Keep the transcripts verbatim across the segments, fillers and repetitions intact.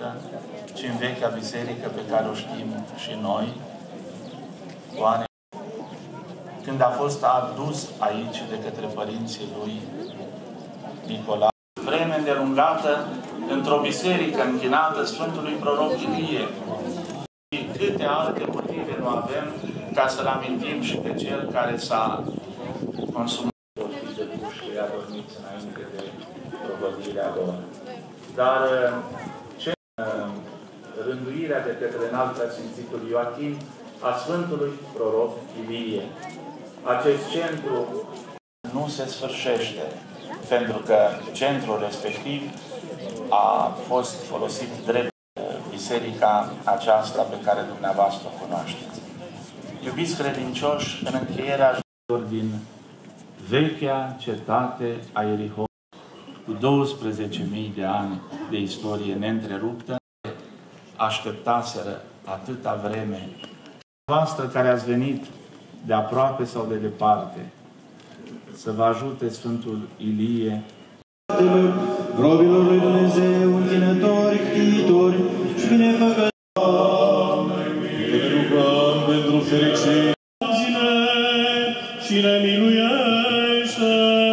biserică, ci în vechea biserică pe care o știm și noi, cu ani, când a fost adus aici de către părinții lui Nicolae. Vreme îndelungată într-o biserică închinată Sfântului Proroc Ilie. Și câte alte motive nu avem ca să-l amintim și pe cel care s-a consumat de duși adormiți înainte de propovăduirea lor. Dar ce rânduirea de către înalt preasfințitul Ioachim a Sfântului Proroc Ilie. Acest centru nu se sfârșește, pentru că centrul respectiv a fost folosit drept biserica aceasta pe care dumneavoastră o cunoașteți. Iubiți credincioși, în încheierea din vechea cetate a Ierihon, cu douăsprezece mii de ani de istorie neîntreruptă, așteptaseră atâta vreme. Voastră care ați venit de aproape sau de departe, să vă ajute Sfântul Ilie, robilor lui Dumnezeu, închinători, ctiitori și binefăcători. Te rugăm pentru fericire și ne miluiește.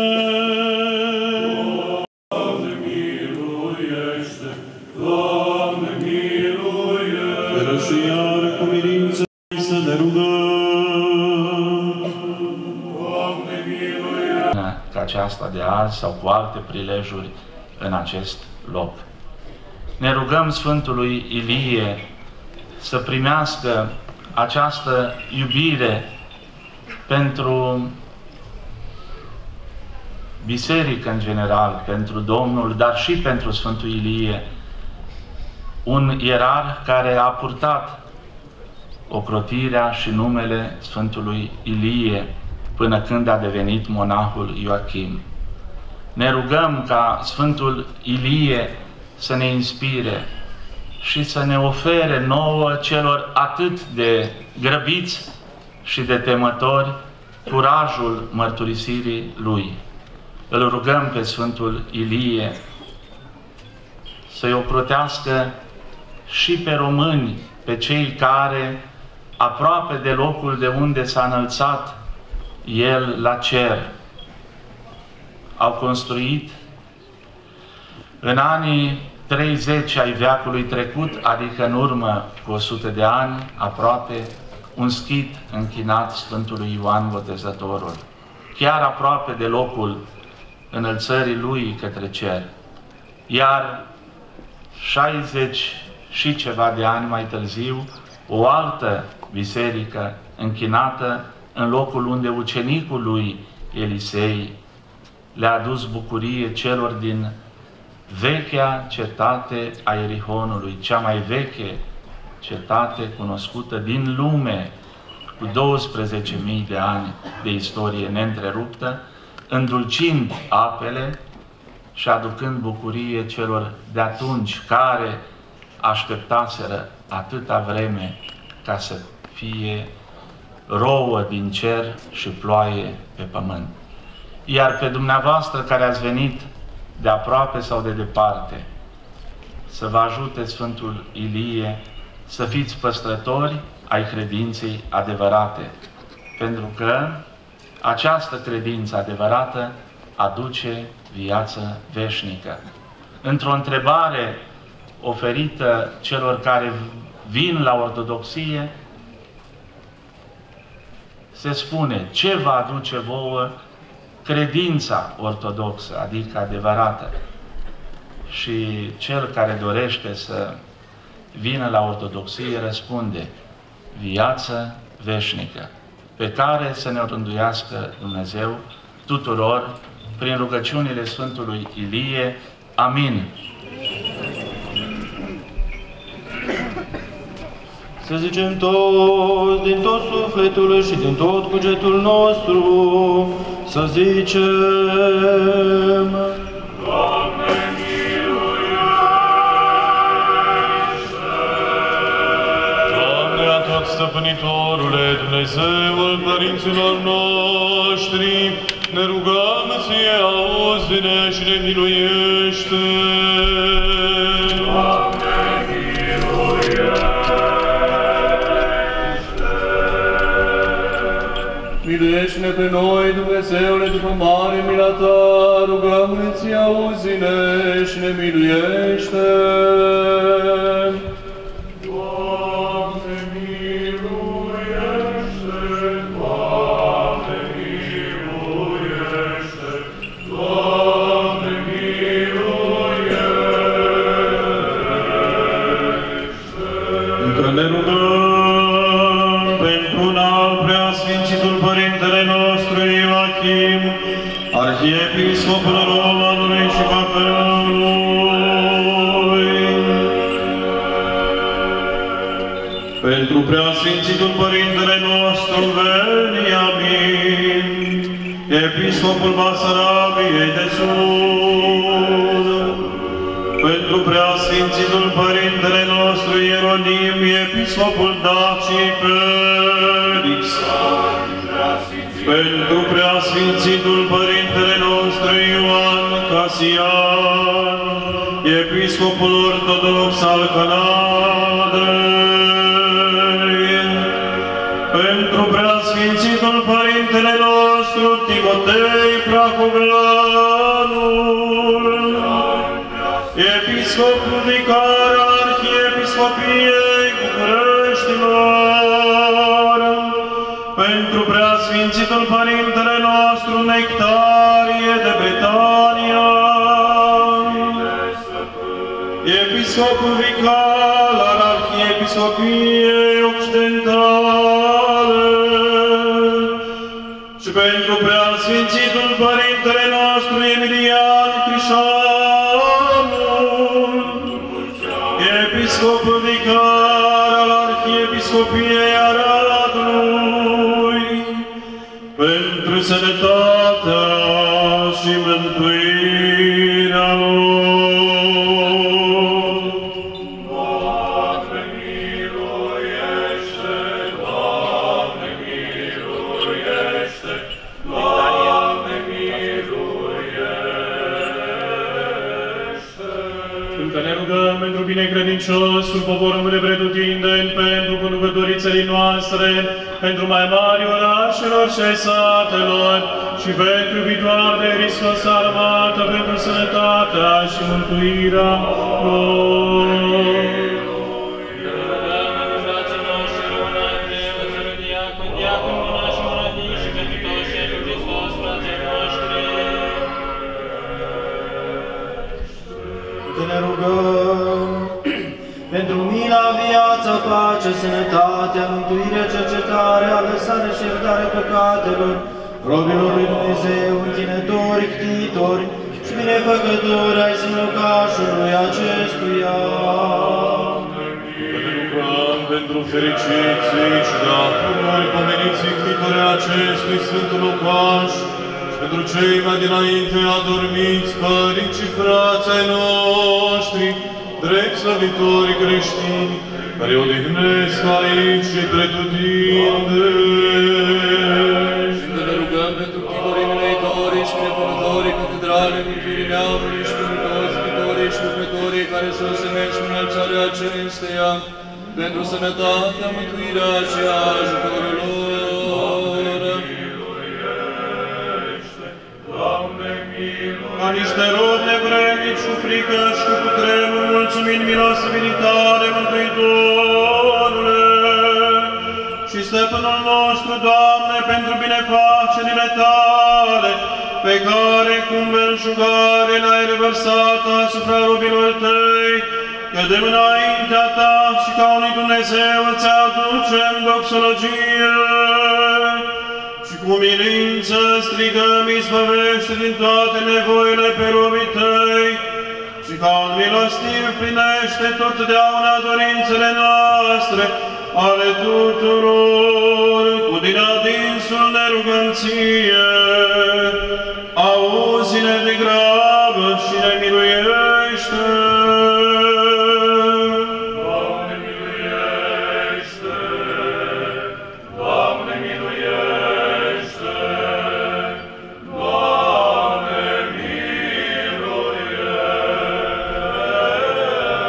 Doamne miluiește, Doamne miluiește. Fără și iară cu milință să ne rugăm. Doamne miluiește. Ca aceasta de azi sau cu alte prilejuri în acest loc. Ne rugăm Sfântului Ilie să primească această iubire pentru biserică în general, pentru Domnul, dar și pentru Sfântul Ilie, un ierar care a purtat ocrotirea și numele Sfântului Ilie până când a devenit monahul Ioachim. Ne rugăm ca Sfântul Ilie să ne inspire și să ne ofere nouă celor atât de grăbiți și de temători curajul mărturisirii lui. Îl rugăm pe Sfântul Ilie să-i ocrotească și pe români, pe cei care, aproape de locul de unde s-a înălțat el la cer, au construit în anii treizeci ai veacului trecut, adică în urmă cu o sută de ani, aproape, un schid închinat Sfântului Ioan Botezătorul, chiar aproape de locul înălțării lui către cer. Iar șaizeci și ceva de ani mai târziu, o altă biserică închinată în locul unde ucenicul lui Elisei le-a adus bucurie celor din vechea cetate a Ierihonului, cea mai veche cetate cunoscută din lume, cu douăsprezece mii de ani de istorie neîntreruptă, îndulcind apele și aducând bucurie celor de atunci care așteptaseră atâta vreme ca să fie rouă din cer și ploaie pe pământ. Iar pe dumneavoastră care ați venit de aproape sau de departe, să vă ajute Sfântul Ilie să fiți păstrători ai credinței adevărate, pentru că această credință adevărată aduce viață veșnică. Într-o întrebare oferită celor care vin la ortodoxie, se spune: ce va aduce vouă credința ortodoxă, adică adevărată? Și cel care dorește să vină la ortodoxie răspunde: viață veșnică, pe care să ne o rânduiască Dumnezeu tuturor prin rugăciunile Sfântului Ilie. Amin. Să zicem toți, din tot sufletul și din tot cugetul nostru, să zicem: Doamne miluiește! Doamne, atot stăpânitorule, Dumnezeul părinților noștri, ne rugăm Ție, auzi-ne și ne miluiește! Doamne, miluiește-ne pe noi, Dumnezeule, după mare mila Ta, rugăm-ne Ție, auzi-ne și ne miluiește. Doamne, miluiește, Doamne, miluiește, Doamne, miluiește. Încă ne rugăm pentru un al preasfințitul Părintele nostru Ioachim, Arhiepiscopul Romanului și Papelului. Pentru preasfințitul Părintele nostru Veniamin, Episcopul Basarabiei de Sud. Pentru preasfințitul Părintele nostru Ieronim, Episcopul Dacii Felix. Pentru preasfințitul Părintele nostru Ioan Casian, Episcopul Ortodox al Canadei. Pentru preasfințitul Părintele nostru Timotei Prahoveanul, Episcopul Vicar al Arhiepiscopiei Bucureștilor. Pentru preasfințitul Părintele nostru Nectarie de Betania, Episcopul Vicar al Arhiepiscopiei Occidentale. Și pentru preasfințitul Părintele nostru Emilian Crișanul, Episcopul Vicar al Arhiepiscopiei Aradului, pentru sănătatea și mântuirea lor. Doamne, miluiește! Doamne, miluiește! Doamne, miluiește! Încă ne rugăm pentru binecredinciosul poporul de pretutindeni, pentru conducătorii țării noastre, pentru mai mari orașelor și ai satelor, și pentru iubitoare de Hristos armată, pentru sănătatea și mântuirea lor. Că ne rugăm pentru mila, viața, pace, sănătatea, mântuirea, cercetarea, lăsarea și iertarea păcatelor, robilor lui Dumnezeu, închinători, ctitori și binefăcători ai sănăcașului acestuia. Că ne rugăm pentru fericiții și de-apoi pomeniții ctitori acestui Sfântul Locaș, și pentru cei mai dinainte adormiți, părinți și frații ai noștri, drept slăvitori creștini, care odihnesc aici și pretutindeni. Și ne rugăm pentru chitorii mileitori și binefăcătorii catedrale Mântuirii Neamului și pentru toți scritorii și lucrătorii care se osemesc în înălțarea acesteia, pentru sănătatea, mântuirea și ajutorul lor. Ca niște robi nevrednici cu frică și cu cutremur, mulțumind milostivii Tale, Mântuitorule, și Stăpânul nostru, Doamne, pentru binefacerile Tale, pe care cu belșugare le-ai revărsat asupra robilor Tăi, că de înaintea Ta și ca unui Dumnezeu îți aducem doxologie. Și cu milință strigăm, izbăvește din toate nevoile pe robii Tăi, și ca un milostiv plinește totdeauna dorințele noastre, ale tuturor, cu din adinsul ne rugăm Ție. Auzi-ne de grabă și ne miluiește. Doamne, miluiește! Doamne, miluiește! Doamne,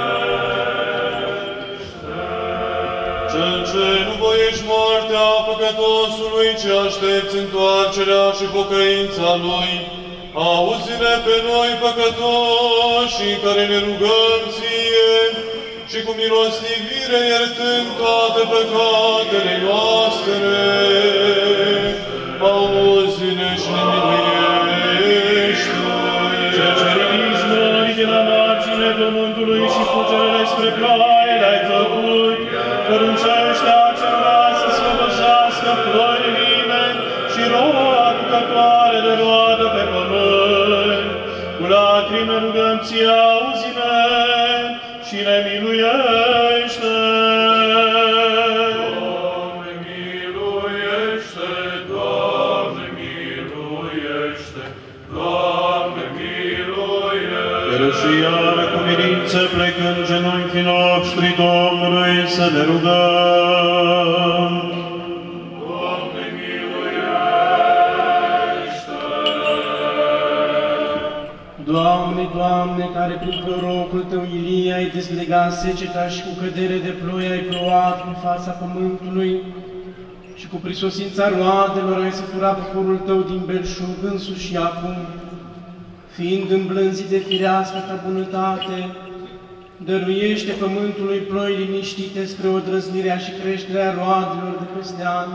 miluiește! Cel ce nu voiești moartea, făcă păcătosului ce aștepți întoarcerea și pocăința lui, auzi-ne pe noi păcătoși care ne rugăm ție și cu milostivire iertând toate păcatele noastre. Auzi-ne și ne miluiește. Cel ce ridici noi de la margine pământului și fugerele spre ploaie le-ai făcut, poruncește acelora să slăbășească ploile și roa apucătoare de roadă pe pământ. Cu lacrime rugăm ție, auzi-ne și ne miluiește. Doamne, miluiește, Doamne, miluiește, Doamne, miluiește. Pero și iară cu mirință plecând genunchii noștri Domnului să ne rugăm. Doamne, miluiește. Doamne, Doamne, care prin prorocul Tău Ilie ai dezlegat seceta și cu cădere de ploi ai plouat în fața pământului și cu prisosința roadelor ai săturat poporul Tău din belșug însuși și acum, fiind îmblânzit de firească Ta bunătate, dăruiește pământului ploi liniștite spre odrăznirea și creșterea roadelor de peste ani,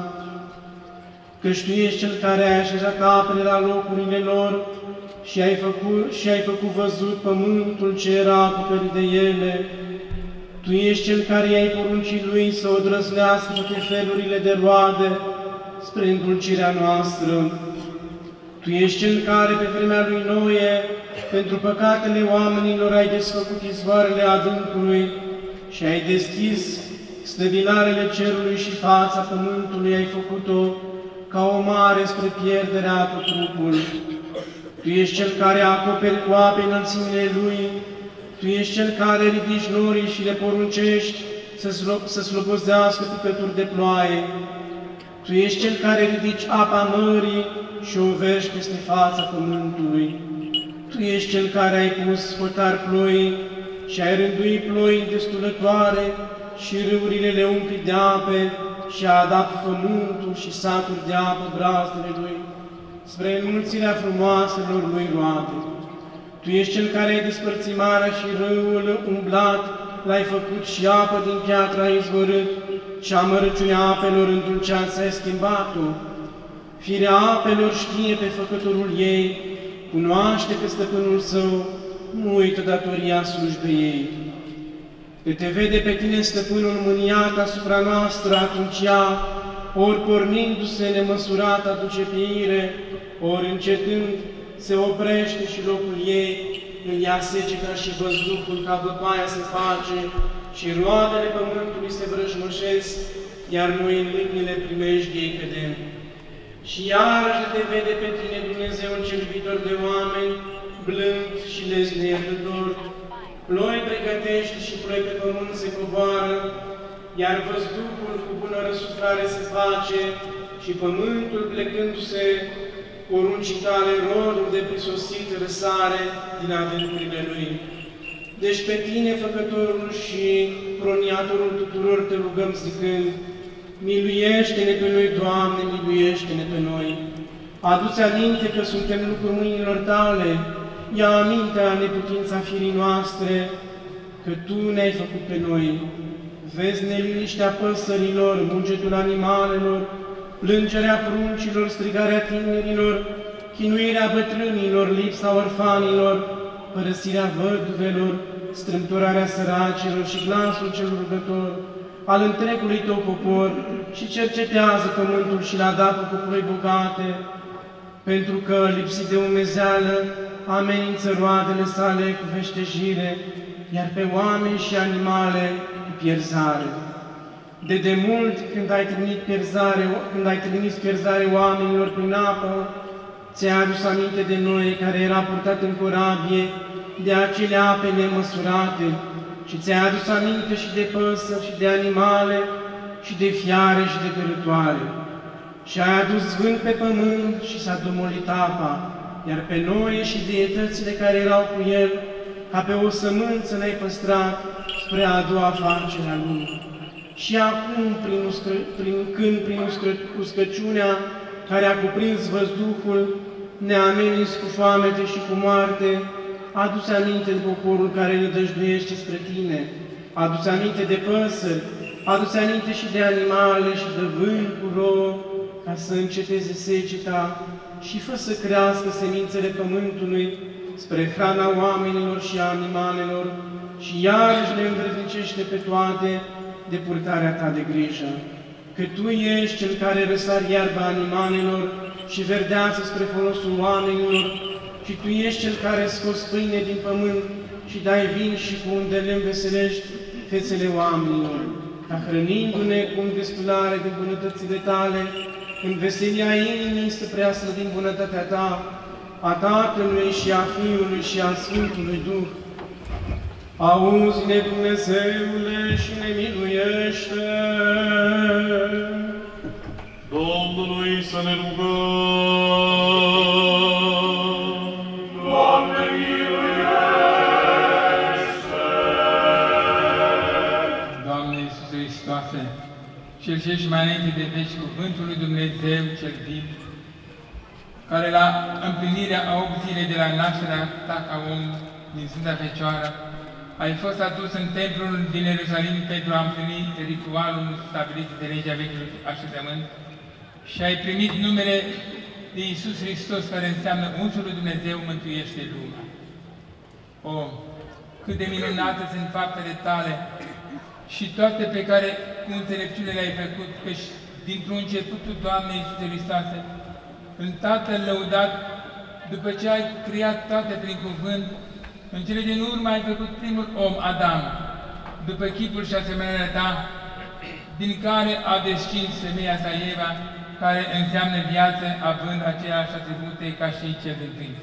căci Tu ești Cel care ai așezat apele la locurile lor și ai făcut, și ai făcut văzut pământul ce era acoperit de ele. Tu ești Cel care i-ai poruncit lui să odrăznească toate felurile de roade spre îndulcirea noastră. Tu ești Cel care pe vremea lui Noe, pentru păcatele oamenilor ai desfăcut izvoarele adâncului și ai deschis stăvilarele cerului și fața pământului ai făcut-o ca o mare spre pierderea tot trupul. Tu ești Cel care acoperi cu ape înălțimile Lui, Tu ești Cel care ridici norii și le poruncești să, slop, să slobozească picături de ploaie. Tu ești Cel care ridici apa mării și o vergi peste fața pământului. Tu ești Cel care ai pus hotar ploii și ai rânduit ploi destulătoare și râurile le umpli de ape și a dat pământul și saturi de apă brazdele Lui, spre înmulțirea frumoaselor Lui roade. Tu ești Cel care ai despărțit marea și râul umblat, l-ai făcut și apă din piatră ai izvorât și amărăciunea apelor îndulceați ai schimbat-o. Firea apelor știe pe făcătorul ei, cunoaște pe stăpânul său, nu uită datoria slujbei ei. Că te vede pe tine stăpânul mâniat asupra noastră, atunci ea, ori pornindu-se nemăsurat aduce pieire, ori încetând se oprește și locul ei îl ia seceta și văzducul ca văpaia se face și roadele pământului se vrăjmășesc, iar noi în mâinile primejdiei cădem. Și iarăși te vede pe tine Dumnezeul cel iubitor de oameni, blând și leznierător, ploi pregătește și ploi pe pământ se coboară, iar văzducul cu bună răsuflare se face și pământul plecându-se, poruncii tale rodul de prisosit răsare din adâncurile lui. Deci pe tine, Făcătorul și Proniatorul tuturor, te rugăm zicând, miluiește-ne pe noi, Doamne, miluiește-ne pe noi. Adu-ți aminte că suntem lucruri mâinilor tale, ia aminte a neputința firii noastre, că Tu ne-ai făcut pe noi. Vezi neliniștea păsărilor, mugetul animalelor, plângerea pruncilor, strigarea tinerilor, chinuirea bătrânilor, lipsa orfanilor, părăsirea văduvelor, strâmtorarea săracilor și glasul cel rugător al întregului Tău popor și cercetează pământul și l-a dat cu ploi bogate, pentru că, lipsit de umezeală, amenință roadele sale cu veștejire, iar pe oameni și animale cu pierzare. De demult, când ai trimis pierzare, când ai trimis pierzare oamenilor prin apă, ți-ai adus aminte de noi, care era purtat în corabie, de acele ape nemăsurate, și ți-ai adus aminte și de păsări și de animale, și de fiare și de târătoare. Și ai adus vânt pe pământ și s-a domolit apa, iar pe noi și dietățile care erau cu el, ca pe o sămânță le-ai păstrat spre a doua facere a lui. și acum, prin, uscă, prin când, prin uscă, uscăciunea care a cuprins văzduhul, ne ameninți cu foamete și cu moarte, adu-ți aminte de poporul care ne dăjduiește spre Tine, adu-ți aminte de păsări, adu-ți aminte și de animale și de vânt cu rouă, ca să înceteze seceta și fă să crească semințele pământului spre hrana oamenilor și a animalelor și iarăși le îndrăznicește pe toate de purtarea Ta de grijă. Că Tu ești Cel care răsari iarba animalelor și verdeață spre folosul oamenilor, și Tu ești Cel care scoți pâine din pământ și dai vin și cu un de lemn veselești fețele oamenilor, ca hrănindu-ne cu destulare din bunătățile Tale, în veselia inimii să preasă din bunătatea Ta, a Tatălui și a Fiului și a Sfântului Duh. Auzi-ne, Dumnezeule, și ne miluiește! Domnului să ne rugăm! Doamne, miluiește! Doamne Iisuse Hristoase, Cel ce ești mai înainte de veci, Cuvântul lui Dumnezeu cel viu, care la împlinirea a opt zile de la nașterea Ta ca om din Sfânta Fecioară, ai fost adus în templul din Ierusalim pentru a împlini ritualul stabilit de legea vechiului așezământ și ai primit numele de Iisus Hristos, care înseamnă Unsul lui Dumnezeu mântuiește lumea. O, cât de minunate sunt faptele Tale și toate pe care cu înțelepciune le-ai făcut, căci dintr-un început Tu, Doamne Iisuse Hristoase, în Tatăl lăudat, după ce ai creat toate prin cuvânt, în cele din urmă ai făcut primul om, Adam, după chipul și asemenea Ta, din care a descins femeia sa Eva, care înseamnă viață, având aceeași atribute ca și cel din prins.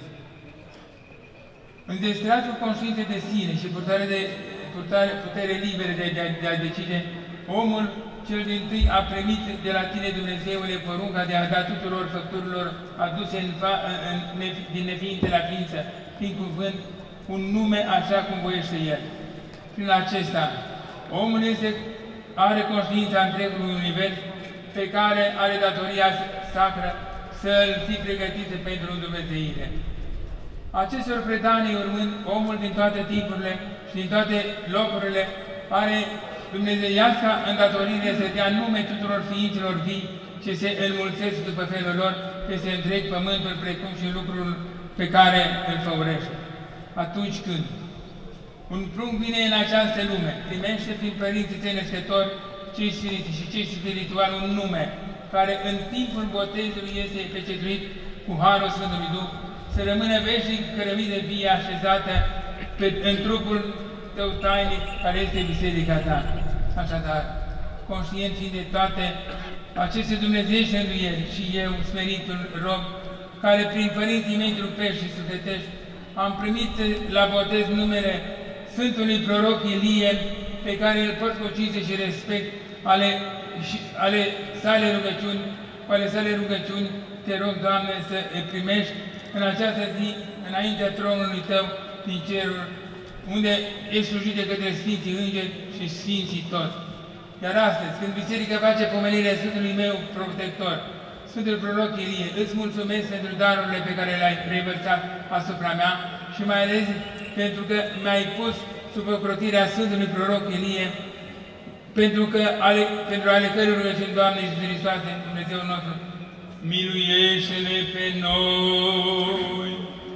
Înzestratul conștiințe de sine și purtare de purtare, putere liberă de, de, de a decide, omul cel din tâi a primit de la Tine, Dumnezeule, porunca de a da tuturor făpturilor aduse în fa, în, în, din neființă la ființă, prin cuvânt, un nume așa cum voiește El. Prin acesta, omul este, are conștiința întregului univers, pe care are datoria sacră să-l fi pregătit pentru Dumnezeire. Acestor predanii urmând, omul din toate timpurile și din toate locurile are dumnezeiasca îndatorire să dea nume tuturor ființelor vii ce se înmulțesc după felul lor peste întreg pământul, precum și lucrul pe care îl făurește. Atunci când un prunc vine în această lume, primește prin părinții săi născători, cei spiriti și cei spirituali, un nume, care în timpul botezului este pecetuit cu Harul Sfântului Duh, să rămână veșnic cărămidă vie așezată pe, în trupul Tău tainic, care este Biserica Ta. Așadar, conștient fiind de toate aceste dumnezeiești înduieri, și eu, smeritul rob, care prin părinții mei trupești și sufletești, am primit la botez numele Sfântului Proroc Ilie, pe care îl pot cu cinste și respect ale, și, ale sale rugăciuni, cu ale sale rugăciuni, te rog, Doamne, să îl primești în această zi, înaintea tronului Tău din cerul, unde ești slujit de către Sfinții Îngeri și Sfinții toți. Iar astăzi, când Biserica face pomenirea Sfântului meu protector, Sfântul Proroc Ilie, îți mulțumesc pentru darurile pe care le-ai revărsat asupra mea și mai ales pentru că mi-ai pus sub ocrotirea Sfântului Proroc Ilie, pentru că ale, pentru ale cărui rugăciuni, Doamne Iisuse Hristoase, Dumnezeu nostru, miluiește-ne pe noi!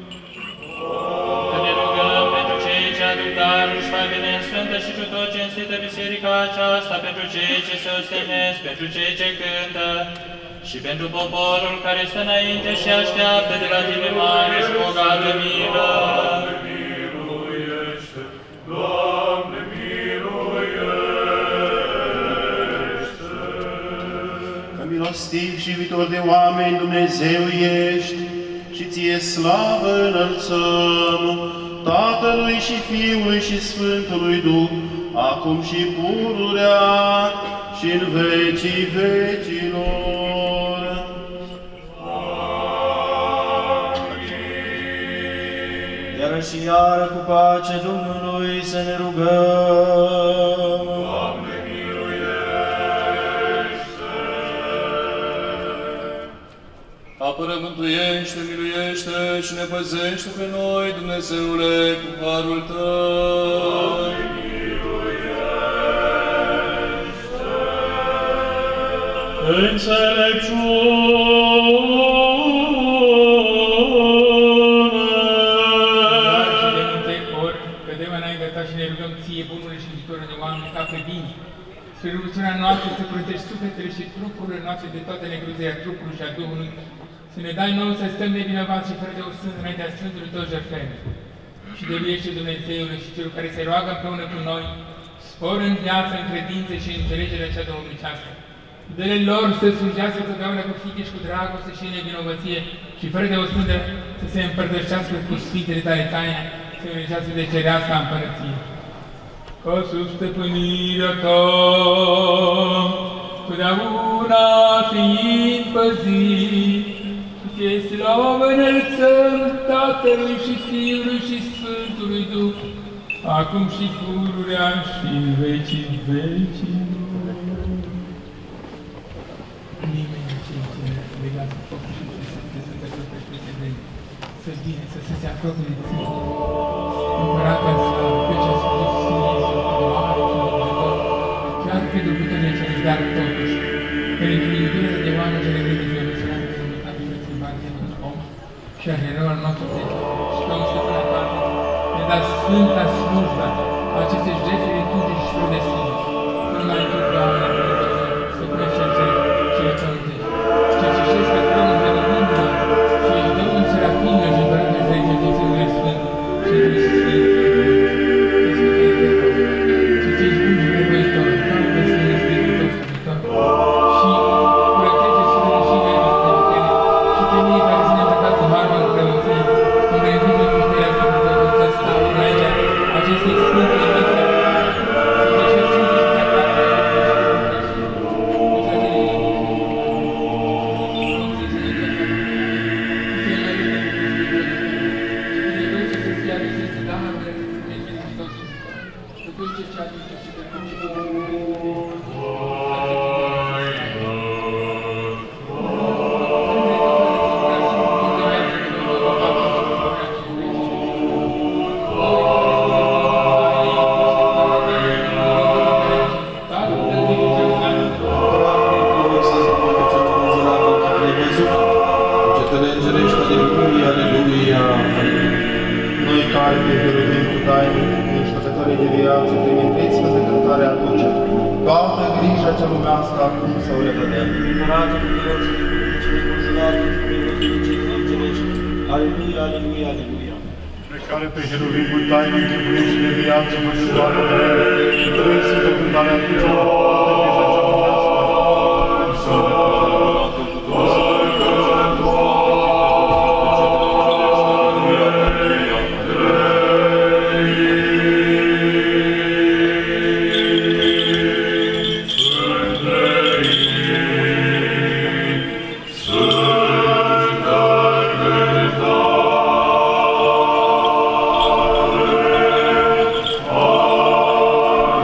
Să ne rugăm pentru cei ce aduc darul și faimele în sfântă și cu tot cinstită biserica aceasta, pentru cei ce se ostenesc, pentru cei ce cântă, și pentru poporul care stă înainte și așteaptă de la Tine mare și bogată milă. Doamne, miluiește! Doamne, miluiește! Că milostiv și iubitor de oameni Dumnezeu ești, și Ție slavă înălțăm, Tatălui și Fiului și Sfântului Duh, acum și pururea și în vecii vecilor. Iară și iară cu pace Domnului să ne rugăm. Doamne, miluiește! Apără, mântuiește, miluiește și ne păzește pe noi, Dumnezeule, cu harul Tău. Înțelepciune! Și de multe ori cădem înaintea Ta și ne rugăm Ție, bunule și iubitorul de oameni, ca pe bine, spre rugăciunea noastră să prântești sufletele și trupurile noastre de toate necruzerea trupului și a Duhului, să ne dai nouă să stăm nevinovați și fără de o sână înaintea Sfântului Tău jertfeni. Și dăruiește Dumnezeule și celor care se roagă împreună cu noi, spor în viață, în credință și în înțelegerea cea domnicească. Dă-le lor să slujească totdeauna cu frică și cu dragoste și nevinovăție și fără de o sândă să se împărtășească cu Sfintele Tale taine, să îngrijească de cerească împărăție. Ca sub stăpânirea Ta, totdeauna fiind păzit, Ție slavă înălțăm Tatălui și Fiului și Sfântului Duh, acum și pururea și în vecii vecii. Nimeni ce legat cu focul și ce se desfătător pe precedent, să vină, să se apropie de Ție, împărată în slavă, pe ce a spus Ție, să o mare și Dumnezeu, chiar pe ducutele cele, dar totuși, pentru iubirea de oameni ce le vede de Ierusalim, de mântate și țimbat de un om și a heroul nostru de și ca un stăpân toate, ne da sfânta slujba acestei jertfe liturgice și fără de sine. Nu mai Tu, Doamne, Dumnezeu, stăpâne și Cel și le pământești, ce ceșești pe tronul de luminilor și ești Domnul serafimilor și împăratul Israel și Fiul Sfânt și Duhul Sfânt. Și ce ești bun și prevoitor, Doamne, de Sfânt, Spiritul Tău, Spiritor, și curățește sufletul și inima de putere, și pe mine care sunt îmbrăcat cu harul în preoție, îmi reînvie puterea Sfântului Tău să stau înaintea acestei sfinte vieți, și de ce sfinte și prea Noi care te dăruim cu taine, ești făcătoare de viață, trimiteți de cântare aduce. Toată grija cea lumească acum să o revedem. Împărate Dumnezeu să ne cu cele conjurate, cu prevăzute cei îngerești. Aleluia, aleluia, aleluia. Noi care pe heruvim cu taine, închipuiți de viață, făcătoare de ele, și trebuie să de cântare aduce. Toată grija cea lumească să o revedem. Oh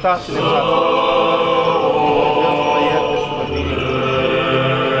păcatele, fraților. Dumnezeu să vă ierte și să vă bine.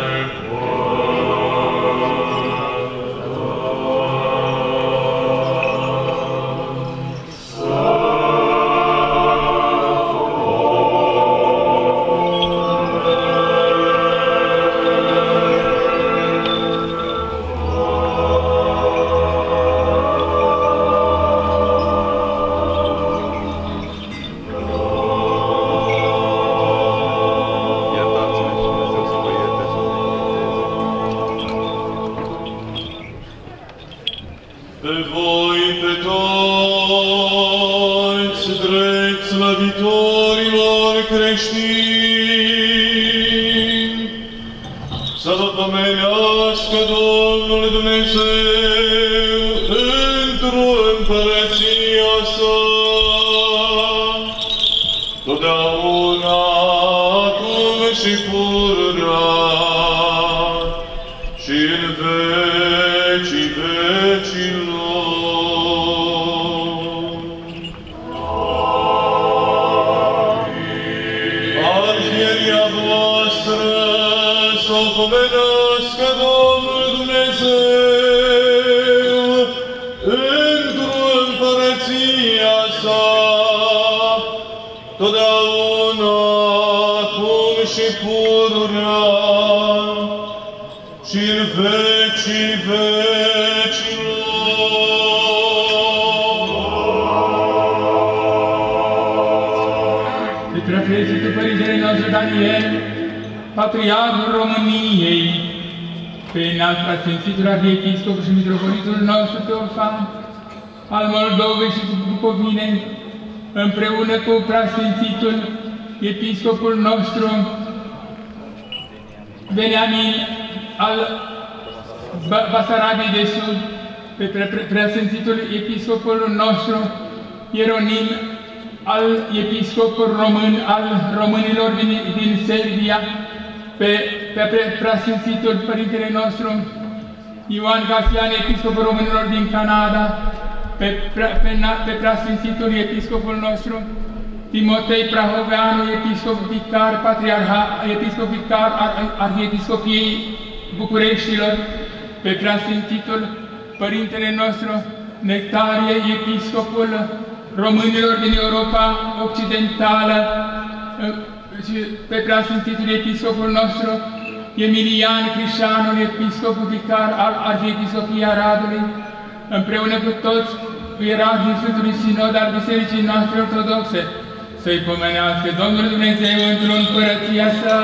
Patriarhul României, pe înalt preasfințitul arhiepiscop și mitropolitul nostru Teofan, al Moldovei și Bucovinei, împreună cu preasfințitul episcopul nostru Veniamin al Basarabiei de Sud, pe preasfințitul episcopul nostru Ieronim, al episcopul român al românilor din, din Serbia, pe, pe preasfințitul Părintele nostru Ioan Gasian, episcopul românilor din Canada, pe, pe, pe, pe preasfințitul episcopul nostru Timotei Prahoveanu, episcop vicar, patriarha, episcop vicar ar, arhiepiscopiei Bucureștilor, pe preasfințitul Părintele nostru Nectarie, episcopul românilor din Europa Occidentală, și pe preasfințitul episcopul nostru Emilian Crișanul, episcopul vicar al Arhiepiscopiei Aradului, împreună cu toți ierarhii Sfântului Sinod al Bisericii noastre ortodoxe, să-i pomenească Domnul Dumnezeu într-o împărăția sa.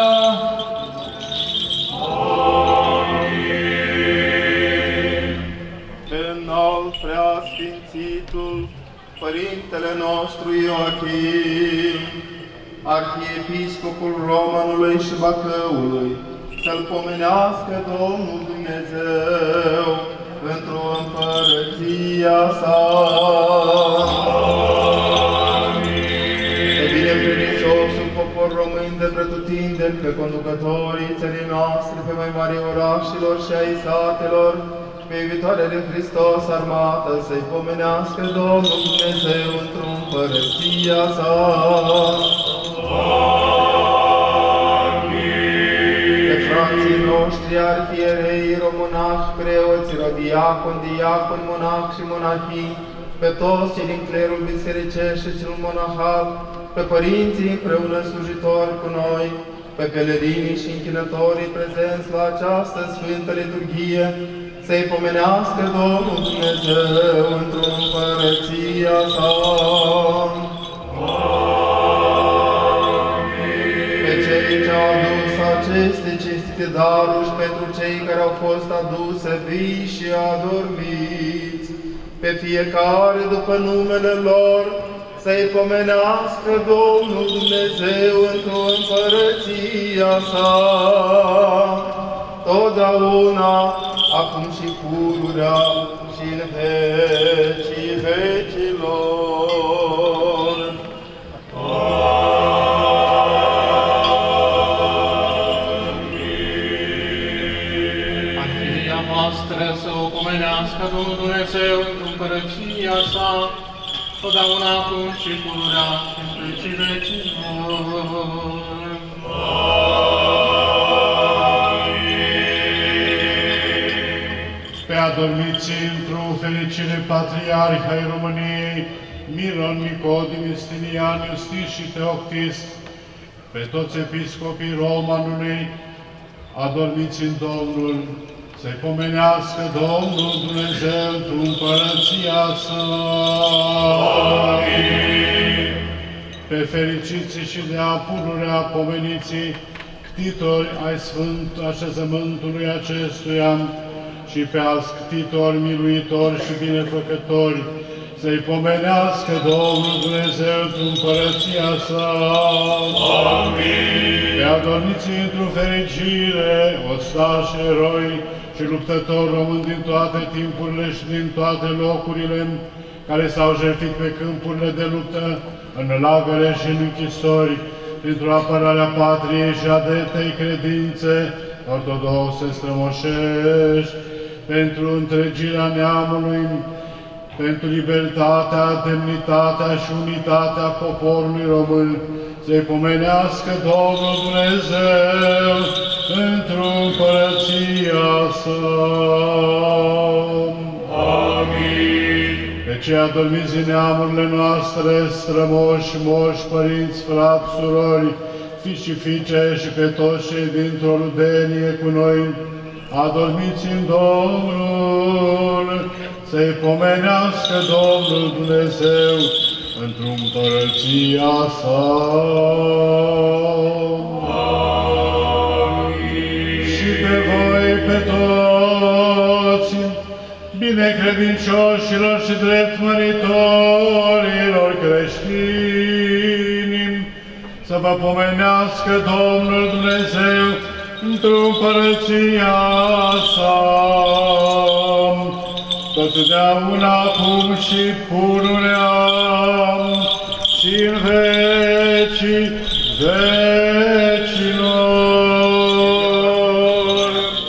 Înalt preasfințitul Părintele nostru Ioachim, Arhiepiscopul Romanului și Bacăului, să-L pomenească Domnul Dumnezeu pentru împărăția sa. Pe binecuvântătorul popor român de pretutindeni, pe conducătorii țării noastre, pe mai mari orașilor și ai satelor, pe iubitoarea de Hristos armată, să-i pomenească Domnul Dumnezeu într-o împărăția sa. Pe frații noștri, arhierei, romonași, preoți, rodiaconi, diaconi, monahi și monahii, pe toți cei din clerul bisericesc și cel monahal, pe părinții împreună slujitori cu noi, pe pelerinii și închinătorii prezenți la această Sfântă Liturghie, să-i pomenească Domnul Dumnezeu într-o împărăția sa. Pe cei ce au adus aceste cinstite daruri și pentru cei care au fost aduse vii și adormiți, pe fiecare după numele lor, să-i pomenească Domnul Dumnezeu într-o împărăția sa, totdeauna, acum și pururea și în vecii vecilor. Arhieria voastră să o pomenească Domnul Dumnezeu într-o împărăția sa, totdeauna acum și pururea și în vecii vecilor. Pe adormiții într-o fericire patriarhi ai României, Miron, Nicodim, Justinian, Iustis și Teoctist, pe toți episcopii Romanului, adormiți în Domnul, să-i pomenească Domnul Dumnezeu într-o împărăția sa. Amin. Pe fericiții și de apururea pomeniții, ctitori ai Sfânt așezământului acestuia, și pe alți ctitori, miluitori și binefăcători, să-i pomenească Domnul Dumnezeu într-o împărăția sa. Amin. Pe adormiții într-o fericire, ostași, eroi și luptători români din toate timpurile și din toate locurile, care s-au jertfit pe câmpurile de luptă, în lagăre și în închisori, printr-o apărarea patriei și a dreptei credințe ortodoxe strămoșești, pentru întregirea neamului, pentru libertatea, demnitatea și unitatea poporului român, să-i pomenească Domnul Dumnezeu într-o împărăția sa. Amin. Pe cei adormiți din neamurile noastre, strămoși, moși, părinți, frați, surori, fiici și fiice și pe toți cei dintr-o rudenie cu noi, adormiți în Domnul, să-i pomenească Domnul Dumnezeu într-o împărăția sa. Amin. Și pe voi, pe toți, binecredincioșilor și dreptmăritorilor creștini, să vă pomenească Domnul Dumnezeu într-o împărăția sa, totdeauna, acum și pururea și în vecii vecilor.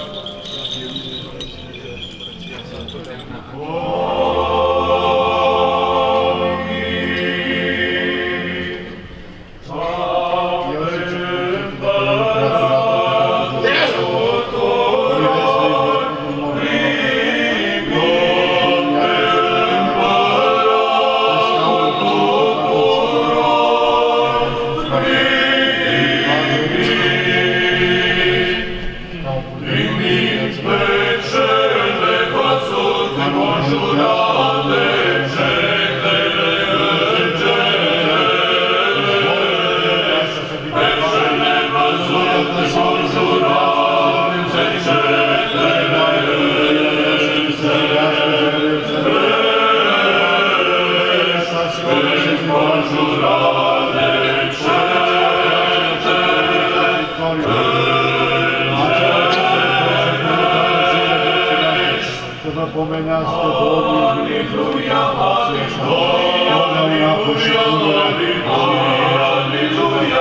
Pomenească Domnul Aleluia, Aleluia, Aleluia, Aleluia, Aleluia,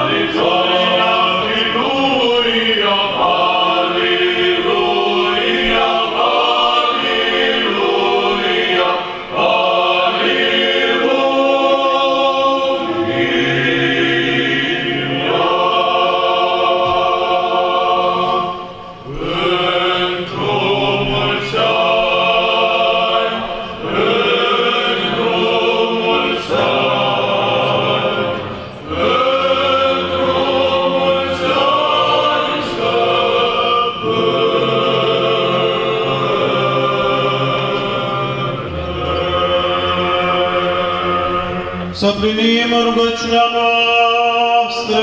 Să primim rugăciunea noastră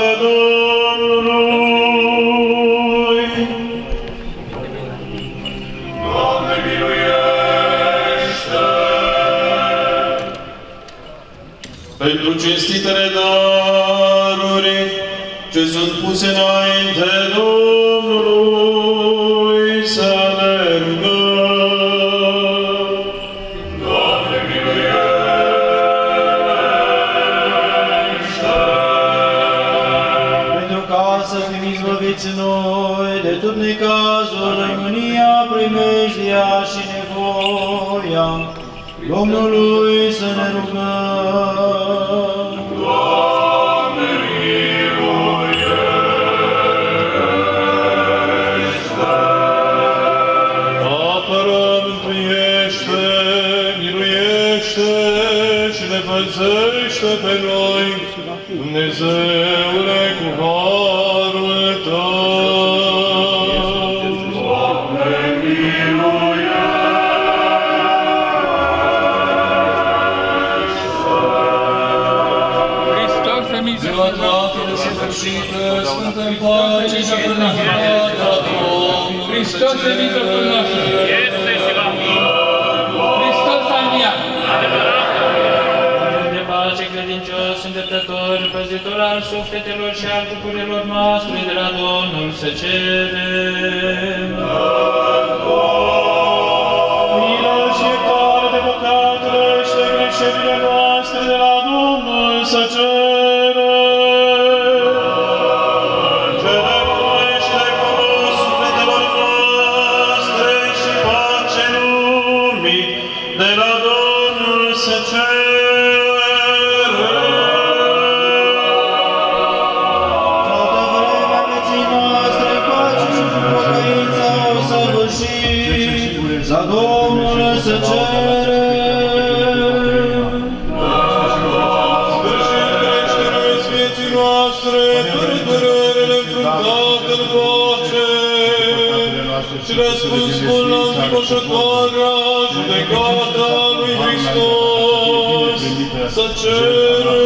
Domnului. Doamne, miluiește! Pentru cinstitele daruri ce sunt puse înainte Domnului, să ne rugăm. Noi de tot necazul, mânia, primejdia și nevoia Domnului să ne rugăm. Doamne, săvârșită, sfântă în pace și apărnată Domnului. Hristos e mijlocul nostru. Este și va fi. Hristos a înviat. De pace credincios, îndreptător, păzitor al sufletelor și al trupurilor noastre, de la Domnul să cerem. Milă și iertare de păcatele și de greșelile noastre, de la Domnul să cerem. La Domnul să cerem. Sfârșit creșterea vieții noastre, fără durerele înfruntate în pace, și răspuns bun la înfricoșătoarea judecata lui Hristos să cerem.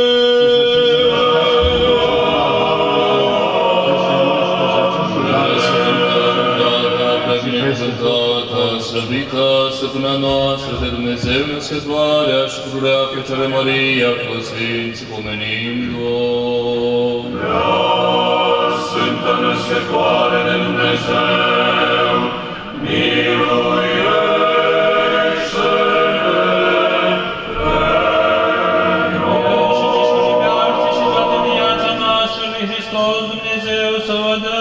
Slăvită, stăpâna noastră de Dumnezeu, născătoarea și pururea Fecioară Maria, cu Sfinții pomenim-o. Sfântă născătoare de Dumnezeu, miluiește-ne! Și toată viața noastră lui Hristos Dumnezeu să o dă.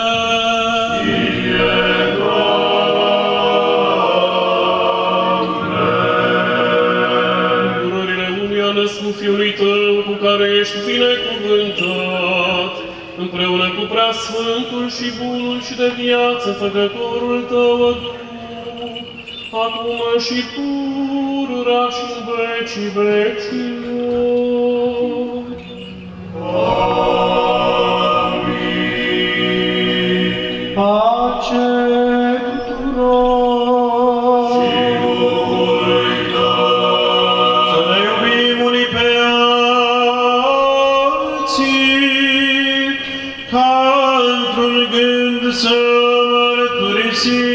Fiului Tău, cu care ești binecuvântat, împreună cu Preasfântul și Bunul și de viață Făcătorul Tău, acum și pururea și în vecii vecilor. Amin. Pace tuturor! Și Duhului Tău! Să ne iubim unii pe alții, ca într-un gând să mărturisim.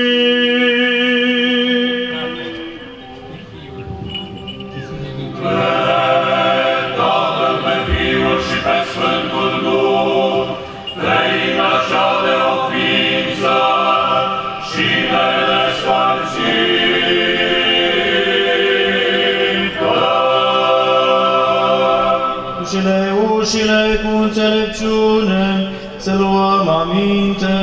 Tatăl, pe Fiul și pe Sfântul Duh, trăim așa de o ființă și ne despărțim. Ușile, ușile cu înțelepciune, să luăm aminte.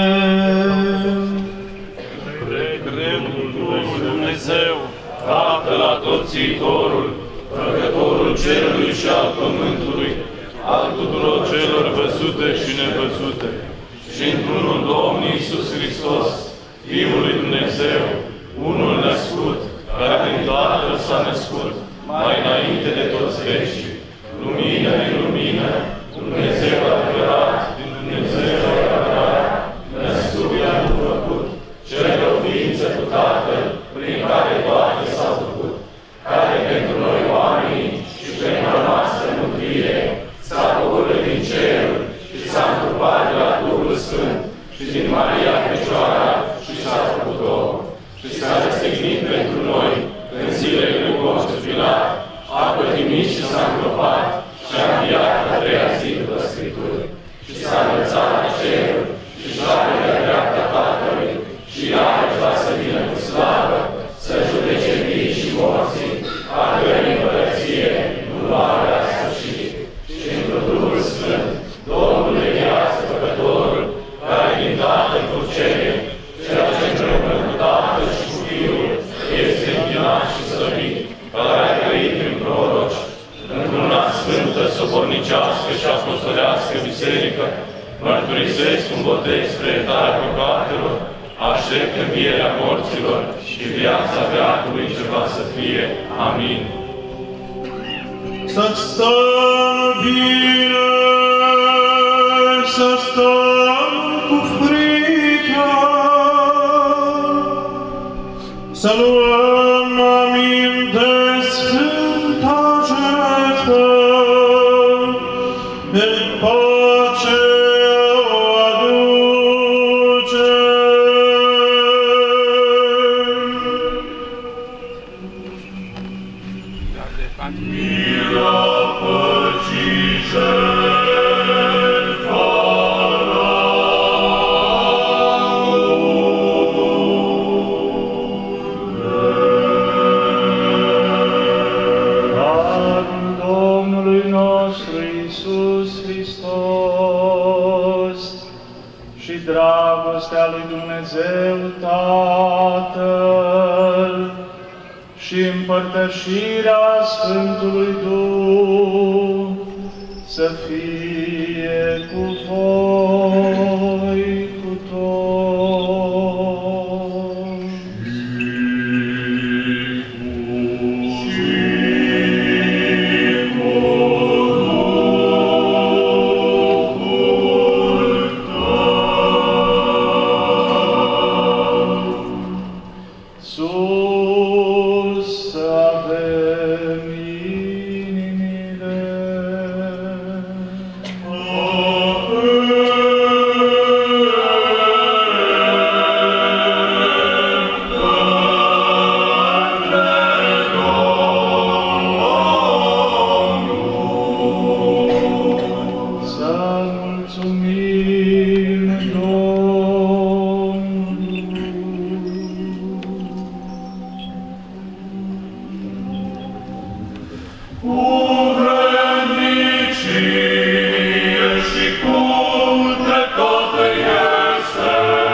Dumnezeu, Tatăl Atorțitorul, Făcătorul cerului și al pământului, al tuturor celor văzute și nevăzute, și într-unul Domn Iisus Hristos, Fiul lui Dumnezeu, unul născut, care din Tatăl s-a născut, mai înainte de toți vecii, lumină din lumină, Dumnezeu adevărat, din Dumnezeu adevărat, născut i-a făcut, cel de o ființă cu Tatăl, prin care toate s-au făcut, care pentru noi oamenii și pentru a noastră mântuire s-a coborât din ceruri și s-a întrupat de la Duhul Sfânt și din Maria Fecioara și s-a făcut om și s-a răstignit pentru noi în zilele lui Ponțiu Pilat, a pătimit și s-a îngropat și a înviat a treia zi după Scripturi și s-a înălțat la ceruri și șapte de dreapta Tatălui și iarăși va să vină cu slavă să judece vii și morții, a cărei împărăție nu va avea sfârșit. Și într Duhul Sfânt, Domnul de viață Făcătorul, care din Tatăl procede, ceea ce împreună cu Tatăl și cu Fiul este închinat și slăvit, care a trăit prin proroci, într-una sfântă, sobornicească și apostolească biserică, mărturisesc un botez spre iertarea păcatelor, aștept învierea morților și viața veacului ce va să fie. Amin. Să stăm bine, să stăm cu frică, să luăm aminte Sfânta Jertfă, în și dragostea lui Dumnezeu Tatăl și împărtășirea Sfântului Duh să fie cu voi, cu toți. Și cu Duhul tău. Sus să avem inimile. Să mulțumim Domnului. Cu vrednicie și cu dreptate este,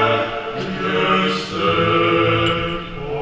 este o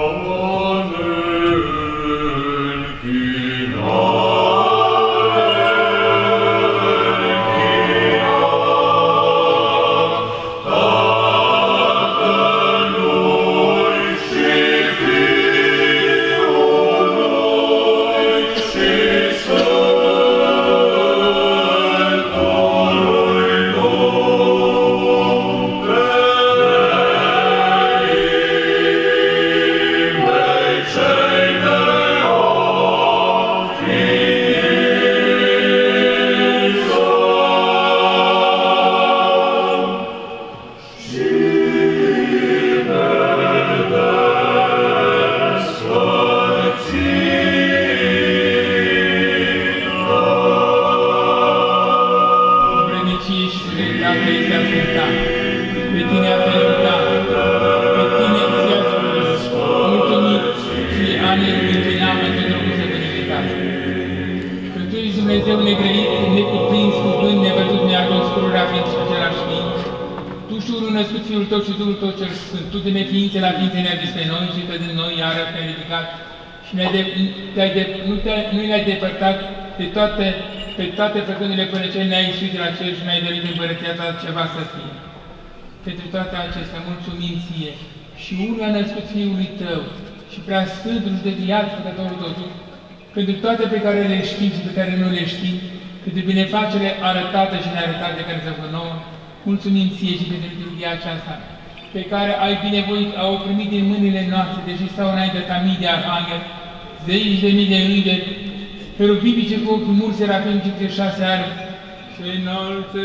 Dumnezeu negrăit, necuprins, cuvânt, nevăzut, neajuns, pururea fiind și același fiind, Tu și unul născut Fiul Tău și Duhul Tău cel Sfânt, Tu de neființe la ființe ne-ai adus pe noi și că din noi iară te-ai ridicat și ne-ai de, te-ai de, nu, te nu ne-ai depărtat de toate, pe toate făcându-le până ce ne-ai isuit la cer și ne-ai dăruit împărăția Ta ceva să fie. Pentru toate acestea mulțumim Ție și unul a născut Fiului Tău și prea Sfântul și de viață Făcătorul Tău, pentru toate pe care le știm și pe care nu le știm, pentru binefacere arătate și nearătate care se fac nouă, mulțumim Ție și pentru liturghia aceasta, pe care ai binevoit, au primit din mâinile noastre, deși stau înainte ta mii de arhangheli, zeci de mii de îngeri, ferupipice cu ochi muri, serafimi și șase arbi, și înalță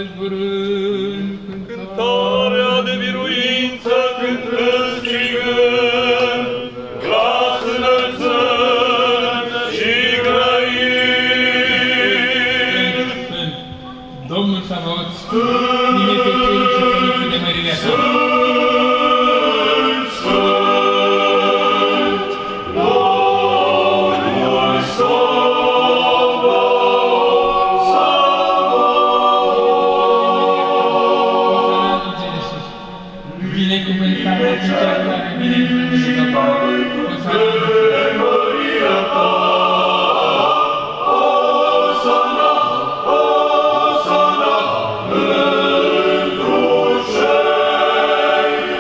zburând cântarea de biruință, cântând strigând, glas înălțând și grăind. Sfânt, Domnul Sabaoth, nimeni pe cerul și pământul de mărirea Ta. Osana,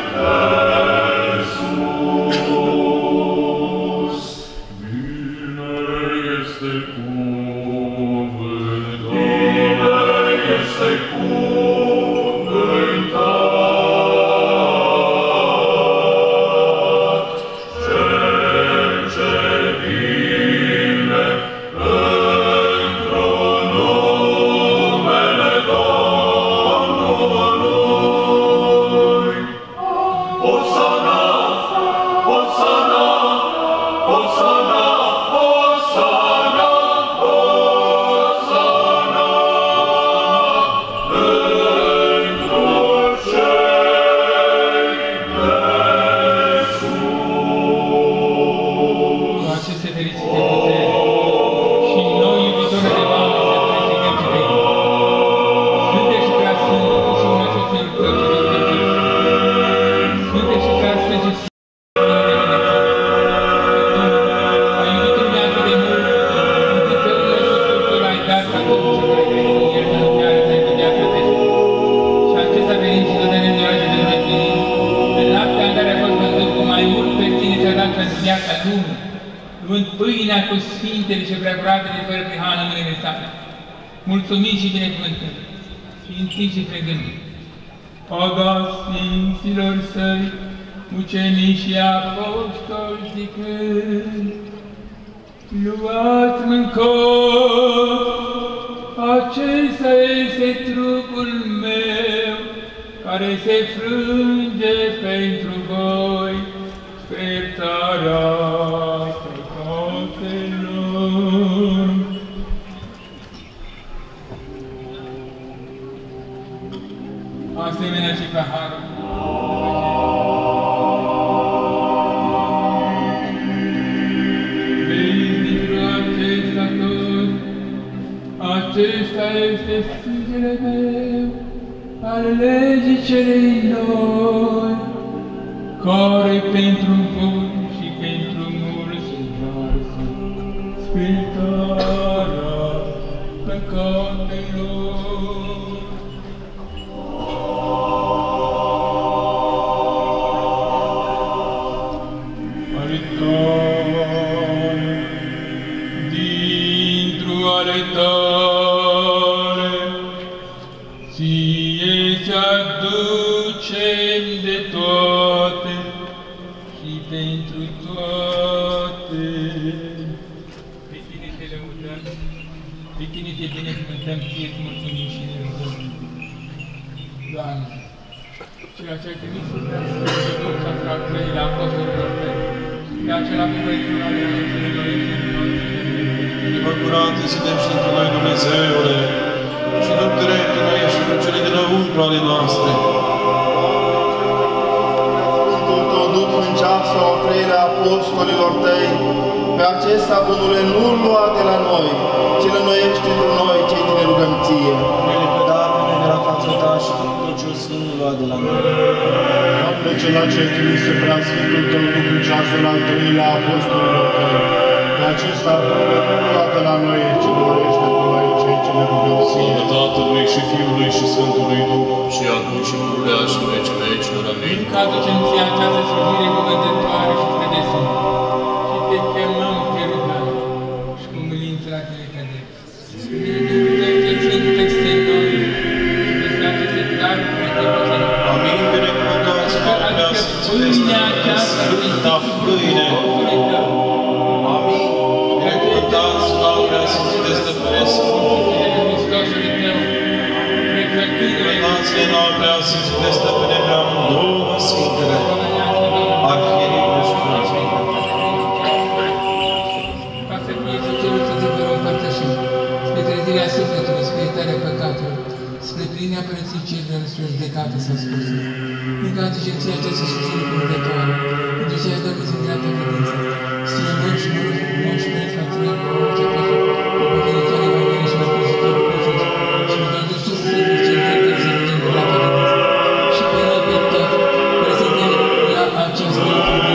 împlinea cu sfintele și preacuratele fără prihană mâinile sale. Mulțumim și binecuvântări, sfinții și pregândiți. O da sfinților săi, ucenici și apostoli zicând, luați, mâncați, acesta este trupul meu, care se frânge pentru voi, spre iertarea păcatelor. Asemenea și paharul. Acesta este sângele meu, al legii celei noi, care pentru voi și pentru mulți învarsă spre iertarea păcatelor. Aletare, dintr-o aletare, ție-ți aducem de toate și pentru toate. Pe tine te lăudăm, pe tine te binecuvântăm, ție-ți mulțumim și ne rugăm. Doamne, ceea ce ai trimis să vrea să te duc asupra clăii la apostolilor tăi, pe acela pe voi tu la viața să ne dorești în noi. Inima curată, suntem și pentru noi, Dumnezeule, și nu dreptul noi și cu cele dinăuntru ale noastre. Sfântul tău Duh în ceasul oferirea apostolilor tăi, pe acesta bunule nu-l lua de la noi, ci îl înnoiește într noi, cei ce ne rugăm ție. Ele pe darele de la fața ta și cu crocios nu lua de la noi. Doamne, cela ce ai trimis să prea Sfântul tău Duh în ceasul al treilea apostolilor tăi, pe acesta bunule nu lua de la noi, ci îl înnoiește într noi, cei ce ne rugăm ție. Slavă Tatălui și Fiului și Sfântului Duh, și acum și pururea și în vecii vecilor. Amin. Încă aducem ție această slujire cuvântătoare și spre de sus. Și te chemăm, te rugăm, și cu milință la tine cădem. Spune-te Sfânt peste noi, și peste aceste daruri prețioase. Amin, binecuvântați Dumnezeu, pâinea aceasta lui Sfânta pâine. Amin, binecuvântați Aurea Sfințite Stăpânescu. Binecuvântați-ne în Aurea Sfințite Stăpâne prea nouă Sfintele, Arhierii și Frații. Ca să fie și celul să zică rău împărtășim, spre trezirea sufletului, spre iertarea păcatelor, spre plinirea părății cerurilor, spre judecată s-a spus. Încă aducem ție această slujire cuvântătoare, pentru ce ai dat prezentarea ta credință. Străbări și măruși, măruși și măruși, frăților, cu orice apostol, cu păcălitoare Evanghelie și mărturisitor cu Iisus, și cu toate sufletul cel drept care se duce în curată credință. Și pe noi, pe toți, care suntem la această lucrare,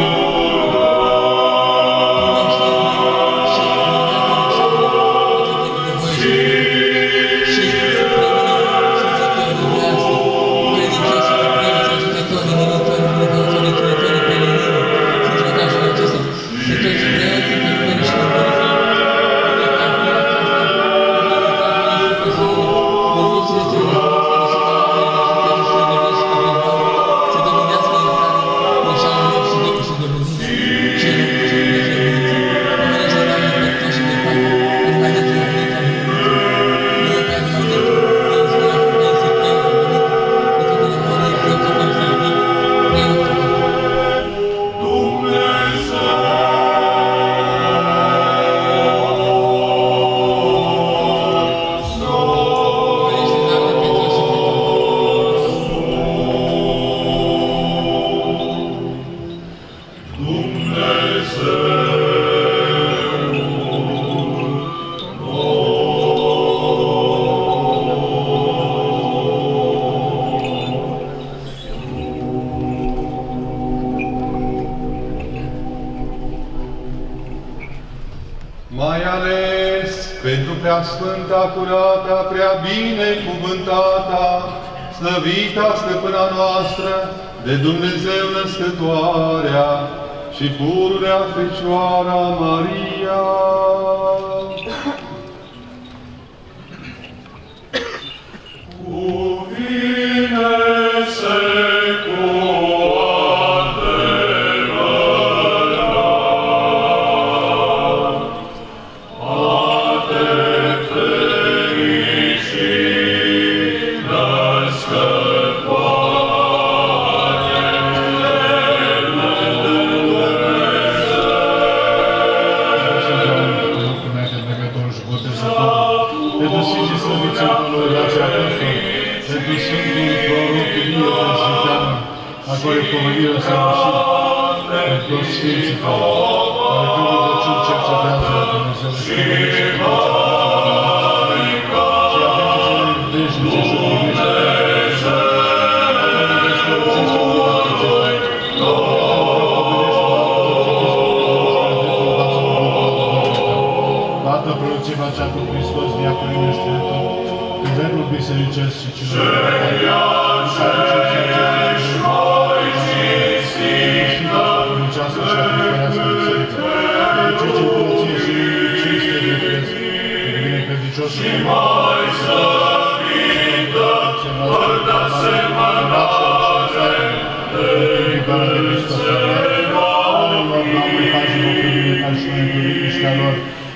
mai ales pentru prea sfânta, curata, prea binecuvântata, slăvita stăpâna noastră, de Dumnezeu născătoarea și pururea Fecioara Maria. Cuvine-se cu adevărat, a te ferici, născătoare de Dumnezeu. Pentru Sfinții Slăviți Încoloriații Apostoli, pentru Sfântul Proroc Ilie Presbiteanu, acolo pomenirea să rășit, pentru toți Sfinții care, care prin rugăciuni cercetează Dumnezeu și pomenește cu și aveți cele veșnice și primește Tată, proroția cea cu Hristos, diaconii noștri, Guvernul Bisericesc și cine și mai slăvită, fără asemănare, de Dumnezeu.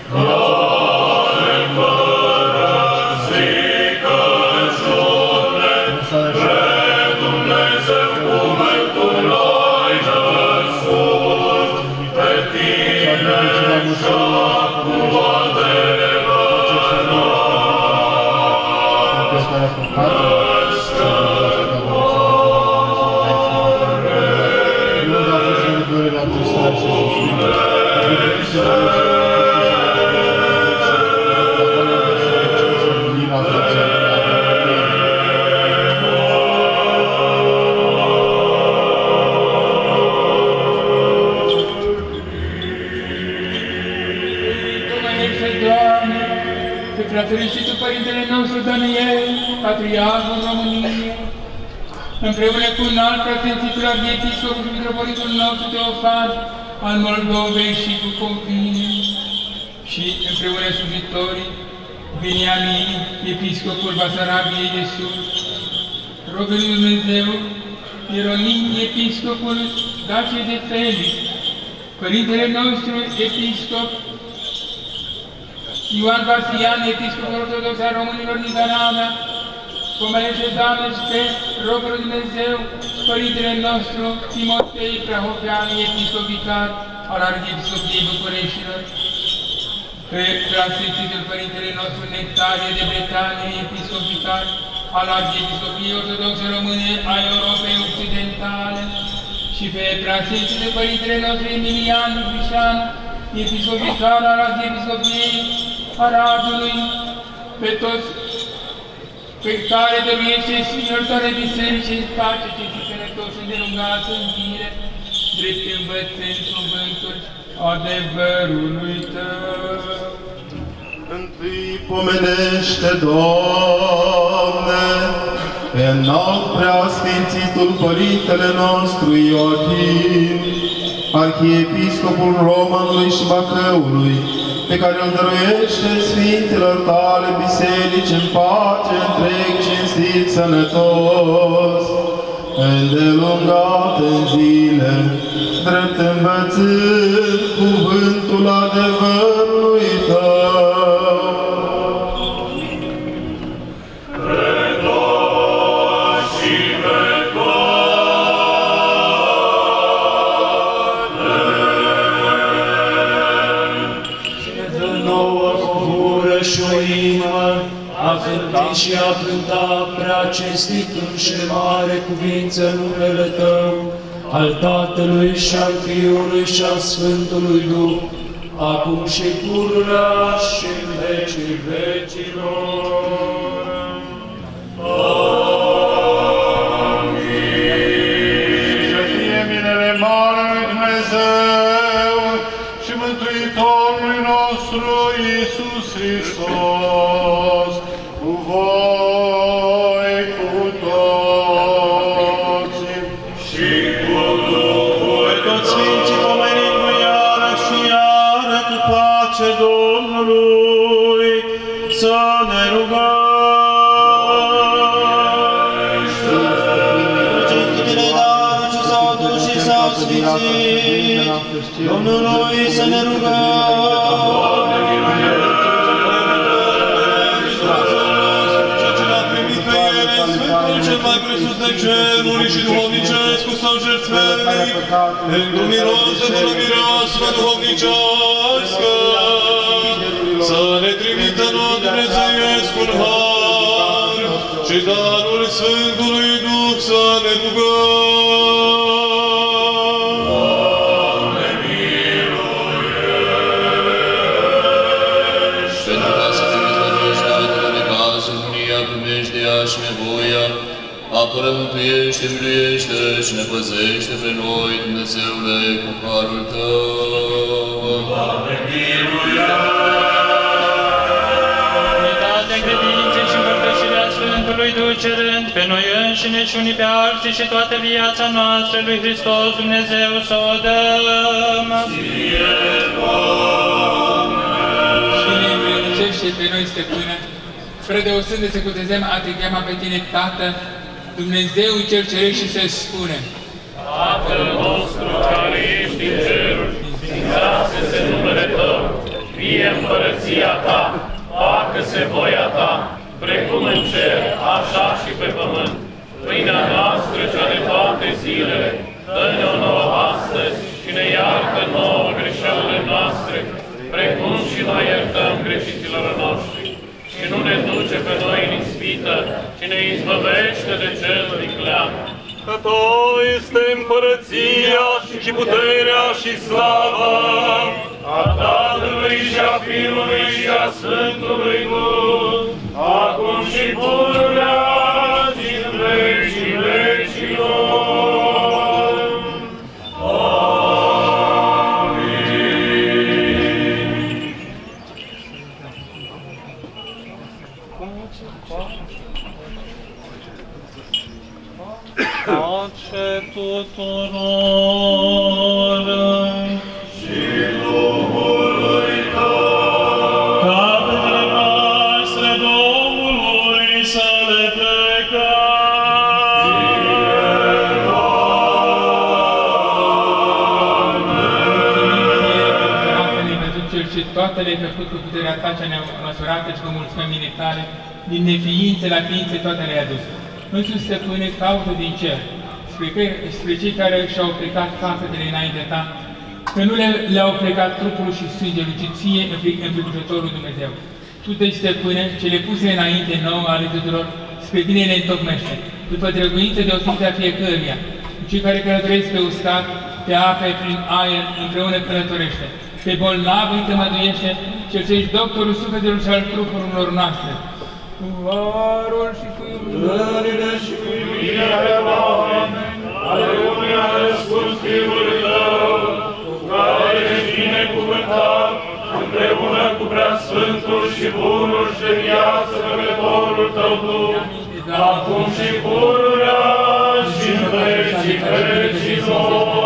Fericitul Părintele nostru Daniel, Patriarhul României, împreună cu un alt preasfințitul arhiepiscop și mitropolitul nostru Teofan al Moldovei și cu confine, și împreună slujitorii Beniamin, episcopul Basarabiei de Sud, rogă lui Dumnezeu, Ieronim, episcopul Daciei de Felix, Părintele nostru episcop Ioan Vasian, episcopul ortodox al românilor din Canada, pomenește, Doamne, și pe rogă lui Dumnezeu, Părintele nostru Timotei Prahoveanu, episcop vicar al Arhiepiscopiei Bucureștilor, pe preasfințitul Părintele nostru Nectarie de Bretanie, episcop vicar al Arhiepiscopiei Ortodoxe Române a Europei Occidentale, și pe preasfințitul Părintele nostru Emilian Brișan, episcop vicar al Arhiepiscopiei Aradului, pe toți pe care dăruiește Sfinților toate bisericii, pace, cinci sănătoși, îndelungați în fire, drept învățând cuvântul adevărului Tău. Întâi pomenește, Doamne, pe înalt preasfințitul Părintele nostru Ioachim, Arhiepiscopul Romanului și Bacăului, pe care îl dăruiește Sfintelor Tale biserici în pace, întreg, cinstit, sănătos, îndelungat în zile, drept învățând cuvântul adevărului Tău. A cânti și a cânta prea cinstitul și mare cuvință numele Tău, al Tatălui și al Fiului și al Sfântului Duh, acum și pururea și în vecii vecilor. Amin. Să fie binele mare lui Dumnezeu și Mântuitorului nostru Iisus Hristos, cu voi, cu toți și cu Duhul. Pe toți Sfinții pomeni Domnului să ne rugăm! Cel mai presus de ceruri și duhovnicesc cu sau jertfenic, pentru miroasă de la mireasă duhovnicească, să ne trimită nouă Dumnezeiescul har și darul Sfântului Duh să ne rugăm. Doamne, miluiește! Pentru ca să te izbăvești de atât de casă, mânia, primeștea și nevoia, apără, mântuiește, miluiește și ne păzește pe noi, Dumnezeule, cu harul Tău. Doamne, miluiește! Unitate, credințe și împărtășirea Sfântului Duh cerând pe noi înșine și unii pe alții și toată viața noastră lui Hristos Dumnezeu să o dăm. Ție, Doamne! Și ne îmbrățișește pe noi, Stăpâne, spre deosebire cu tezem a te cheama pe tine, Tată, Dumnezeu cel ceresc și să spune: Tatăl nostru care ești în ceruri, sfințească-se numele Tău, fie împărăția Ta, facă-se voia Ta, precum în cer, așa și pe pământ. Pâinea noastră cea de toate zilele, dă-ne-o nouă astăzi și ne iartă nouă greșelile noastre, precum și noi iertăm greșiților noștri. Și nu ne duce pe noi în ispită, ci ne izbăvește de cel viclean. Că Ta este împărăția și puterea și slava a Tatălui și a Fiului și a Sfântului Duh, acum și pururea și în vecii vecilor. Amin. Pace tuturor și Duhului Tău, ca pe noastre Domnului să le plecăm. Și toate le-ai făcut cu puterea Ta cea nemăsurată și cu mulțimea militare, din neființe la ființe toate le-ai adus. Însuși, Stăpâne, caută din cer, spre, că, spre cei care și-au plecat capetele înainte Ta, că nu le-au le plecat trupul și sângele, ci Ție înfricoșătorul Dumnezeu. Tu, deci, Stăpâne, cele puse înainte nouă ale tuturor, spre Tine le întocmește, după trebuință deosebită a fiecăruia. Cei care călătoresc pe uscat, pe ape, prin aer, împreună călătorește. Pe bolnav îi tămăduiește, cel ce ești doctorul sufletelor și al trupurilor noastre. Cu harul și cu iubirea și cu iubirea pe oameni, ale unui a răspuns Fiul Tău, cu care ești binecuvântat, împreună cu Preasfântul și Bunul și de viață Făcătorul Tău Duh, acum și pururea și în vecii vecilor.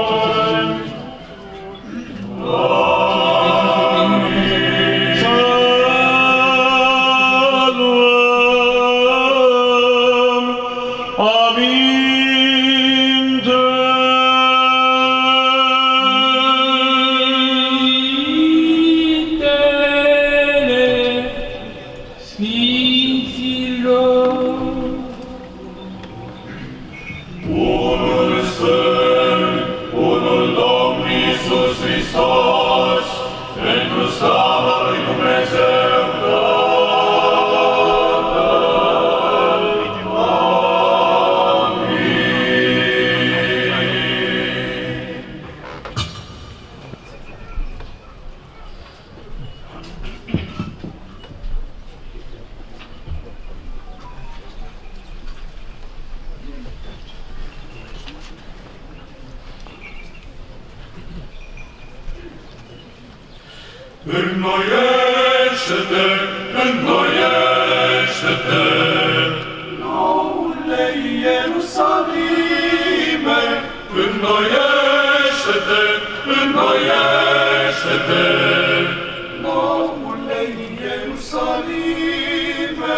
Înnoiește-te, înnoiește-te, noule Ierusalime, înnoiește-te, înnoiește-te, noule Ierusalime,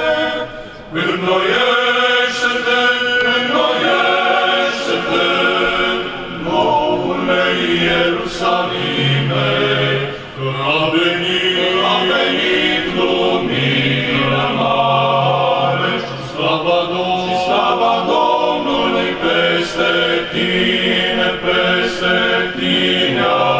înnoiește-te, înnoiește-te, noule Ierusalime, că a venit, a venit lumina mare, slava Domnului, slava Domnului peste tine, peste tine a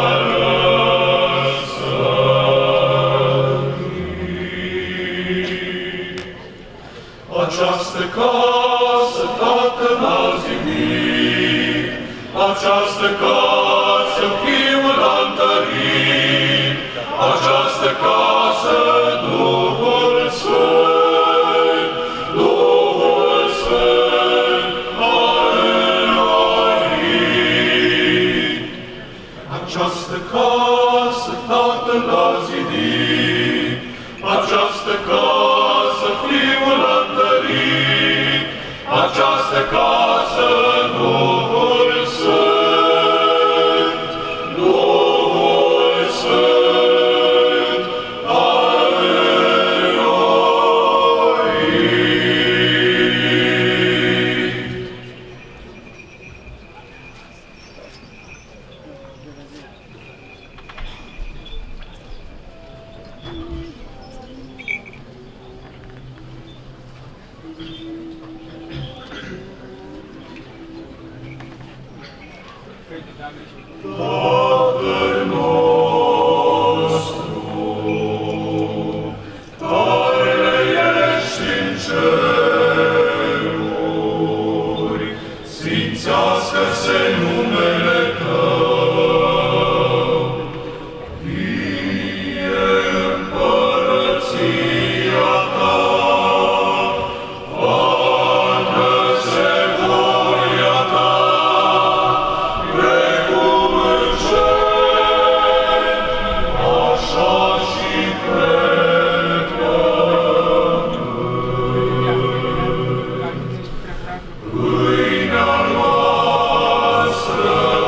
răsărit. Această casă Tatăl a zidit, această casă Fiul a întărit, această casă Duhul Sfânt, Duhul Sfânt a înnoit. Această casă Tatăl a zidit, această casă Fiul a întărit, această casă Duhul Sfânt, Duhul Sfânt a înnoit. Tatăl nostru, care ești în ceruri, sfințească-se numele Tău, vie împărăția Ta, facă-se voia Ta, precum în cer, așa și pe pământ. Pâinea noastră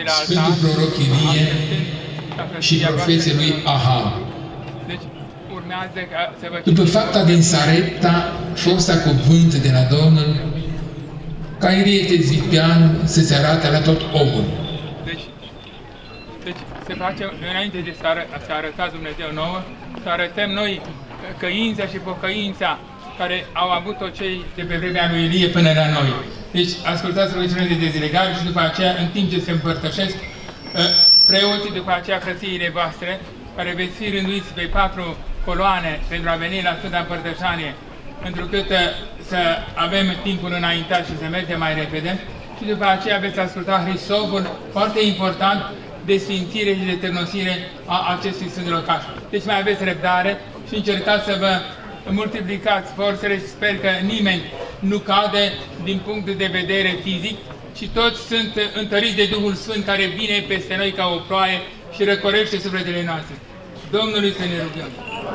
Sfântul proroc Ilie și profeții lui Ahab. Deci urmează ca să vă... După fapta din Sarepta, fosta cuvânt de la Domnul, ca Ilie Tezvipian să se arate la tot omul. Deci, deci se face, înainte de să, ară, să arăta Dumnezeu nouă, să arătăm noi căința și pocăința care au avut-o cei de pe vremea lui Ilie până la noi. Deci, ascultați rugăciunile de dezlegare și după aceea, în timp ce se împărtășesc, preoții, după aceea frățiile voastre, care veți fi rânduiți pe patru coloane pentru a veni la Sfânta Împărtășanie, întrucât să avem timpul înaintat și să mergem mai repede, și după aceea veți asculta Hrisovul, foarte important, de sfințire și de ternosire a acestui Sfânt Locaș. Deci mai aveți răbdare și încercați să vă multiplicați forțele și sper că nimeni nu cade din punct de vedere fizic, ci toți sunt întăriți de Duhul Sfânt care vine peste noi ca o ploaie și răcorește sufletele noastre. Domnului să ne rugăm.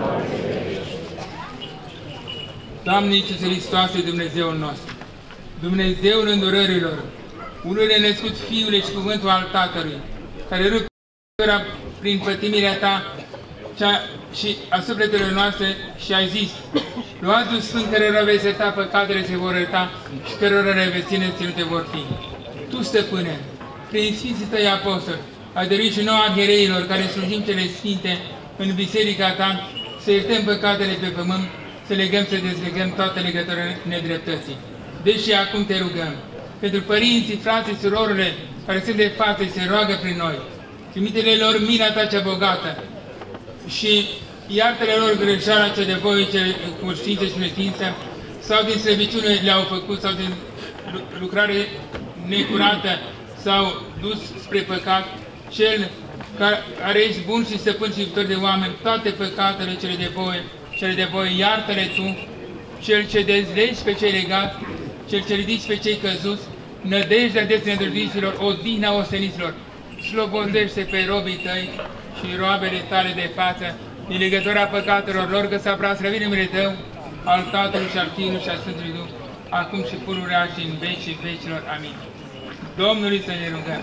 Doamne Iisuse Hristoase, Dumnezeul nostru, Dumnezeul îndurărilor, unul născut Fiule și cuvântul al Tatălui, care rupera prin pătimirea Ta cea, și a sufletelor noastre și ai zis: luați Duh Sfânt cărora vei seta, păcatele se vor ierta și cărora le veți ține ținute vor fi. Tu, Stăpâne, prin Sfinții Tăi Apostoli, ai dăruit și nouă arhiereilor care slujim cele Sfinte în Biserica Ta, să iertăm păcatele pe pământ, să legăm, să dezlegăm toate legăturile nedreptății. Deci acum Te rugăm, pentru părinții, frații, surorile care sunt de față și se roagă prin noi, trimite-le lor mila Ta cea bogată și iartă-le lor greșeala cea de voie, cea cu știință și neștiință, sau din slăbiciune le-au făcut, sau din lucrare necurată s-au dus spre păcat, cel care ești bun și stăpân și iubitor de oameni, toate păcatele cele de voie, cele de voie, iartă-le Tu, cel ce dezlegi pe cei legați, cel ce ridici pe cei căzuți, nădejdea de nedrăgiților, odihna osteniților, slobozește pe robii Tăi și roabele Tale de față, din legătura păcatelor lor, că s-a preaslăvit numele Tău, al Tatălui și al Fiului și al Sfântului Duh, acum și pururea și în vecii vecilor. Amin. Domnului să ne rugăm.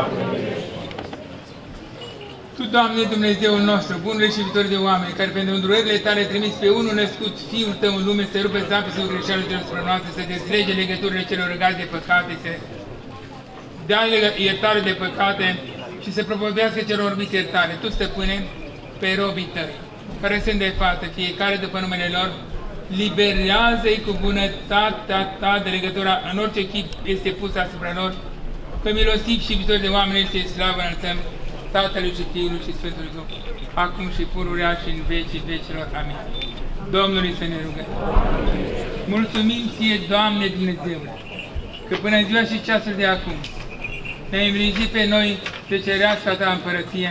Tu, Doamne, Dumnezeul nostru, bunul și iubitor de oameni, care pentru îndurările Tale trimis pe unul născut, Fiul Tău în lume, să rupe zapisul greșelilor celor spre noastre, să dezlege legăturile celor legați de păcate, să dea iertare de păcate și să propovădească celor orbiți iertare. Tu, Stăpâne, pe robii Tăi, care sunt de față, fiecare după numele lor, liberează-i cu bunătatea Ta de legătura în orice chip este pusă asupra lor, că milostiv și iubitor de oameni este slavă înălțăm Tatălui și Fiului și Sfântului Duh, acum și pururea și în vecii vecilor. Amin. Domnului să ne rugăm. Mulțumim Ție, Doamne Dumnezeule, că până în ziua și ceasul de acum ne-ai îngrijit pe noi de cereasca Ta împărăție.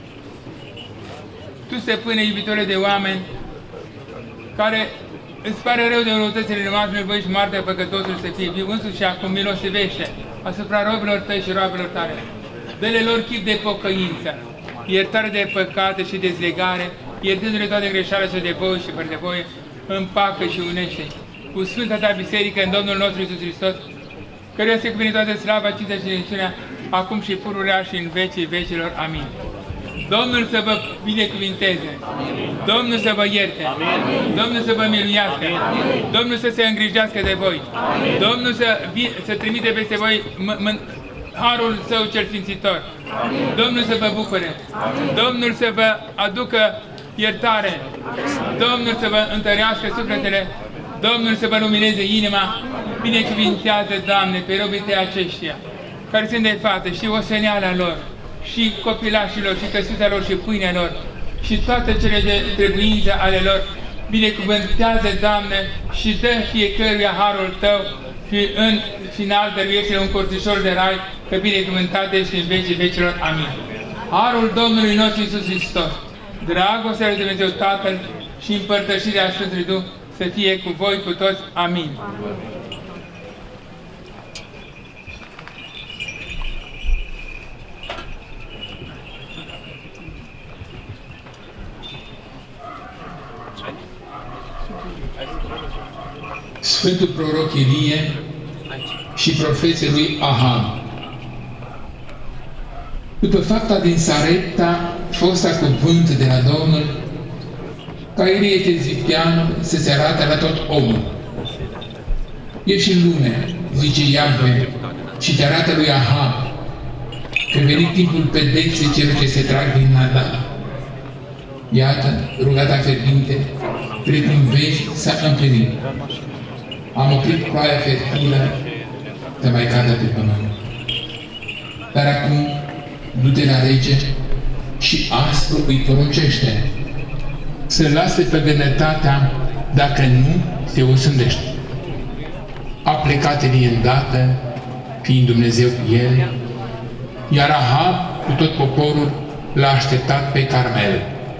Tu, Stăpâne, iubitore de oameni, care îți pare rău de răutățile noastre, nevoi și moartea păcătosului să fie viu, însuși și acum milostivește asupra robilor Tăi și robilor Tale. Dă-le lor chip de pocăință, iertare de păcate și dezlegare, iertându-le toate greșeala și de voie și fără de voie, împacă și unește cu Sfânta Ta Biserică în Domnul nostru Iisus Hristos, căruia se cuvine toată slava, cinstea și rugăciunea, acum și pururea și în vecii vecilor. Amin. Domnul să vă binecuvinteze, Domnul să vă ierte, Domnul să vă miluiască, Domnul să se îngrijească de voi, Domnul să, să trimite peste voi harul Său cel Sfințitor, Domnul să vă bucure, Domnul să vă aducă iertare, Domnul să vă întărească sufletele, Domnul să vă lumineze inima. Binecuvintează, Doamne, pe robii Tăi aceștia, care sunt de față, și oseneala lor, și copilașilor, și căsuța lor, și pâinea lor, și toate cele de trebuință ale lor. Binecuvântează, Doamne, și dă fiecăruia harul Tău și în final dăruiește un curțișor de rai, că binecuvântat ești în vecii vecilor. Amin. Harul Domnului nostru Iisus Hristos, dragostea lui Dumnezeu Tatăl și împărtășirea Sfântului Duh să fie cu voi cu toți. Amin. Sfântul proroc Ilie și profeții lui Ahab. După fapta din Sarepta, fosta cuvânt de la Domnul, ca Ilie Tezvipianul să se arate la tot omul. Ești în lume, zice Iahve, și te arată lui Ahab, că venit timpul pedepsei celor ce se trag din Nadab. Iată, rugata fierbinte, precum vezi, s-a împlinit. Am oprit ploaia fertilă să mai cadă pe pământ. Dar acum, du-te la rege și aspru îi poruncește să lase păgânătatea, dacă nu, se osândește. A plecat Elie îndată, fiind Dumnezeu cu el, iar Ahab cu tot poporul l-a așteptat pe Carmel.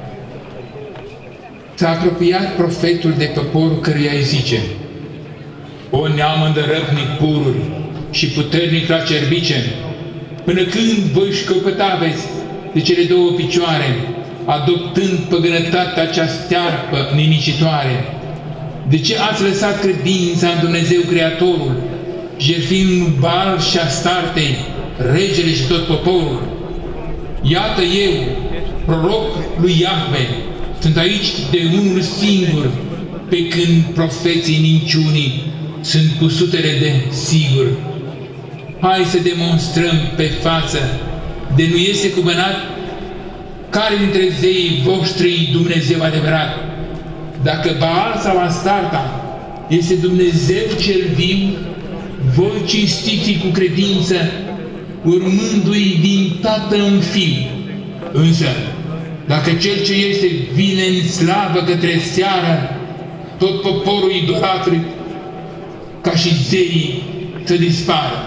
S-a apropiat profetul de poporul căruia îi zice: O neam îndărăpnic pururi și puternic la cerbice, până când voi șcăpăta veți de cele două picioare, adoptând păgânătatea cea stearpă nimicitoare? De ce ați lăsat credința în Dumnezeu Creatorul, jertfind Baal și Astartei, regele și tot poporul? Iată eu, proroc lui Iahve, sunt aici de unul singur, pe când profeții minciunii sunt cu sutele de sigur. Hai să demonstrăm pe față, de nu este cuvânat, care dintre zeii voștri Dumnezeu adevărat. Dacă Baal sau Astarta este Dumnezeu cel viu, voi cinstiți cu credință, urmându-i din tată în fiu. Însă, dacă cel ce este vine în slavă către seară, tot poporul idolatri, ca și zeii, să dispară.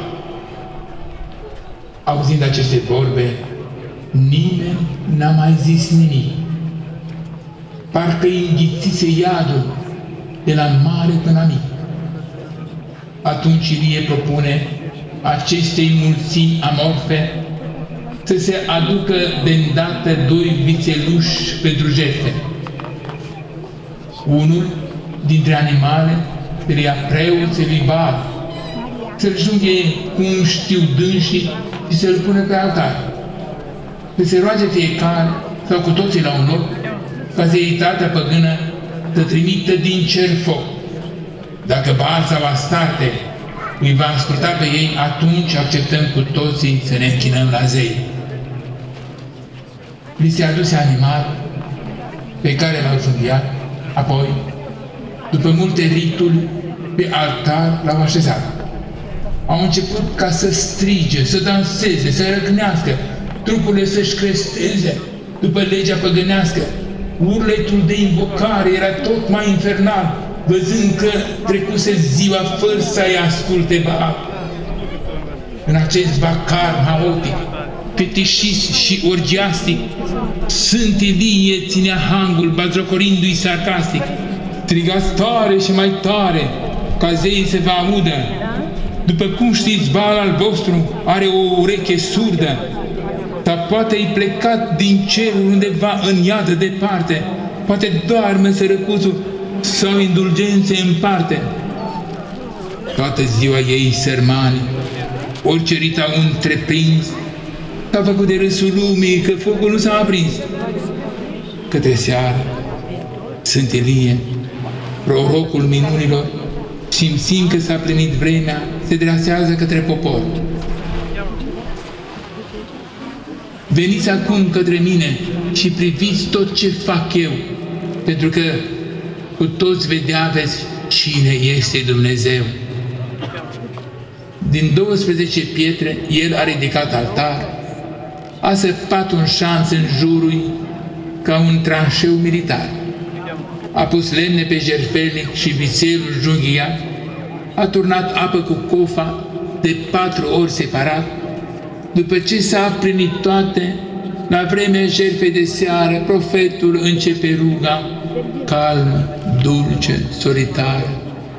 Auzind aceste vorbe, nimeni n-a mai zis nimic. Parcă îi înghițise iadul de la mare până la mic. Atunci Ilie propune acestei mulțimi amorfe să se aducă de îndată doi vițeluși pentru jertfe. Unul dintre animale le ia preoții Baal, să-l junghe cu un știu dânsii și să-l pună pe altar. Să se roage fiecare sau cu toții la un loc, ca zeitatea păgână să trimită din cer foc. Dacă Baal sau Astarte îi va asculta pe ei, atunci acceptăm cu toții să ne închinăm la zei. Li se aduse animal pe care l-au junghiat, apoi, după multe rituri, pe altar l-au așezat. Au început ca să strige, să danseze, să răcnească, trupurile să-și cresteze după legea păgânească. Urletul de invocare era tot mai infernal, văzând că trecuse ziua fără să-i asculte Baal. În acest vacar haotic, fetișist și orgiastic, Sfânt Ilie ținea hangul, bazocorindu-i sarcastic: strigați tare și mai tare, ca zeii se va audă. După cum știți, Baal al vostru are o ureche surdă, dar poate-i plecat din cerul undeva în iadă departe, poate doarme sărăcuțul sau indulgențe în parte. Toată ziua ei sărmani, orice rit au întreprins, s-a făcut de râsul lumii că focul nu s-a aprins. Către seară, Sfânt Ilie, prorocul minunilor, simțind că s-a plinit vremea, se dresează către popor. Veniți acum către mine și priviți tot ce fac eu, pentru că cu toți vedea veți cine este Dumnezeu. Din douăsprezece pietre, el a ridicat altar, a săpat un șanț în jurul ca un tranșeu militar. A pus lemne pe jertfelnic și vițelul junghiat, a turnat apă cu cofa de patru ori separat. După ce s-a plinit toate, la vremea jertfei de seară, profetul începe ruga calmă, dulce, solitară: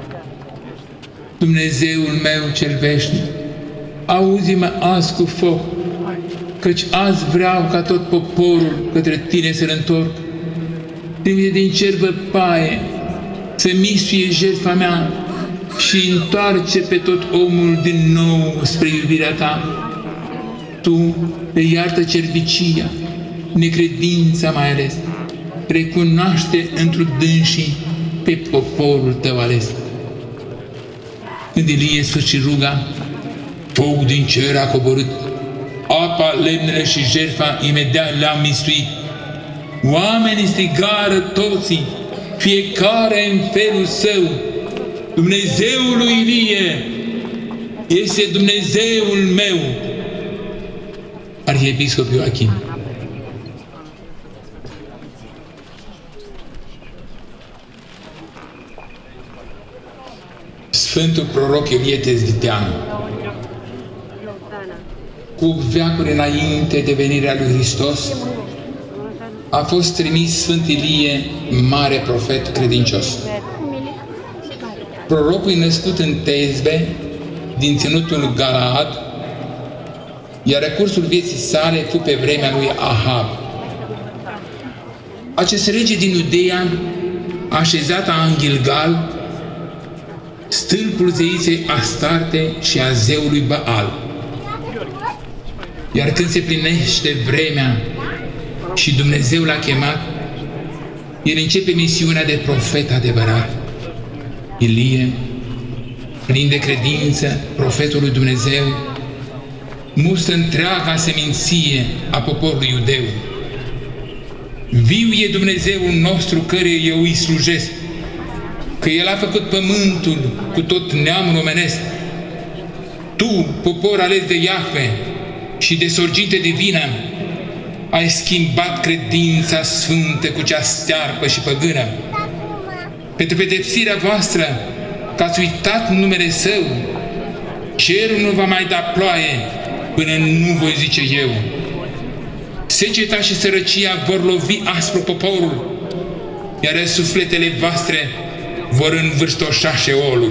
Dumnezeul meu cel veșnic, auzi-mă azi cu foc, căci azi vreau ca tot poporul către tine să-l întorc. Trimite din cer văpaie să misuie jertfa mea și întoarce pe tot omul din nou spre iubirea ta. Tu le iartă cerbicia, necredința mai ales, recunoaște întru dânsii pe poporul Tău ales. Când Ilie sfârși ruga, foc din cer a coborât, apa, lemnele și jertfa imediat le-a mistuit. Oamenii strigară toții, fiecare în felul său, Dumnezeul lui Ilie este Dumnezeul meu. Arhiepiscop Ioachim. Sfântul proroc Ilie Tezviteanu, cu veacuri înainte de venirea lui Hristos, a fost trimis Sfânt Ilie, mare profet credincios. Prorocul născut în Tezbe, din ținutul Galaad, iar recursul vieții sale fu pe vremea lui Ahab. Acest rege din Iudeea, așezat în Gilgal, stâlpul zeiței Astarte și a zeului Baal. Iar când se plinește vremea și Dumnezeu l-a chemat, el începe misiunea de profet adevărat. Ilie, plin de credință, profetul lui Dumnezeu, mustră întreaga seminție a poporului iudeu. Viu e Dumnezeul nostru căruia eu îi slujesc, că El a făcut pământul cu tot neamul omenesc. Tu, popor ales de Iahve și de sorginte divină, ai schimbat credința sfântă cu cea stearpă și păgână. Pentru pedepsirea voastră, că ați uitat numele Său, cerul nu va mai da ploaie până nu voi zice eu. Seceta și sărăcia vor lovi aspru poporul, iar sufletele voastre vor învârstoșa șeolul.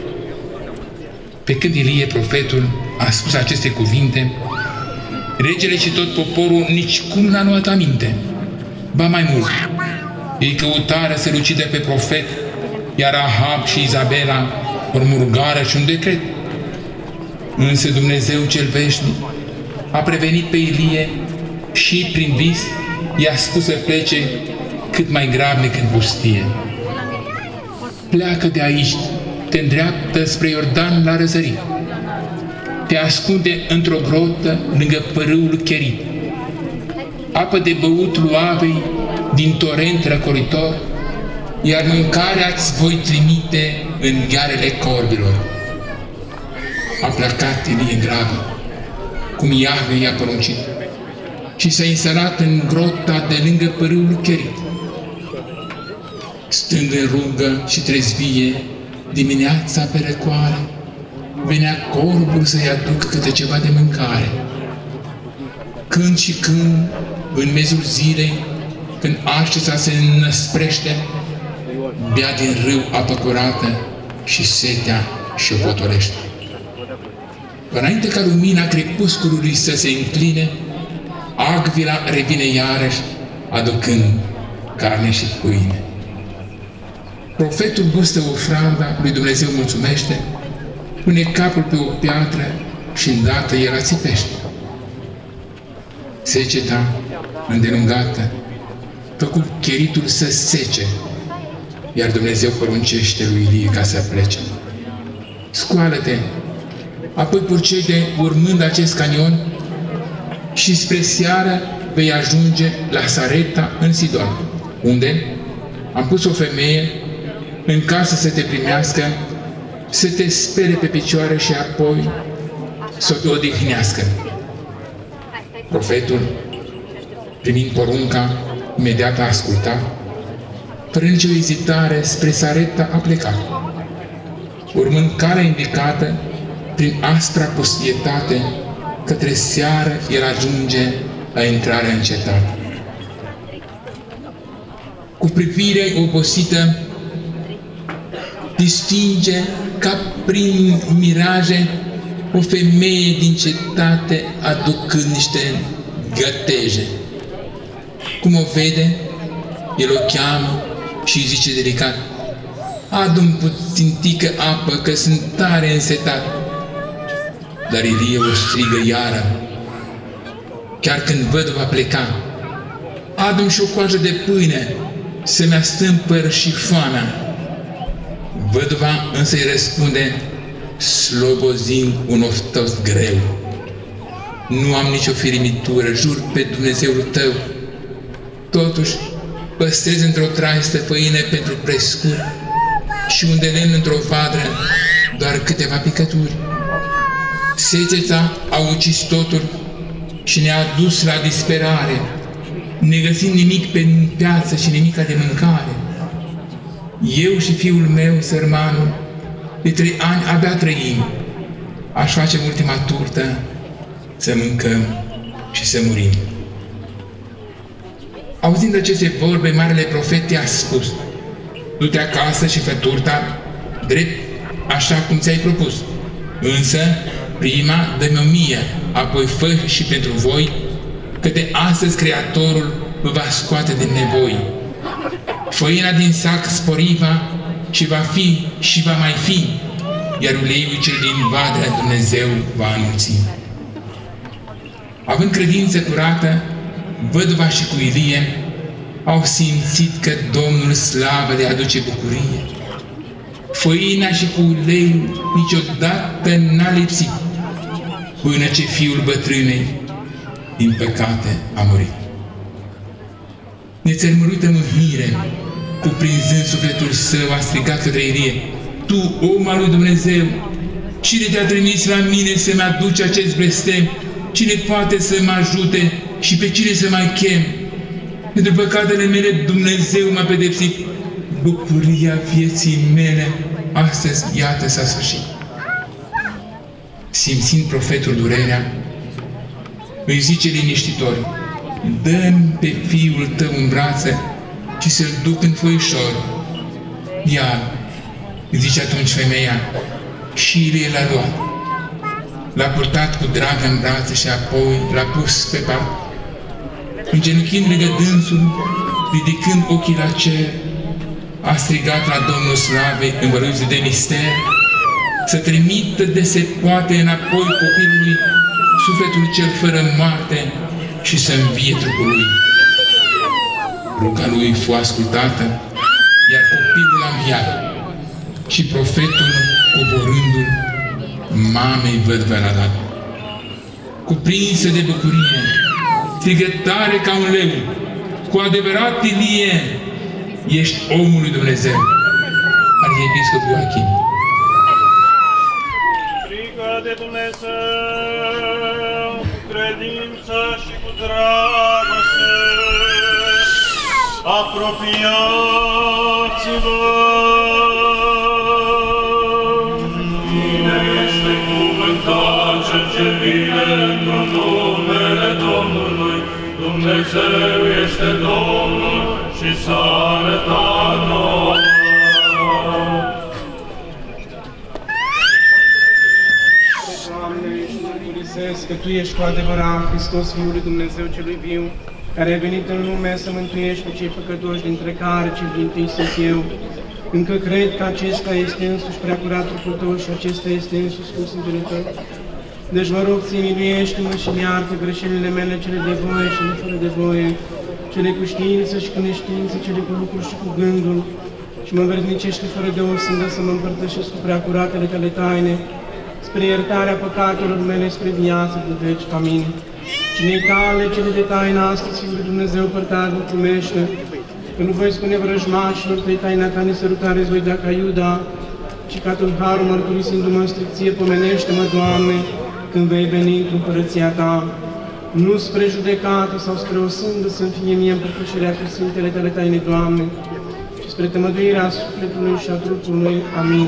Pe când Ilie, profetul, a spus aceste cuvinte, regele și tot poporul nici cum n-a luat aminte. Ba mai mult, ei căutară să-l ucidă pe profet, iar Ahab și Izabela murmurgară și un decret. Însă Dumnezeu cel veșnic a prevenit pe Ilie și, prin vis, i-a spus să plece cât mai grabnic în pustie. Pleacă de aici, te îndreaptă spre Iordan la răsărit. Te ascunde într-o grotă lângă părâul Cherit. Apă de băut luavei din torent răcoritor, iar mâncarea îți voi trimite în ghearele corbilor. A plecat Ilie grabă, cum Iahve i-a poruncit, și s-a instalat în grota de lângă părâul Cherit. Stând în rugă și trezvie, dimineața pe răcoare, venea corbul să-i aducă câte ceva de mâncare. Când și când, în mezul zilei, când aștesa se înăsprește, bea din râu apă curată și setea și-o potolește. Înainte ca lumina crepusculului să se încline, Agvila revine iarăși, aducând carne și pâine. Profetul gustă ofranda, lui Dumnezeu mulțumește, pune capul pe o piatră și îndată el ațipește. Seceta, îndelungată, făcu Cheritul să sece, iar Dumnezeu poruncește lui Ilie ca să plece. Scoală-te, apoi purcede urmând acest canion și spre seară vei ajunge la Sarepta în Sidon, unde am pus o femeie în casă să te primească, să te spere pe picioare și apoi să te odihnească. Profetul, primind porunca, imediat a ascultat, fără nicio ezitare, spre Sarepta a plecat. Urmând calea indicată, prin aspra pustietate, către seară el ajunge la intrarea în cetate. Cu privire obosită, distinge ca prin miraje o femeie din cetate aducând niște găteje. Cum o vede, el o cheamă și îi zice delicat: adu-mi puțintică apă, că sunt tare însetat. Dar Ilie o strigă iară: chiar când văduva pleca, adu-mi și o coajă de pâine să-mi astâmpăr și foamea. Văduva însă îi răspunde, slobozind un oftos greu. Nu am nicio firimitură, jur pe Dumnezeul tău. Totuși, păstrez într-o traistă făină pentru prescuri și un de lemn într-o vadră doar câteva picături. Seceța a ucis totul și ne-a dus la disperare, ne găsim nimic pe piață și nimica de mâncare. Eu și fiul meu, sărmanul, de trei ani abia trăim. Aș face ultima turtă să mâncăm și să murim. Auzind aceste vorbe, marele profet i-a spus, du-te acasă și fă turta drept așa cum ți-ai propus. Însă, prima dă-mi o mie, apoi fă și pentru voi, că de astăzi Creatorul vă va scoate din nevoi. Făina din sac sporiva și va fi și va mai fi, iar uleiul cel din vadă Dumnezeu va anunți. Având credință curată, văduva și cu Ilie au simțit că Domnul slavă le aduce bucurie. Făina și cu uleiul niciodată n-a lipsit, până ce fiul bătrânei, din păcate, a murit. Nețărmărită mâhnire, cuprinzând sufletul său, a strigat către Ilie, tu, om al lui Dumnezeu, cine te-a trimis la mine să-mi aduce acest blestem? Cine poate să mă ajute și pe cine să mai chem? Pentru păcatele mele Dumnezeu m-a pedepsit. Bucuria vieții mele astăzi, iată, s-a sfârșit. Simțind profetul durerea, îi zice liniștitor, dă-mi pe fiul tău în brațe și să-l duc în foișor. Iar, îi zice atunci femeia, și Ilie l-a luat. L-a purtat cu drag în brațe și apoi l-a pus pe pat. Îngenunchind lângă dânsul, ridicând ochii la cer, a strigat la Domnul Slavei, învăluit de mister, să trimită de se poate înapoi copilului sufletul cel fără moarte și să învie trupul lui. Ruga lui fu ascultată, iar copilul a înviat și profetul, coborându-l, mamei văduvă l-a dat. Cuprinsă de bucurie, strigă tare ca un leu, cu adevărat, Ilie, ești omul lui Dumnezeu. Arhiepiscop Ioachim. Frică de Dumnezeu, cu credință și cu dragoste, apropiați-vă. Cine este cuvântat cel ce vine într-un numele Domnului, Dumnezeu este Domnul și s-a arătat nouă. Doamne, și mărturisesc că Tu ești cu adevărat Hristos, Fiul lui Dumnezeu celui viu, care ai venit în lume să mântuiești pe cei păcătoși, dintre care cel dintâi sunt eu. Încă cred că acesta este însuși preacurat trupul Tău și acesta este însuși cu sângele Tău. Deci vă rog, ți miluiește-mă și iartă greșelile mele, cele de voie și nu fără de voie, cele cu știință și cu neștiință, cele cu lucruri și cu gândul, și mă învrednicește fără de o sândă să mă împărtășesc cu preacuratele Tale taine, spre iertarea păcatelor mele, spre viață de veci. Amin. Cine-i Tale, cele de taina astăzi, Fiul lui Dumnezeu, părtagul primește, că nu voi spune vrăjmașilor Tăi taina Ta nesărutare, îți voi da ca Iuda, și ca Tu în harul mărturisindu-mă în stricție, pomenește-mă, Doamne, când vei veni într împărăția Ta, nu spre judecată sau spre o sândă să-mi fie mie împărtășirea cu Sfintele Tale taine, Doamne, și spre tămăduirea sufletului și a trupului. Amin.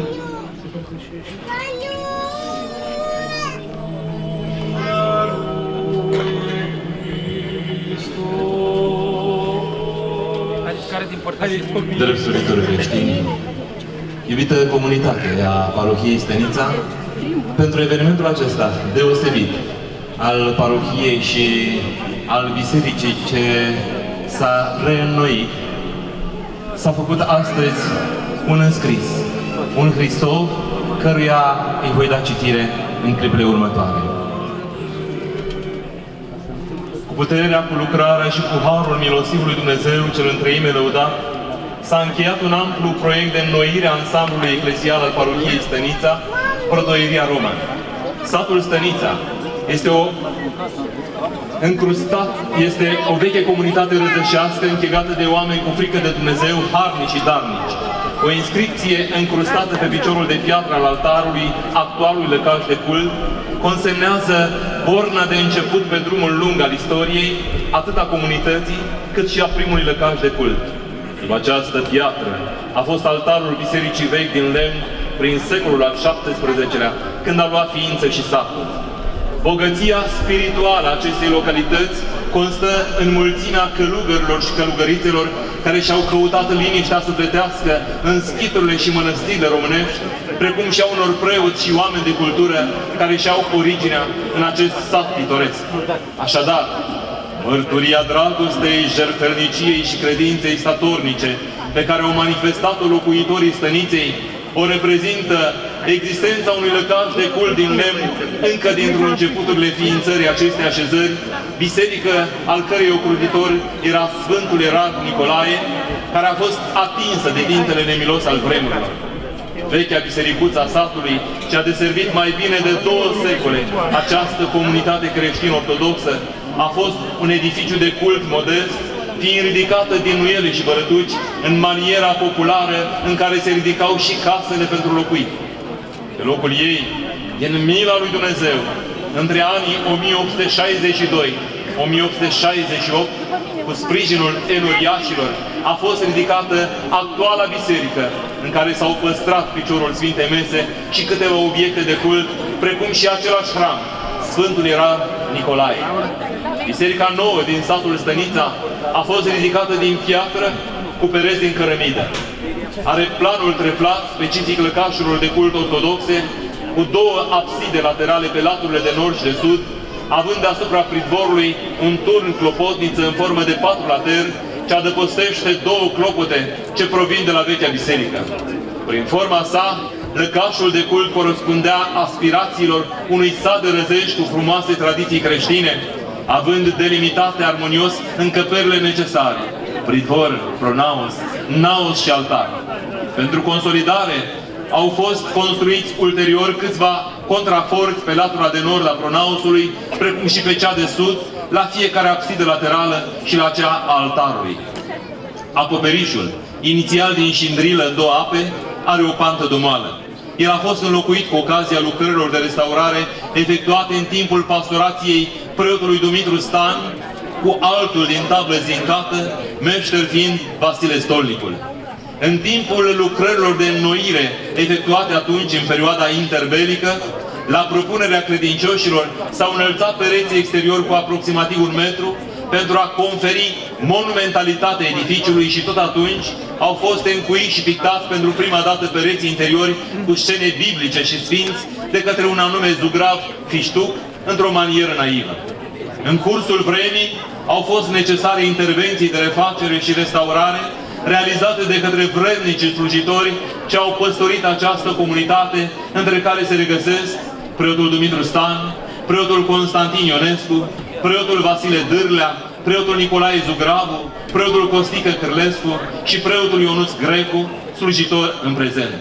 Drept slujitori creștini, iubită comunitate a parohiei Stănița, pentru evenimentul acesta deosebit al parohiei și al bisericii ce s-a reînnoit, s-a făcut astăzi un înscris, un Hristov, căruia îi voi da citire în clipele următoare. puterea, cu lucrarea și cu harul milosivului Dumnezeu cel întreime lăudat, s-a încheiat un amplu proiect de înnoire a ansamblului eclesial al parohiei Stănița, Protoieria Roman. Satul Stănița este o încrustat, este o veche comunitate răzășească închegată de oameni cu frică de Dumnezeu, harnici și darnici. O inscripție încrustată pe piciorul de piatră al altarului actualului lăcaș de cult consemnează borna de început pe drumul lung al istoriei, atât a comunității, cât și a primului lăcaș de cult. Sub această piatră a fost altarul bisericii vechi din lemn prin secolul al șaptesprezecelea, când a luat ființă și satul. Bogăția spirituală a acestei localități constă în mulțimea călugărilor și călugărițelor care și-au căutat liniștea sufletească în schiturile și mănăstirile românești, precum și a unor preoți și oameni de cultură care și-au originea în acest sat pitoresc. Așadar, mărturia dragostei, jertferniciei și credinței statornice pe care au manifestat-o locuitorii Stăniței o reprezintă existența unui lăcaș de cult din lemn încă dintr-un începuturile ființării acestei așezări, biserică al cărei ocrotitor era Sfântul Erat Nicolae, care a fost atinsă de dintele nemilos al vremurilor. Vechea bisericuță a satului, ce a deservit mai bine de două secole această comunitate creștin-ortodoxă, a fost un edificiu de cult modest, fiind ridicată din nuiele și bărătuci în maniera populară în care se ridicau și casele pentru locuit. Pe locul ei, din mila lui Dumnezeu, între anii o mie opt sute șaizeci și doi - o mie opt sute șaizeci și opt, cu sprijinul enoriașilor, a fost ridicată actuala biserică, în care s-au păstrat piciorul Sfintei Mese și câteva obiecte de cult, precum și același hram, Sfântul Erat Nicolae. Biserica nouă din satul Stănița a fost ridicată din piatră cu pereți din cărămidă. Are planul treplat, specific lăcașurilor de cult ortodoxe, cu două abside laterale pe laturile de nord și de sud, având deasupra pridvorului un turn clopotniță în formă de patru lateri, ce adăpostește două clopote ce provin de la vechea biserică. Prin forma sa, lăcașul de cult corespundea aspirațiilor unui sat de răzești cu frumoase tradiții creștine, având delimitate armonios încăperile necesare, pridvor, pronaos, naos și altar. Pentru consolidare au fost construiți ulterior câțiva contraforți pe latura de nord a pronaosului, precum și pe cea de sud, la fiecare absidă laterală și la cea a altarului. Acoperișul, inițial din șindrilă în două ape, are o pantă domoală. El a fost înlocuit cu ocazia lucrărilor de restaurare efectuate în timpul pastorației preotului Dumitru Stan, cu altul din tablă zincată, meșter fiind Vasile Stolnicul. În timpul lucrărilor de înnoire efectuate atunci în perioada interbelică, la propunerea credincioșilor s-au înălțat pereții exterior cu aproximativ un metru pentru a conferi monumentalitatea edificiului și tot atunci au fost încuiți și pictați pentru prima dată pereții interiori cu scene biblice și sfinți de către un anume zugrav Fiștuc într-o manieră naivă. În cursul vremii au fost necesare intervenții de refacere și restaurare realizate de către vrednici slujitori ce au păstorit această comunitate, între care se regăsesc preotul Dumitru Stan, preotul Constantin Ionescu, preotul Vasile Dârlea, preotul Nicolae Zugravu, preotul Costică Cârlescu și preotul Ionuț Grecu, slujitor în prezent.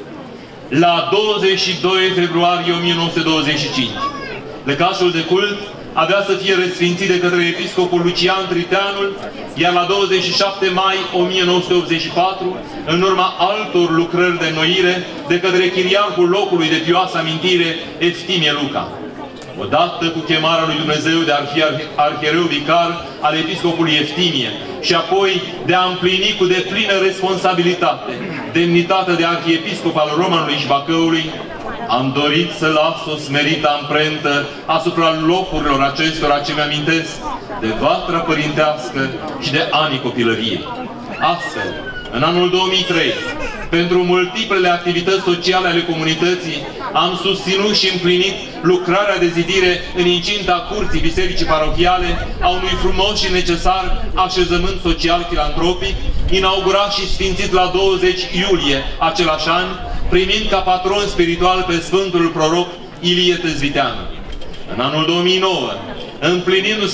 La douăzeci și doi februarie o mie nouă sute douăzeci și cinci, lăcașul de cult avea să fie resfințit de către episcopul Lucian Triteanul, iar la douăzeci și șapte mai o mie nouă sute optzeci și patru, în urma altor lucrări de înnoire, de către chiriarhul locului de pioasă amintire, Eftimie Luca. Odată cu chemarea lui Dumnezeu de a fi arhiereu vicar al episcopului Eftimie și apoi de a împlini cu deplină responsabilitate demnitatea de arhiepiscop al Romanului și Bacăului, am dorit să las o smerită amprentă asupra locurilor acestora ce mi-amintesc de vatra părintească și de anii copilăriei. Astfel, în anul două mii trei, pentru multiplele activități sociale ale comunității, am susținut și împlinit lucrarea de zidire în incinta curții bisericii parohiale a unui frumos și necesar așezământ social filantropic, inaugurat și sfințit la douăzeci iulie același an, primind ca patron spiritual pe Sfântul Proroc Ilie Tezviteanu. În anul două mii nouă, împlinindu-se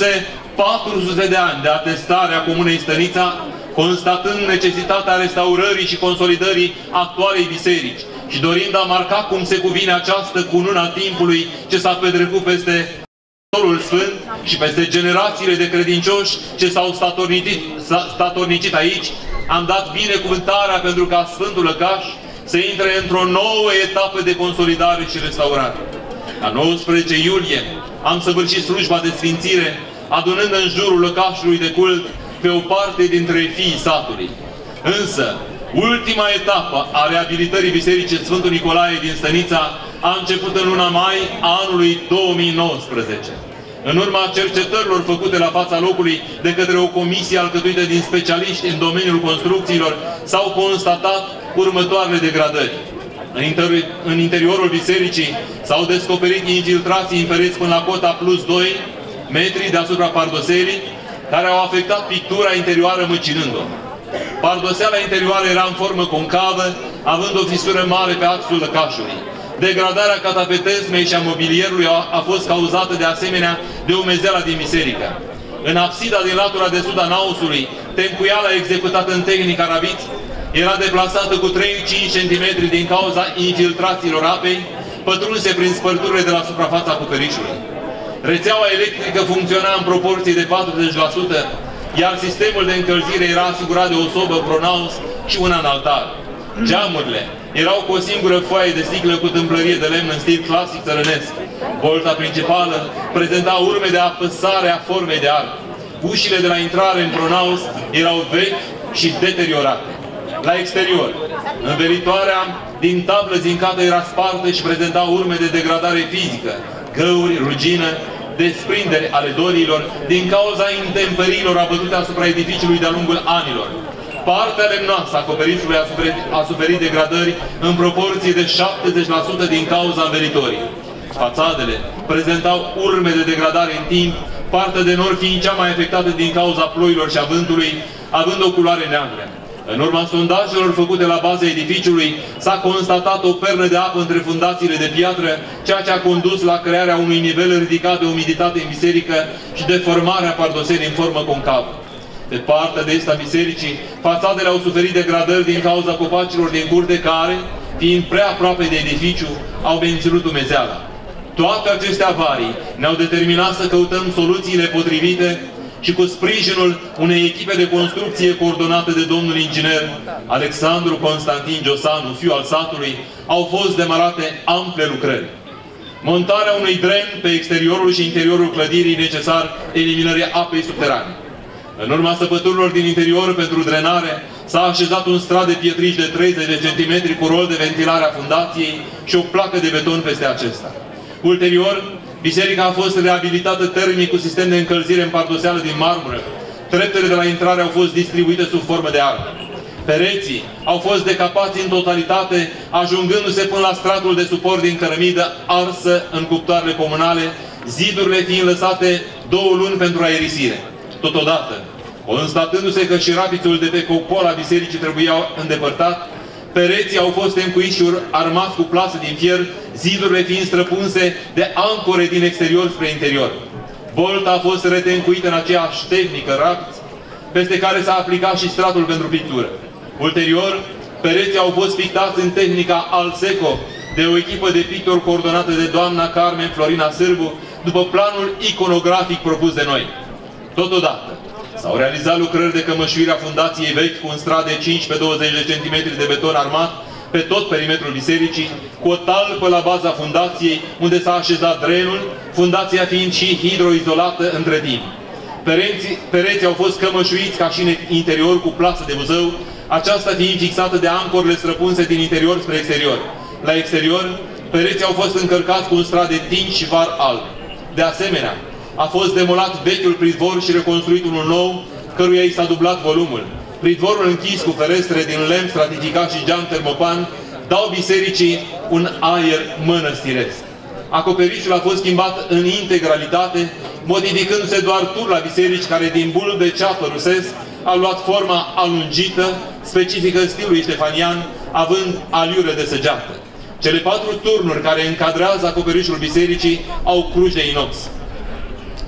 patru sute de ani de atestare a Comunei Stănița, constatând necesitatea restaurării și consolidării actualei biserici și dorind a marca cum se cuvine această cununa timpului ce s-a petrecut peste Solul Sfânt și peste generațiile de credincioși ce s-au statornicit, statornicit aici, am dat binecuvântarea pentru ca Sfântul Lăcaș să intre într-o nouă etapă de consolidare și restaurare. La nouăsprezece iulie am săvârșit slujba de sfințire, adunând în jurul lăcașului de cult pe o parte dintre fiii satului. Însă, ultima etapă a reabilitării Bisericii Sfântul Nicolae din Stănița a început în luna mai a anului două mii nouăsprezece. În urma cercetărilor făcute la fața locului de către o comisie alcătuită din specialiști în domeniul construcțiilor, s-au constatat următoarele degradări. În, interi în interiorul bisericii s-au descoperit infiltrații în pereți până la cota plus doi metri deasupra pardoselii, care au afectat pictura interioară măcinând-o. Pardoseala interioară era în formă concavă, având o fisură mare pe axul lăcașului. Degradarea catapetesmei și a mobilierului a, a fost cauzată de asemenea de umezeala din biserică. În absida din latura de sud a naosului, tencuiala executată în tehnica rabit era deplasată cu trei cinci centimetri din cauza infiltrațiilor apei, pătrunse prin spărturile de la suprafața acoperișului. Rețeaua electrică funcționa în proporție de patruzeci la sută, iar sistemul de încălzire era asigurat de o sobă pronaus și una în altar. Geamurile erau cu o singură foaie de sticlă cu tâmplărie de lemn în stil clasic țărănesc. Bolta principală prezenta urme de apăsare a formei de arc. Ușile de la intrare în pronaus erau vechi și deteriorate. La exterior, învelitoarea din tablă zincată era spartă și prezenta urme de degradare fizică, găuri, rugină, desprinderi ale doriilor din cauza intemperiilor abătute asupra edificiului de-a lungul anilor. Partea lemnoasă a acoperișului a suferit, a suferit degradări în proporție de șaptezeci la sută din cauza învelitorii. Fațadele prezentau urme de degradare în timp, partea de nord fiind cea mai afectată din cauza ploilor și a vântului, având o culoare neagră. În urma sondajelor făcute la baza edificiului, s-a constatat o pernă de apă între fundațiile de piatră, ceea ce a condus la crearea unui nivel ridicat de umiditate în biserică și deformarea pardoselii în formă concavă. Pe partea de est a bisericii, fațadele au suferit degradări din cauza copacilor din curte care, fiind prea aproape de edificiu, au menținut umezeala. Toate aceste avarii ne-au determinat să căutăm soluțiile potrivite și cu sprijinul unei echipe de construcție coordonate de domnul inginer Alexandru Constantin Giosanu, fiu al satului, au fost demarate ample lucrări. Montarea unui dren pe exteriorul și interiorul clădirii necesar eliminării apei subterane. În urma săpăturilor din interior pentru drenare, s-a așezat un strat de pietriș de treizeci de centimetri cu rol de ventilare a fundației și o placă de beton peste acesta. Ulterior, biserica a fost reabilitată termic cu sistem de încălzire în pardoseală din marmură. Treptele de la intrare au fost distribuite sub formă de arc. Pereții au fost decapați în totalitate, ajungându-se până la stratul de suport din cărămidă arsă în cuptoarele comunale, zidurile fiind lăsate două luni pentru aerisire. Totodată, constatându-se că și rapițul de pe copola bisericii trebuia îndepărtat, pereții au fost încuiți și armați cu plasă din fier, zidurile fiind străpunse de ancore din exterior spre interior. Bolta a fost retencuită în aceeași tehnică rapiț, peste care s-a aplicat și stratul pentru pictură. Ulterior, pereții au fost pictați în tehnica Alseco de o echipă de pictori coordonată de doamna Carmen Florina Sârbu, după planul iconografic propus de noi. Totodată, s-au realizat lucrări de cămășuire a fundației vechi cu un strat de cinci pe douăzeci de centimetri de beton armat pe tot perimetrul bisericii, cu o talpă la baza fundației, unde s-a așezat drenul, fundația fiind și hidroizolată între timp. Pereții, pereții au fost cămășuiți ca și în interior cu plasă de Buzău, aceasta fiind fixată de ancorele străpunse din interior spre exterior. La exterior, pereții au fost încărcați cu un strat de tinci și var alb. De asemenea, a fost demolat vechiul pridvor și reconstruit unul nou, căruia i s-a dublat volumul. Pridvorul închis cu ferestre din lemn stratificat și geam termopan dau bisericii un aer mănăstiresc. Acoperișul a fost schimbat în integralitate, modificându-se doar tur la biserici care din bulb de ceapă rusesc a luat forma alungită, specifică stilului ștefanian, având aliură de săgeată. Cele patru turnuri care încadrează acoperișul bisericii au cruci de inox.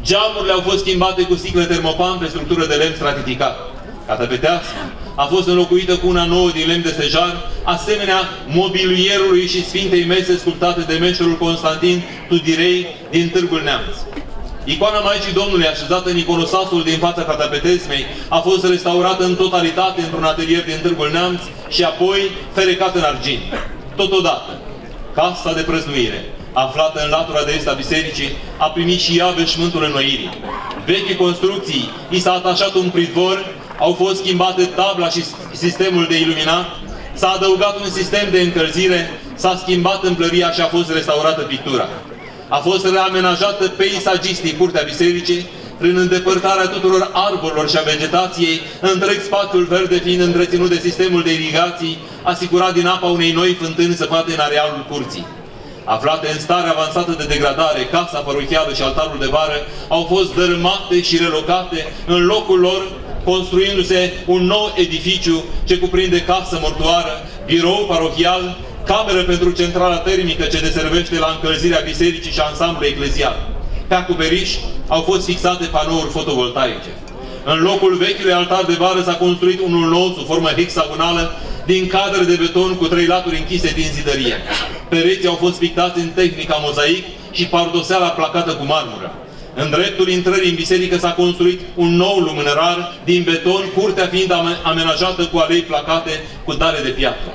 Geamurile au fost schimbate cu sticle termopan pe structură de lemn stratificat. Catapeteasma a fost înlocuită cu una nouă din lemn de stejar, asemenea mobilierului și Sfintei Mese sculptate de meșterul Constantin Tudirei din Târgul Neamț. Icoana Maicii Domnului, așezată în iconostasul din fața catapetesmei, a fost restaurată în totalitate într-un atelier din Târgul Neamț și apoi ferecată în argint. Totodată, casa de prăznuire, aflată în latura de est a bisericii, a primit și ea veșmântul înnoirii. Vechi construcții, i s-a atașat un pridvor, au fost schimbate tabla și sistemul de iluminat, s-a adăugat un sistem de încălzire, s-a schimbat împlăria și a fost restaurată pictura. A fost reamenajată peisagistic curtea bisericii, prin îndepărtarea tuturor arborilor și a vegetației, întreg spațiul verde fiind întreținut de sistemul de irigații, asigurat din apa unei noi fântâni săpate în arealul curții. Aflate în stare avansată de degradare, casa parohială și altarul de vară au fost dărâmate și relocate în locul lor, construindu-se un nou edificiu ce cuprinde casă mortoară, birou parohial, cameră pentru centrala termică ce deservește la încălzirea bisericii și ansamblului eclezial. Pe acoperiș au fost fixate panouri fotovoltaice. În locul vechiului altar de vară s-a construit unul nou sub formă hexagonală din cadre de beton cu trei laturi închise din zidărie. Pereții au fost pictați în tehnica mozaic și pardoseala placată cu marmură. În dreptul intrării în biserică s-a construit un nou lumânărar din beton, curtea fiind amenajată cu alei placate cu dare de piatră.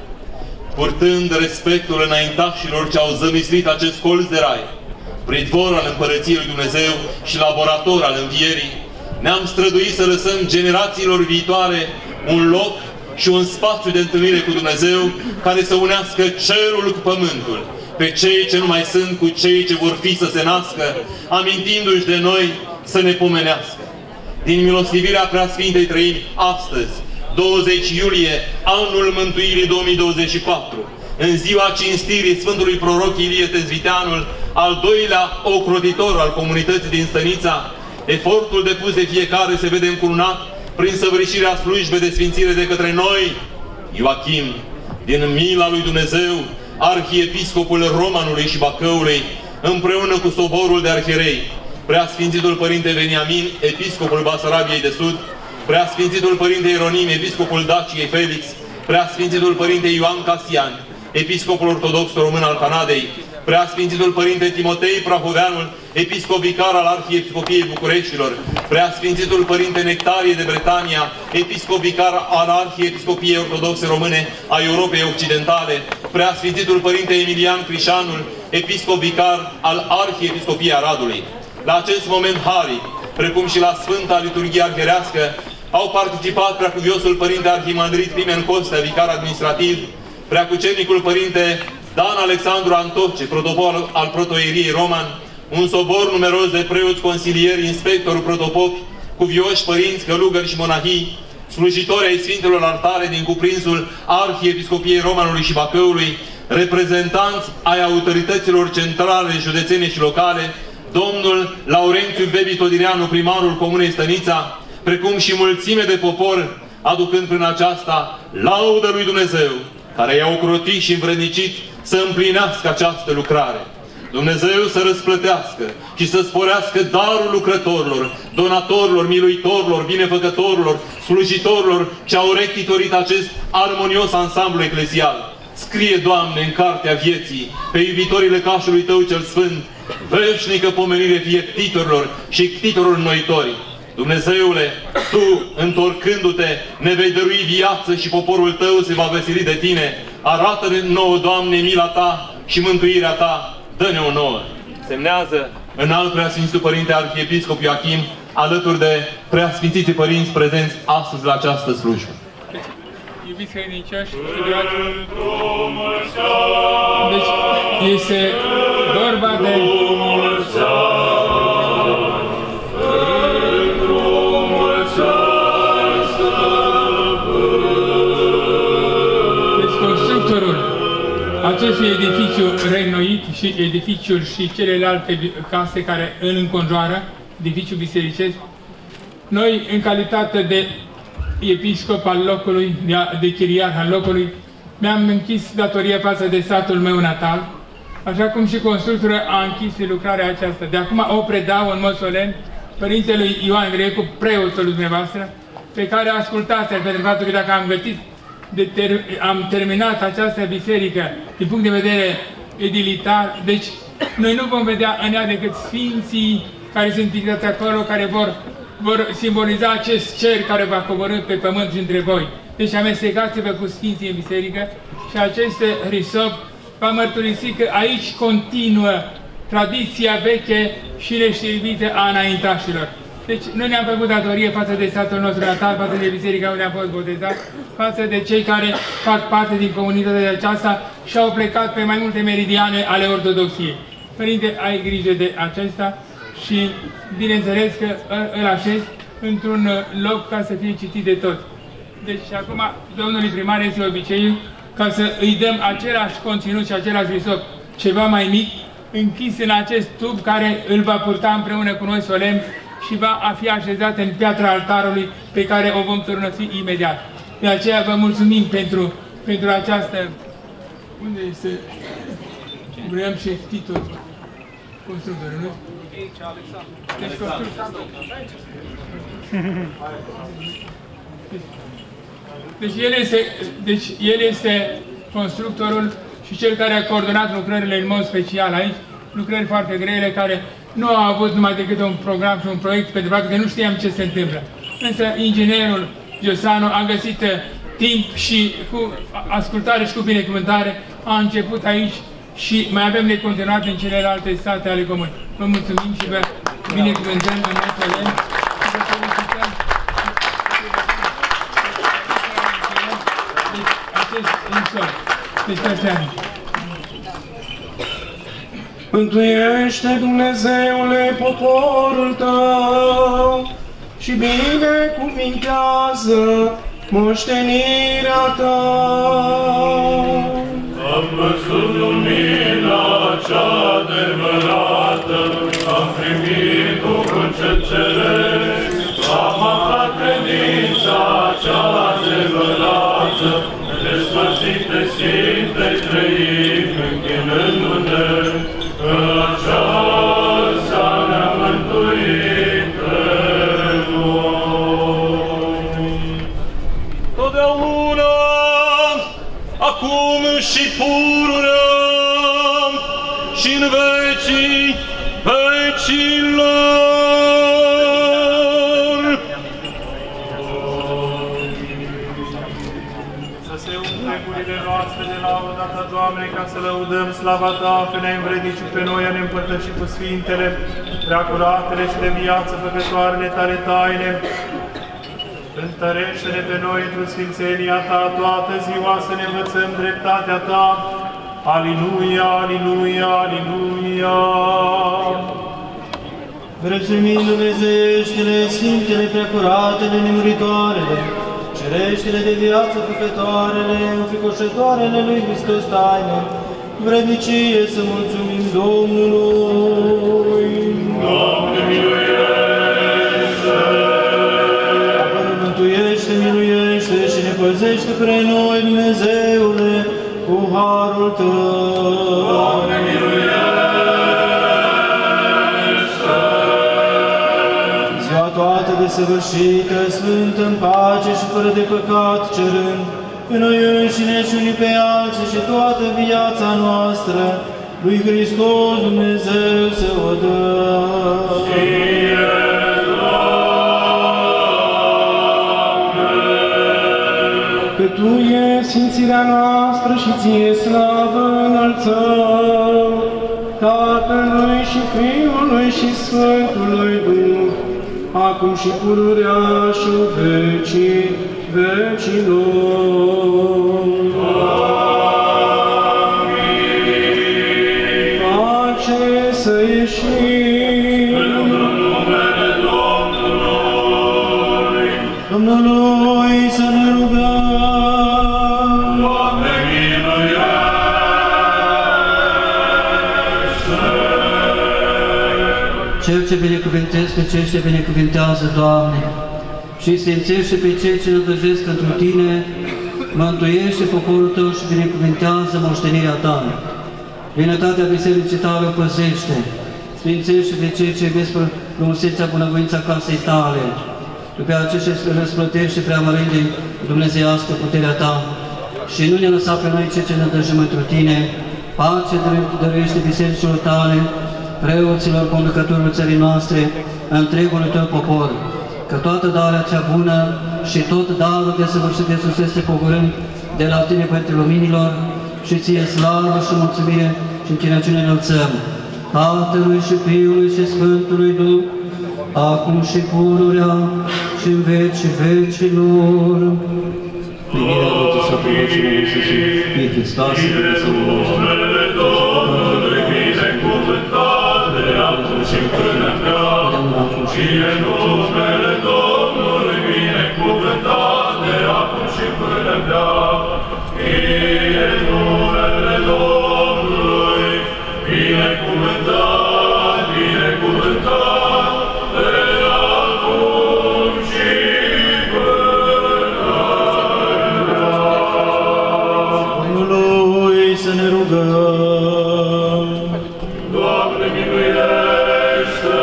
Purtând respectul înaintașilor ce au zămislit acest colț de rai, pridvor al Împărăției lui Dumnezeu și laborator al Învierii, ne-am străduit să lăsăm generațiilor viitoare un loc și un spațiu de întâlnire cu Dumnezeu care să unească cerul cu pământul, pe cei ce nu mai sunt cu cei ce vor fi să se nască, amintindu-și de noi să ne pomenească. Din milostivirea Preasfintei Trăimi, astăzi, douăzeci iulie, anul Mântuirii două mii douăzeci și patru, în ziua cinstirii Sfântului Proroc Ilie Tezviteanul, al doilea ocrotitor al comunității din Stănița, efortul depus de fiecare se vede încununat prin săvârșirea slujbei de sfințire de către noi, Ioachim, din mila lui Dumnezeu, arhiepiscopul Romanului și Bacăului, împreună cu soborul de arhierei, Preasfințitul Părinte Veniamin, episcopul Basarabiei de Sud, Preasfințitul Părinte Ieronim, episcopul Daciei Felix, Preasfințitul Părinte Ioan Casian, episcopul ortodox român al Canadei, Preasfințitul Părinte Timotei Prahoveanul, episcop vicar al Arhiepiscopiei Bucureștilor, Preasfințitul Părinte Nectarie de Bretania, episcop vicar al Arhiepiscopiei Ortodoxe Române a Europei Occidentale, Preasfințitul Părinte Emilian Crișanul, episcop vicar al Arhiepiscopiei Aradului. La acest moment haric, precum și la Sfânta Liturghie Arhierească, au participat Preacuviosul Părinte Arhimandrit Pimen Costea, vicar administrativ, Preacucernicul Părinte Dan Alexandru Antoce, protopop al Protoieriei Roman, un sobor numeros de preoți, consilieri, inspectorul protopopi, cuvioși, părinți, călugări și monahii, slujitori ai Sfintelor Altare din cuprinsul Arhiepiscopiei Romanului și Bacăului, reprezentanți ai autorităților centrale, județene și locale, domnul Laurențiu Bebi Todireanu, primarul Comunei Stănița, precum și mulțime de popor, aducând prin aceasta laudă lui Dumnezeu, care i-a ocrotit și învrednicit să împlinească această lucrare. Dumnezeu să răsplătească și să sporească darul lucrătorilor, donatorilor, miluitorilor, binefăcătorilor, slujitorilor ce au rectitorit acest armonios ansamblu eclezial. Scrie, Doamne, în cartea vieții, pe iubitorii lăcașului Tău cel Sfânt, veșnică pomenire fie ctitorilor și ctitorilor înnoitori. Dumnezeule, Tu, întorcându-te, ne vei dărui viață și poporul Tău se va veseli de Tine. Arată-ne nouă, Doamne, mila Ta și mântuirea Ta. Dă-ne-o nouă. Semnează Înalt Preasfințitul Părinte Arhiepiscop Ioachim, alături de Preasfințiții Părinți prezenți astăzi la această slujbă. Iubiți credincioși, deci este vorba de acestui edificiu reînnoit și edificiul și celelalte case care îl înconjoară, edificiul bisericesc, noi, în calitate de episcop al locului, de chiriar al locului, mi-am închis datoria față de satul meu natal, așa cum și constructorul a închis lucrarea aceasta. De acum o predau în mod solemn Părintelui Ioan Grecu, preotul dumneavoastră, pe care ascultați-l pentru faptul că dacă am gătit, de ter am terminat această biserică din punct de vedere edilitar, deci noi nu vom vedea în ea decât sfinții care sunt indicați acolo, care vor, vor simboliza acest cer care va coborî pe pământ și între voi. Deci amestecați-vă cu sfinții în biserică și aceste hrisop va mărturisi că aici continuă tradiția veche și neștirbită a înaintașilor. Deci noi ne-am făcut datorie față de statul nostru natal, față de biserica unde am fost botezat, față de cei care fac parte din comunitatea aceasta și au plecat pe mai multe meridiane ale ortodoxiei. Părinte, ai grijă de acesta și bineînțeles că îl așezi într-un loc ca să fie citit de toți. Deci acum domnului primar este obiceiul ca să îi dăm același conținut și același risop, ceva mai mic, închis în acest tub care îl va purta împreună cu noi solemn și va fi așezat în piatra altarului pe care o vom turnăsi imediat. De aceea vă mulțumim pentru, pentru această... Unde este? Vreau și titlul constructorul, nu? Deci constructorul. Deci el este, deci el este constructorul și cel care a coordonat lucrările în mod special aici, lucrări foarte grele care nu au avut numai decât un program și un proiect, pentru faptul că nu știam ce se întâmplă. Însă inginerul Giosano a găsit timp și cu ascultare și cu binecuvântare a început aici și mai avem de continuat în celelalte state ale comunei. Vă mulțumim și vă binecuvântăm în mod solemn și vă felicităm. Deci, acest însor. Deci, asta Mântuiește, Dumnezeule, poporul Tău și binecuvintează moștenirea Ta. Am văzut lumina cea adevărată, am primit Duhul cel Ceresc, am aflat credința cea adevărată, despărțite Sfinte trăim, închinându-ne, că aceasta ne-a mântuit pe noi. Totdeauna, acum și pururea și în vecii vecilor. Să se umple gurile noastre de laudă Ta, Doamne, ca să lăudăm slava Ta, că ne-ai învrednicit pe noi a ne împărtăși cu Sfintele, preacuratele și de viață făcătoarele Tale taine. Întărește-ne pe noi într-o sfințenia Ta, toată ziua să ne învățăm dreptatea Ta. Aliluia, aliluia, aliluia! Vrățimim Dumnezeieștile, Sfintele, preacuratele, nemuritoarele, cereștile de viață făcătoarele, înfricoșătoarele lui Hristos taine, vrednicie să mulțumim Domnului. Doamne, miluiește! Apără, mântuiește, miluiește și ne păzește pre noi, Dumnezeule, cu harul Tău. Doamne, miluiește! Ziua toată desăvârșită, sfântă, în pace și fără de păcat, cerând pe noi înșine și unii pe alții și toată viața noastră, lui Hristos Dumnezeu să o dă. Că Tu e sfințirea noastră și Ție slavă înălțăm, Tatălui și Fiului și Sfântului Duh, acum și pururea și în vecii vecilor. Amin. Pace să ieșim. În numele Domnului. Domnului să ne rugăm. Doamne, miluiește! Cel ce binecuvântezi pe cei ce binecuvintează, Doamne, și sfințește pe cei ce nădăjesc întru Tine, mântuiește poporul Tău și binecuvintează moștenirea Ta. Binătatea Bisericii Tale o păzește, sfințește pe cei ce iubesc frumusețea, bunăvoința casei tale. După aceea se răsplătește prea mărinde dumnezeiască puterea ta și nu ne lăsa pe noi cei ce ne dăjăm întru tine. Pace dăruiește bisericilor tale, preoților, conducătorilor țării noastre, întregului tău popor, că toată darea cea bună și tot darul de săvârșit de sus este pogorând de la tine, Părinte Luminilor, și ție slavă și mulțumire și închinăciune înălțăm Tatălui și Fiului și Sfântului Duh, acum și pururea și în vecii vecilor. Primirea Duhului să privăcine Iisus și fie Hristos, să numele Domnului binecuvântat de acum și până veac, și în numele Domnului binecuvântat de acum și până veac, fie numele Domnului binecuvântat, binecuvântat de acum și până veac. Domnului să ne rugăm. Doamne, miluiește!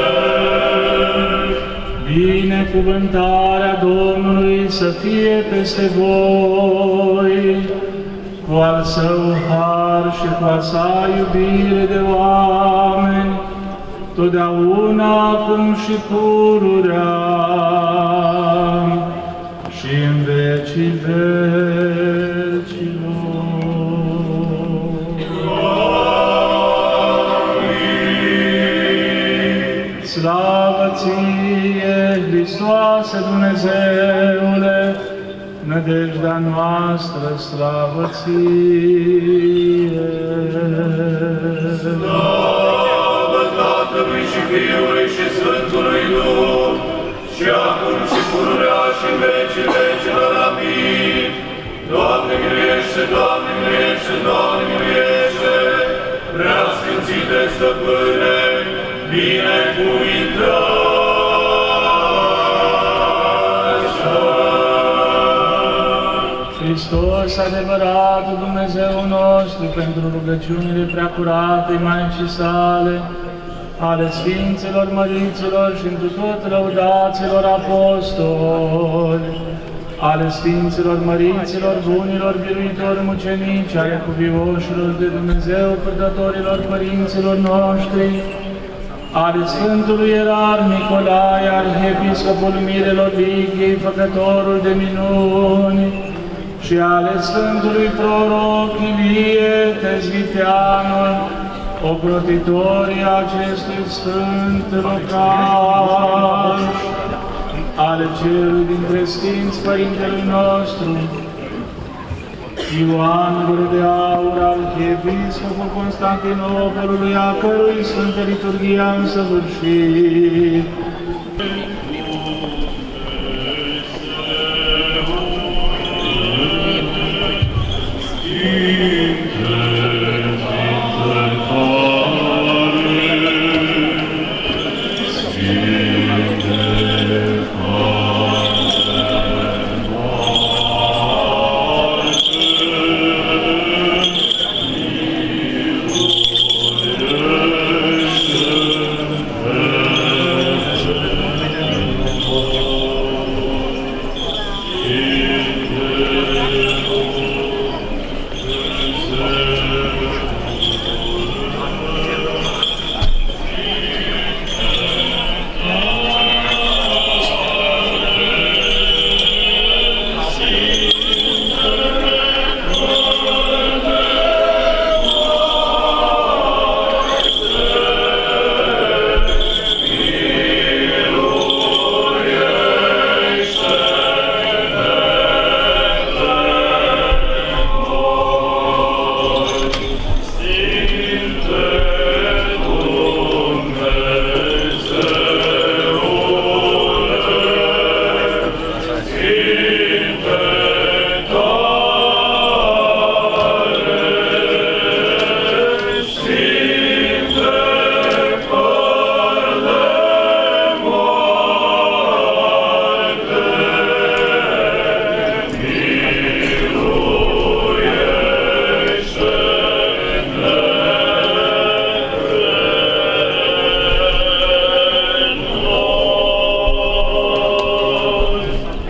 Binecuvântarea Domnului să fie peste voi, cu al său har și cu a sa iubire de oameni, totdeauna, acum și pururea, și în vecii vecilor. Slavă ție, Hristoase Dumnezeule, nădejdea noastră, slavă ție! Slavă Tatălui și Fiului și Sfântului Duh, și acum și pururea și în vecii vecilor. Amin. Doamne miluiește, Doamne miluiește, Doamne miluiește, prea sfințite Stăpâne, binecuvintează! Hristos, adevăratul Dumnezeu nostru, pentru rugăciunile preacuratei Maicii sale, ale Sfinților, Măriților și întru tot lăudaților apostoli, ale Sfinților, Măriților, bunilor, biruitori, mucenici, ale cuvioșilor de Dumnezeu, purtătorilor părinților noștri, ale Sfântului Ierar Nicolae, Arhiepiscopul Mirelor Lighiei, făcătorul de minuni, și ale Sfântului Proroc Ilie Tezviteanul, ocrotitorii acestui Sfânt locaș, ale celui dintre Sfinți Părintelui nostru, Ioan Gură de Aur, Arhiepiscopul Constantinopolului, a cărui Sfântă Liturghie am săvârșit.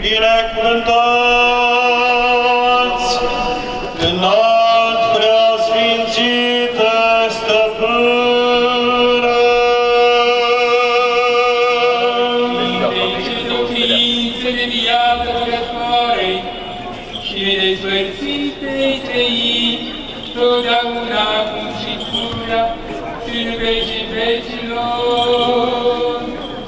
binecuvântați, înalt preasfințite stăpâne. Ființe de viață rugătoare și nedespărțite-i trăi, totdeauna acum și pururea și în vecii vecilor.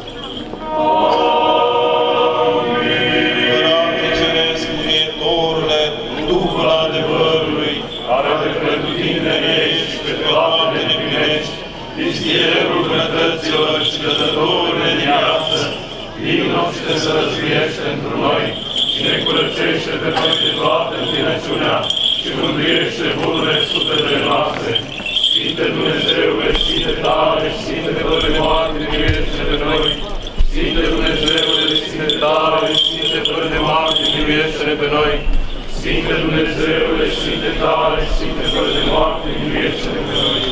Părinte Ceresc, Mântuitorule, Duhul adevărului, care de pretutine ești, pe toate nebinești, vizierul bunătăților și dătătorul de viață, vino și te sărățuiește într noi și ne curățește pe noi de toată întinăciunea și mântuiește bunurile sufletele noastre. Sfinte Dumnezeule, Sfinte tare, Sfinte fără de moarte, miluiește pe noi. Sfinte Dumnezeule, Sfinte tare, Sfinte fără de moarte, miluiește-ne pe noi. Sfinte Dumnezeule, Sfinte tare, Sfinte fără de moarte, miluiește-ne pe noi.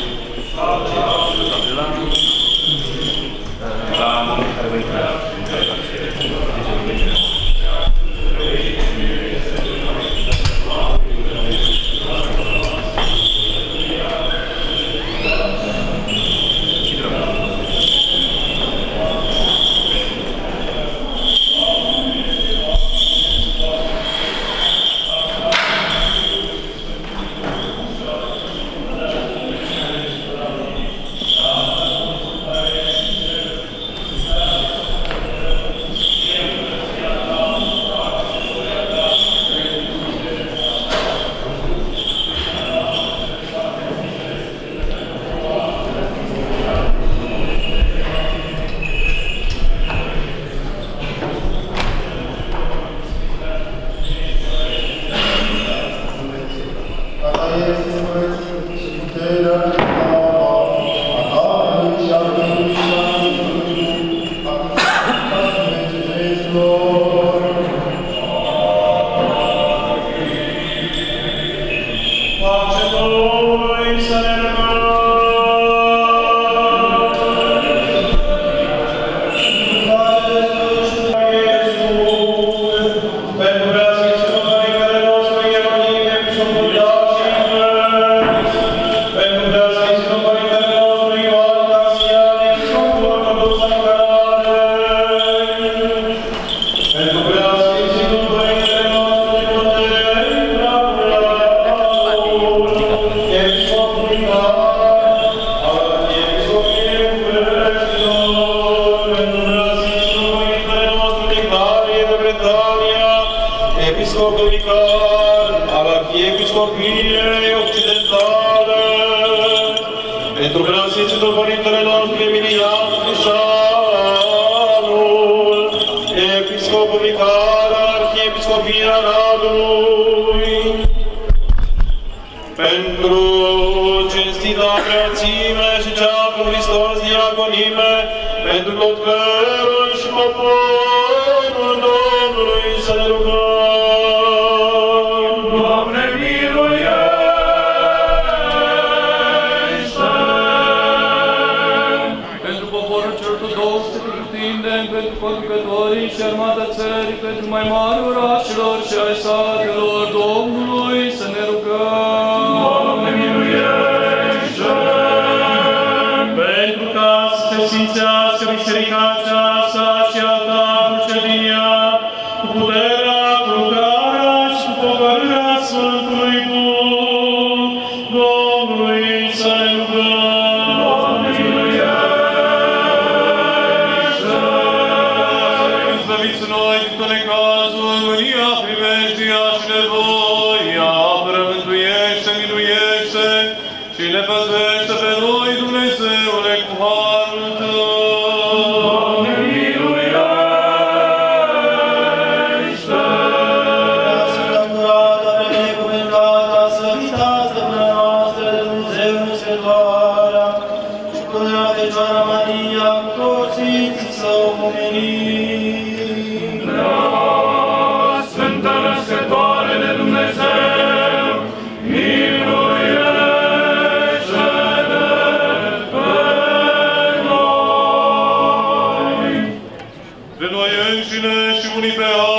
Sfântă Născătoare de Dumnezeu,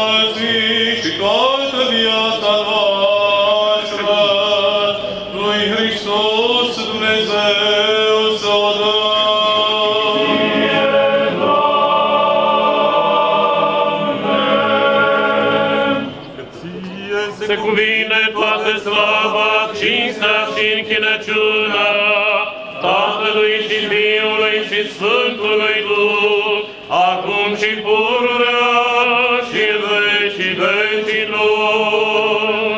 zi și toată viața noastră, lui Hristos Dumnezeu să o dăm. Se cuvine toată slava, cinstea și închinăciunea Tatălui și Fiului și Sfântului Duh, acum și pururea și în vecii vecilor.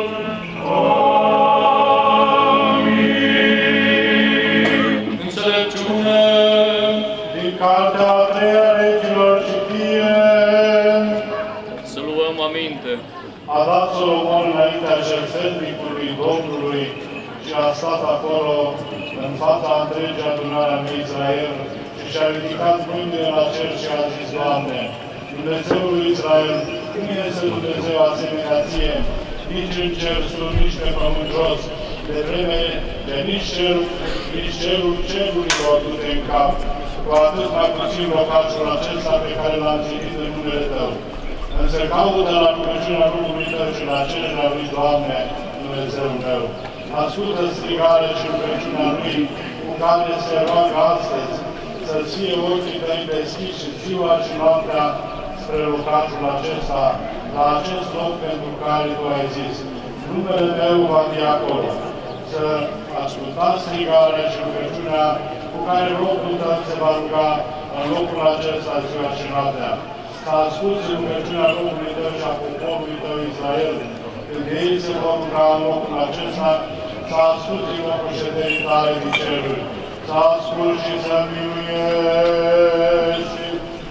Amin. Înțelepciune din Cartea a treia Regilor și fie. Să luăm aminte. A dat Solomon înaintea jertfelnicului Domnului și a stat acolo în fața întregii adunarea lui Israel și și-a ridicat mâinile la cer și a zis: Doamne, Dumnezeul lui Israel, cum este Dumnezeu asemenea ție, nici în cer sus, nici pe pământ jos, de vreme de nici cerul, nici cerul cerurilor nu te încap, cu atât mai puțin locașul acesta pe care l-am zidit în numele Tău. Însă caută la rugăciunea rugului Tău și la cererea lui, Doamne, Dumnezeul meu. Ascultă strigare și rugăciunea lui, cu care se roagă astăzi, să-ți fie ochii Tăi deschiși ziua și noaptea spre locașul acesta, la acest loc pentru care Tu ai zis: numele Meu va fi acolo. Să ascultați strigarea și rugăciunea cu care robul Tău se va ruga în locul acesta ziua și noaptea. Să asculți rugăciunea robului Tău și a poporului Tău Israel, când ei se vor ruga în locul acesta, să asculți locul șederii Tale din ceruri, să asculți și să miluiești.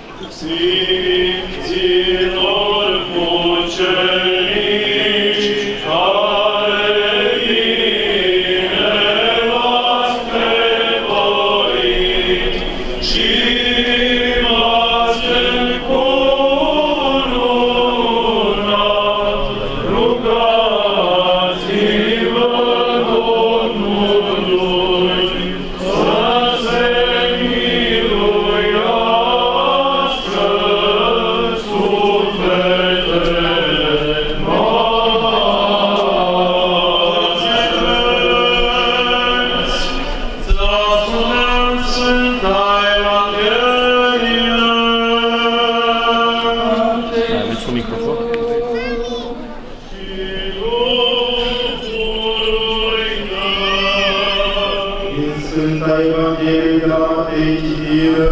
Sfinților mucenici, care bine v-ați prevoit și m-ați încununat, rugați-vă Domnului să se miluiască sufletele noastre. Să ascultăm Sfânta Evanghelie. Aveți un microfon? Din Sfânta Evanghelie de la Matei citire.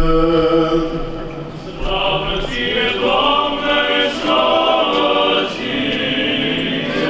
Slavă Ție, Doamne, slavă Ție!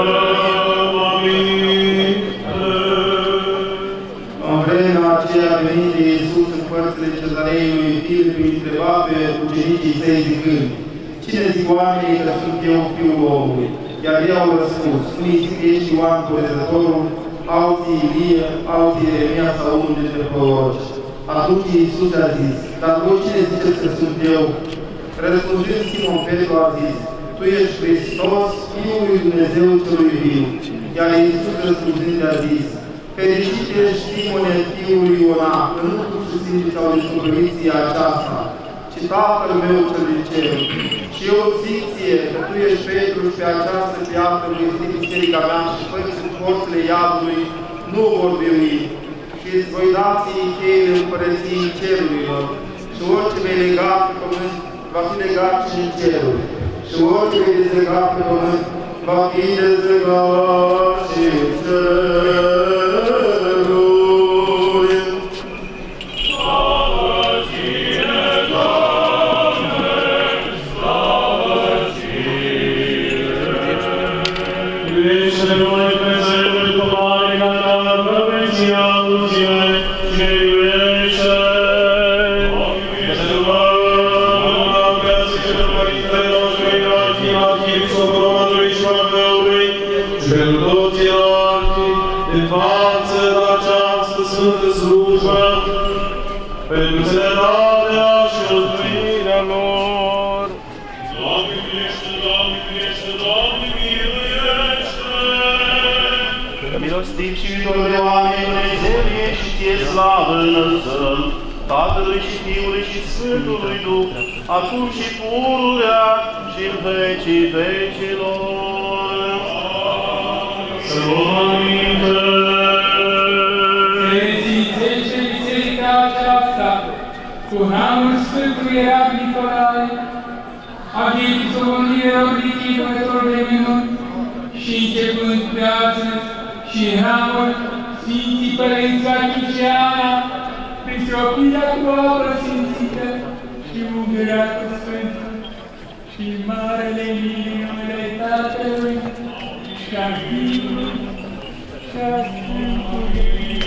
În vremea aceea a venit de Iisus în părțile cezarei lui Filip, îi întreba pe ucenicii săi zicând: Cine zic oamenii că sunt eu Fiul omului? Iar ei au răspuns: unii zic că ești Ioan Botezătorul, alții Ilie, alții Ieremia sau unul dintre proroci. Atunci Iisus a zis: dar voi cine ziceți că sunt eu? Răspunzând, Simon Petru a zis: Tu ești Hristos, Fiul lui Dumnezeu celui viu. Iar Iisus răspunzând a zis: Fericit ești, Simone, fiul lui Iona, că nu tu și simți sau descoperit ție aceasta, ci Tatăl meu cel din cer. Și eu zic ție că tu ești Petru și pe această piatră lui este biserica mea și părțile porțile iadului nu vor birui. Și îți voi da ție cheile împărăției cerurilor. Și orice vei lega pe pământ va fi legat și în ceruri. Și orice vei dezlega pe pământ va fi dezlegat și în ceruri. pentru înțelepciunea și răzbuirea lor. Doamne, miluiește, Doamne, miluiește, Doamne, miluiește! Că milostiv și iubitor de oameni, Dumnezeu ești și ție slavă înălțăm, Tatălui și Fiului și Sfântului Duh, acum și pururea și și în vecii vecilor. Să luăm aminte! Prezicește biserica aceasta cu harul Sfântului Ierarh Nicolae, Aghitul Ierarhii Făcătorul de minuni și începând pe astăzi și harul Sfinții Părinți Archiceana, prin stropirea cu apă sfințită și ungărea cu Sfântul și marele minunile Tatălui și a Fiului și a Sfântului.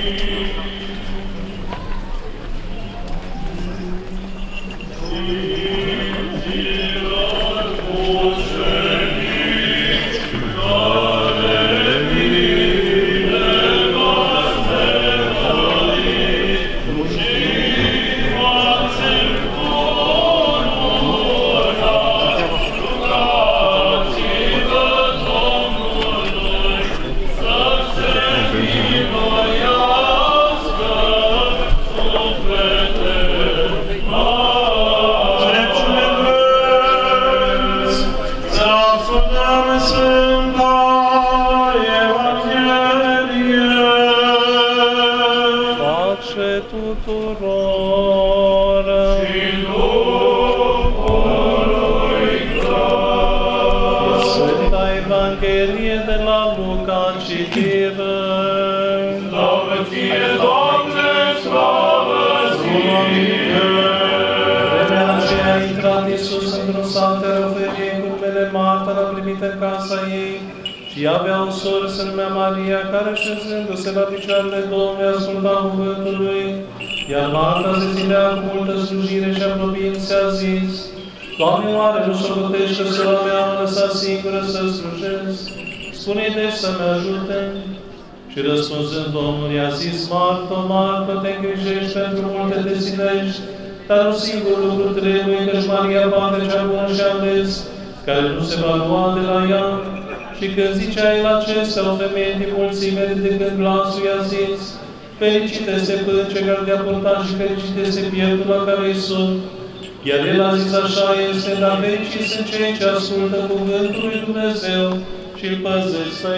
Și avea o soră, se numea Maria, care șezându-se la picioarele Domnului asculta cuvântul lui, iar Marta se ținea cu multă slujire și apropiință a zis: Doamne, oare nu socotești că sora mea am lăsat singură să slujesc? Spune-i deci să-mi ajute. Și răspunzând Domnul i-a zis: Marta, Marta, te îngrijești pentru multe te silești, dar un singur lucru trebuie, căci Maria poate cea bună și ales, care nu se va lua de la ea. Și când zicea el acestea, o femeie din mulțime, ridicând glasul, i-a zis: Fericite se pânce care te-a purtat și fericite se pieptul la care îi sunt. Iar el a zis: Așa este, dar fericiți sunt cei ce ascultă cuvântul lui Dumnezeu și îl păzesc pe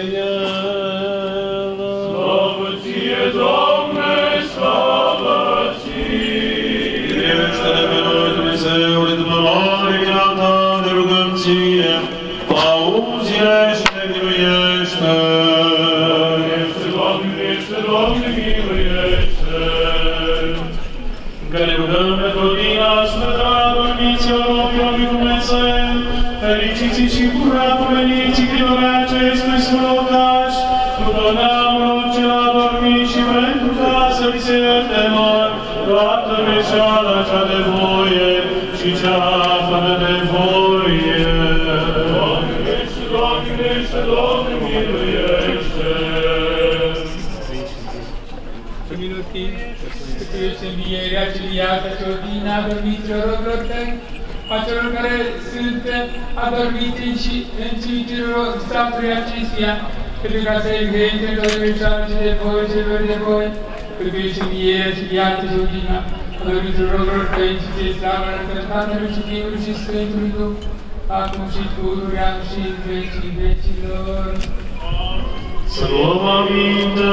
el. Slavă ție, Doamne, slavă ție! Miluiește-ne pe noi, Dumnezeule, după mare vina ta, ne rugăm ție, auzi-ne și ne miluiește! Miluiește, Doamne, miluiește, Doamne, miluiește! Că ne rugăm pe Todina, Sfântarea Dormiților, Ochiul lui Dumnezeu, fericiții și curat veniții prinore acestui sfânt locaș, cu tot neamul cel adormit și pentru ca să vi se ierte lor toată greșeala cea de voie și cea fără de voie. Doamne, miluiește, Doamne, miluiește, Doamne, miluiește! Să milutim, că Tu ești învierea și viața și odihna adormiților rogătări, a celor care sunt adormite și în cimitirul statului acestuia, pentru ca să exerce toate greșeala și de voi celor de voi, că Tu ești învierea și viața și odihna adormiților rogătări și Ție slavă înălțăm Tatălui și Fiului și Sfântului Duh, acum și pururea și în vecii vecilor. Să luăm aminte!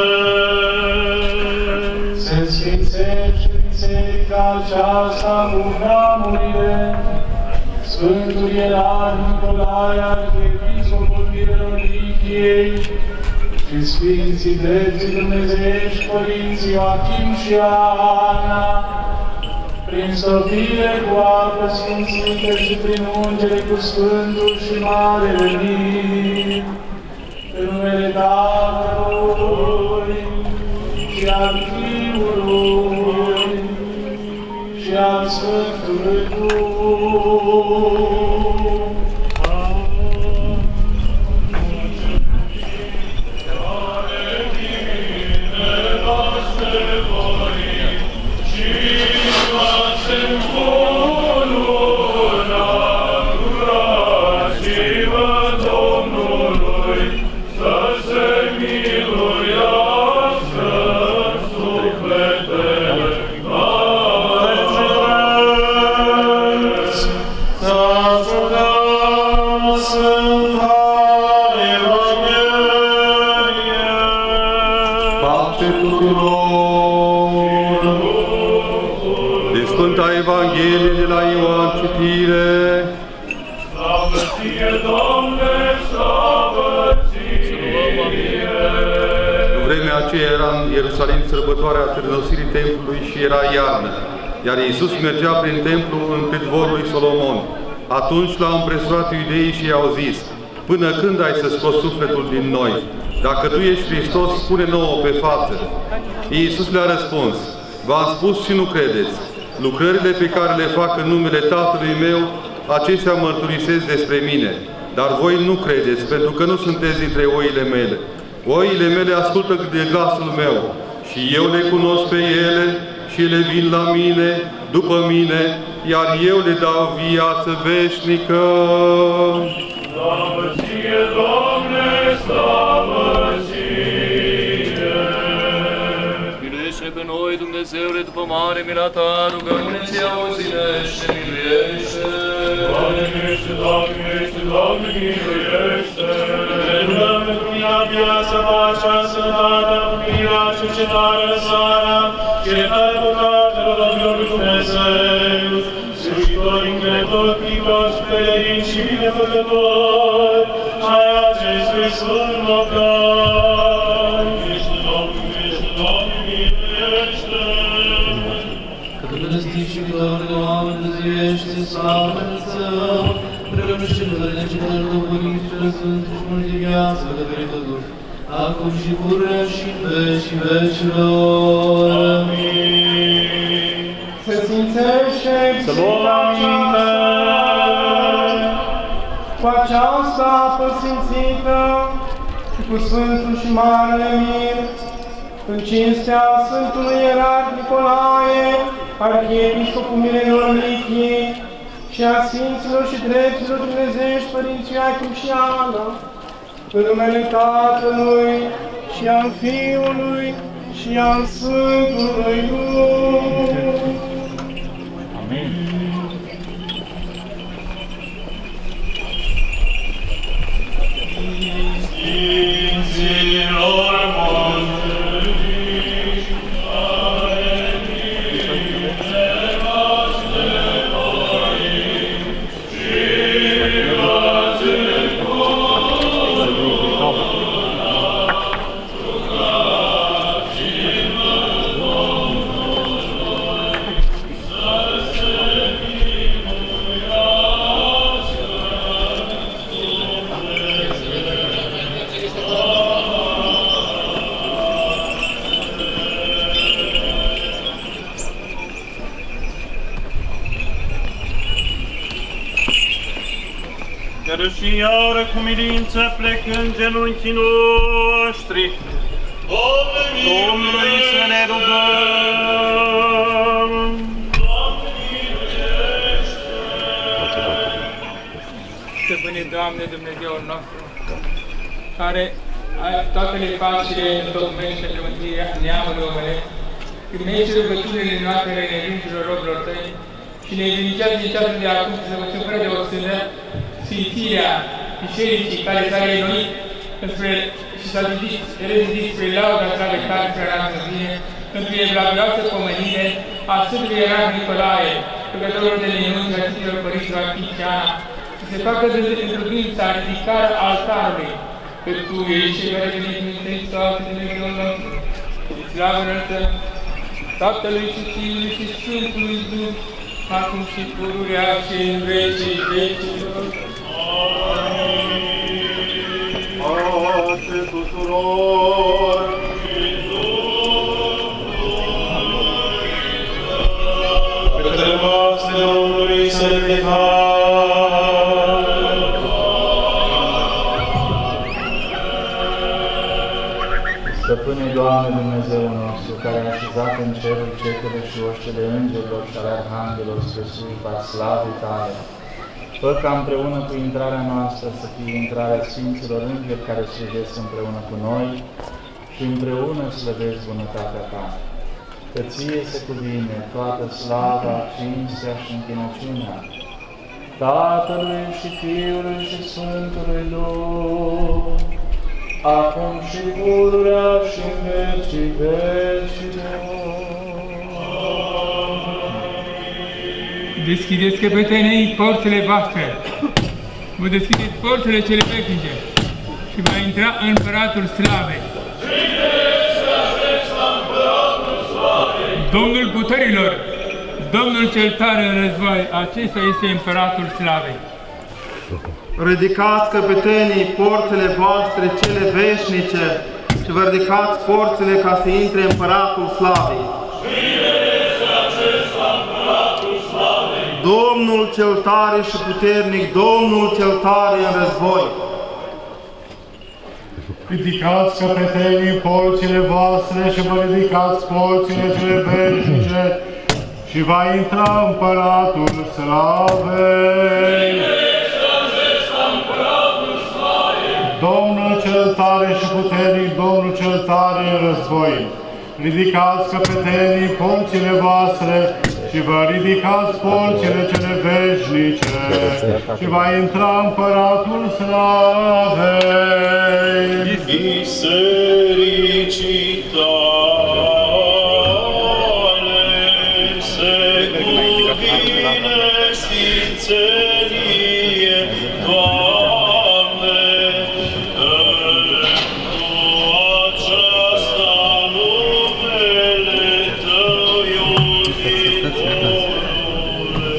Se sfințește biserica aceasta cu hramurile Sfântul Ierarh Nicolae, arhiepiscopul Ieronichiei și Sfinții Drepții Dumnezeiești, Părinții Joachim și Ana, prin stropire cu apă sfințită și prin ungere cu Sfântul și Marele Mir, în numele Tatălui și al Fiului și al Sfântului Duh. Să În vremea aceea era în Ierusalim sărbătoarea târnosirii templului și era iarnă, iar Iisus mergea prin templu în pridvorul lui Solomon. Atunci l-au împresurat iudeii și i-au zis: până când ai să scoți sufletul din noi? Dacă tu ești Hristos, spune nouă pe față. Iisus le-a răspuns: v-am spus și nu credeți. Lucrările pe care le fac în numele Tatălui meu, acestea mărturisesc despre mine. Dar voi nu credeți, pentru că nu sunteți dintre oile mele. Oile mele ascultă de glasul meu și eu le cunosc pe ele și ele vin la mine, după mine, iar eu le dau viață veșnică. Slavă ție, Doamne, slavă ție! Miluiește pe noi, Dumnezeule, după mare mila ta, rugăm-ne-ți, auzinește, miluiește! Doamne, miluiește, Doamne, miluiește, Doamne, miluiește! Ne rugăm pentru mila, viața, pacea, sănătatea, pupirea, cercetarea, lăsarea, cercetarea păcatelor, Domnul lui Dumnezeu, slujitori, încrezători, privați, perini și binefăcători, ai acestui sfânt local. Miluiește, Doamne, miluiește, Doamne, miluiește! Că tu răstii și glori de oameni, Dumnezeiește, slavă Dumnezeu, prelungește lucrările celor dăvăriți și răsfântul și mult de viață, către Duh, acum și pururea și în veci vecilor. Amin. Se sfințește să luăm aminte cu această apă sfințită și cu Sfântul și Marele Mir, în cinstea Sfântului Ierarh Nicolae, Arhiepiscopul Mirelor Lichiei, și a Sfinților și Dreptilor Dumnezeiești Părinții Iachim și Ana, în numele Tatălui și al Fiului și al Sfântului Duh. Amin. Sfinților moșteniți, care vindecați de noi și v-ați încununat, rugați-vă Domnului să se minuiască Iar și iară cu milință plecând genunchii noștri, Domnului să ne rugăm. Doamne, miluiește! Stăpâne, Doamne, Dumnezeul nostru, care ai toate le faci și le întocmești pentru mântuirea neamului omenesc, primește rugăciunile noastre ale nevincilor robilor Tăi și ne vinicează din ceasul de acum să vățăm fără de o sână Sfințirea Bisericii care s-a reînnoit și s-a rezidit spre lauda slavă tale spre ranță în bine, pentru evlavioasă pomenire a Sfântului Ierarh Nicolae, rugătorul de minuni și a Sfinților Părinților Chiciana, să se facă de întrucâința ridicarea altarului, că Tu ești cel care veniți Mântuiți toate Dumnezeul nostru, și slavă înălțăm Tatălui și Fiului și Sfântului Duh, acum și pururea și în vecii vecilor. Pace tuturor! Pe către voastre Domnului să le Stăpâne, Doamne Dumnezeul nostru, care a așezat în cerul cetele și oștele îngerilor și ale arhanghelor spre slujba slavei Tale, fă ca împreună cu intrarea noastră să fie intrarea Sfinților Îngeri care slujesc împreună cu noi și împreună slăvesc bunătatea Ta. Că Ție se cuvine toată slava, cinstea și închinăciunea Tatălui și Fiului și Sfântului Duh, acum și pururea și în vecii vecilor. Deschideți căpetenii porțile voastre, vă deschideți porțile cele veșnice și va intra în împăratul slavei. Domnul puterilor, Domnul cel tare în război, acesta este împăratul slavei. Ridicați căpetenii porțile voastre cele veșnice și vă ridicați porțile ca să intre împăratul slavei. Domnul cel tare și puternic, Domnul cel tare în război. Ridicați căpetenii porțile voastre și vă ridicați porțile cele veșnice și va intra împăratul slavei. Domnul cel tare și puternic, Domnul cel tare în război. Ridicați căpetenii porțile voastre și vă ridicați porțile cele veșnice și va intra împăratul slavei. Bisericii tale se cuvine sfințenie, Doamne, pentru aceasta numele Tău iubitorule,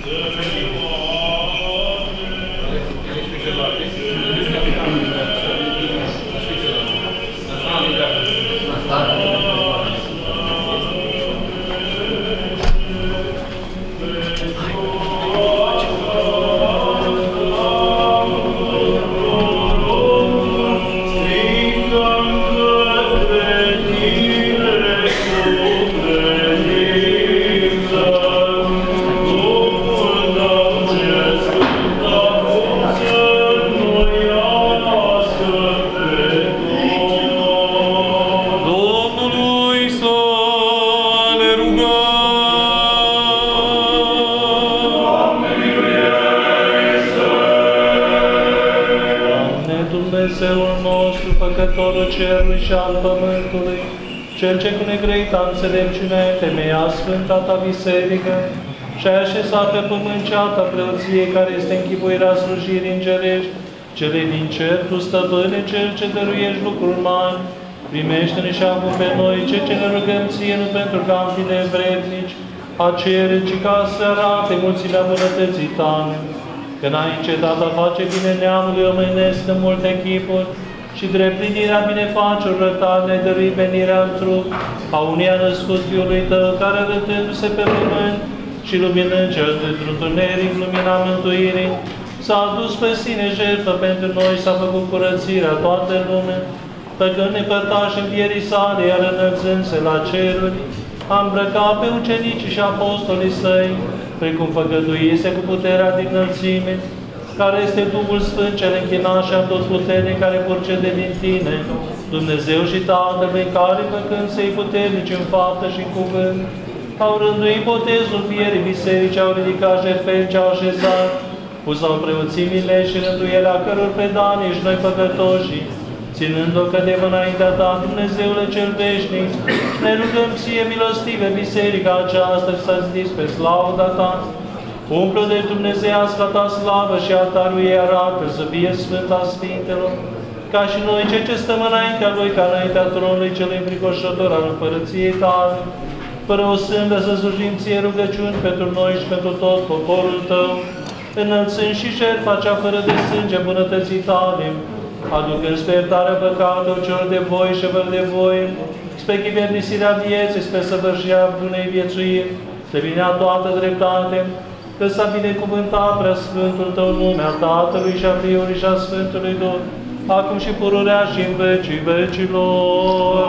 Dumnezeul nostru, Făcătorul cerului și al pământului, Cel ce cu negreita înțelepciune temeia Sfânta Ta Biserică și a așezat pe pământ ceata preoției care este închipuirea slujirii îngerești, cele din cer, Tu, Stăpâne, Cel ce dăruiești lucruri mari, primește-ne și acum pe noi, ce ce ne rugăm Ție, nu pentru că am fi nevrednici, a cere, ci ca să arate mulțimea bunătății Tale, că n-ai încetat a face bine neamului omenesc în multe chipuri și dreplinirea binefacerilor Tale ne dărui venirea în trup a unui născut Fiului Tău, care arătându-se pe pământ și luminând cel dintr-un tuneric, lumina mântuirii, s-a adus pe sine jertfă pentru noi, s-a făcut curățirea toată lumea, făcând nepărtași învierii sale, iar înălțând-se la ceruri, a îmbrăcat pe ucenicii și apostolii Săi, precum făgăduise cu puterea din înălțime, care este Duhul Sfânt cel închinat și atotputernic care purcede din Tine, Dumnezeu și Tatăl, în care, făcând să-i puternici în faptă și în cuvânt, au rânduit botezul fierii biserici, au ridicat jertfeni ce au așezat, pus-au preoțimile și rânduielea căror predanii ești noi păcătoșii, ținând-o că de înaintea Ta, Dumnezeule cel veșnic, ne rugăm Ție milostive biserica aceasta și s-a zis pe slauda Ta. Umplă de dumnezeiasca Ta slavă și altarul ei arată să fie Sfânta Sfintelor, ca și noi cei ce stăm înaintea Lui, ca înaintea tronului cel înfricoșător al împărăției Tale, fără o sândă să slujim Ție rugăciuni pentru noi și pentru tot poporul Tău, înălțând și jertfa cea fără de sânge bunătății Tale, aducând spre iertarea păcatelor celor de voi și fără de voi, spre chivernisirea vieții, spre săvârșirea bunei viețuiri, spre binea toată dreptate, că s-a binecuvântat prea Sfântul Tău nume a Tatălui și a Fiului și a Sfântului Duh, acum și pururea și în vecii vecilor.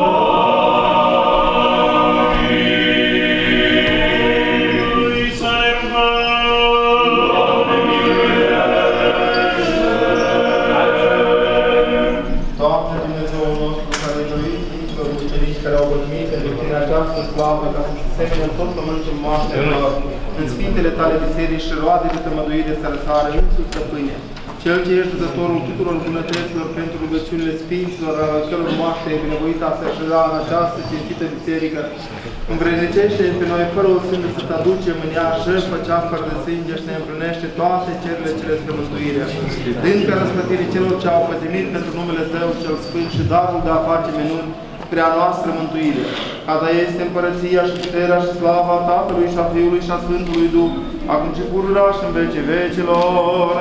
Această slavă, ca să se semne în tot pământul moaștelor, în Sfintele Tale biserici și roade de tămăduire să răsară însuși Stăpâne, Cel ce ești dătorul tuturor bunătăților pentru rugăciunile Sfinților, al căror moaște e binevoită a se așeza în această cinstită biserică, învrednicește pe noi fără o sânge să-ți aducem în ea jertfă cea fără de sânge și ne împlinește toate cererile cele spre mântuirea. Dând ca răsplătirii celor ce au pătimit pentru numele Tău cel Sfânt și darul de a face minuni spre a noastră mântuire. A Ta este împărăția și puterea și slava Tatălui și a Fiului și a Sfântului Duh, acum și pururea și în vecii vecilor.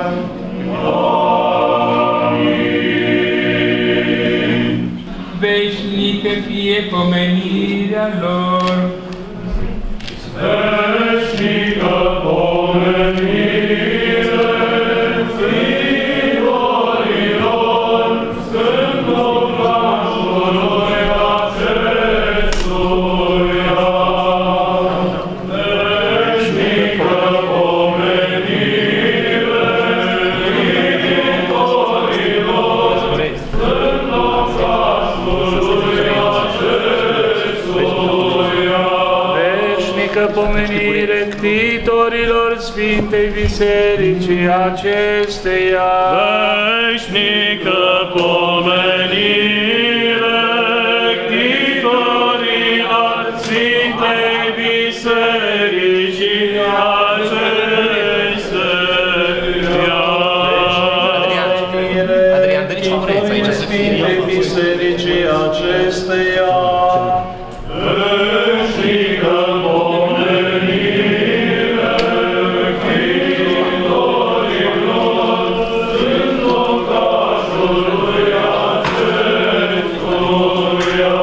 Amin. Veșnică fie pomenirea lor. Veșnică pomenire Sfinților, Sfântul Vrașului acestuia. Veșnică pomenire Sfinților, Sfântul Vrașului acestuia. Veșnică pomenire ctitorilor Sfintei Bisericii acesteia. Veșnică pomenire ctitorilor Sfintei Bisericii acesteia. Adrian, dă nici famureți aici să fie. Sfintei Bisericii acesteia. Veșnică pomenire ctitorilor Sfântul Vrașului acestuia.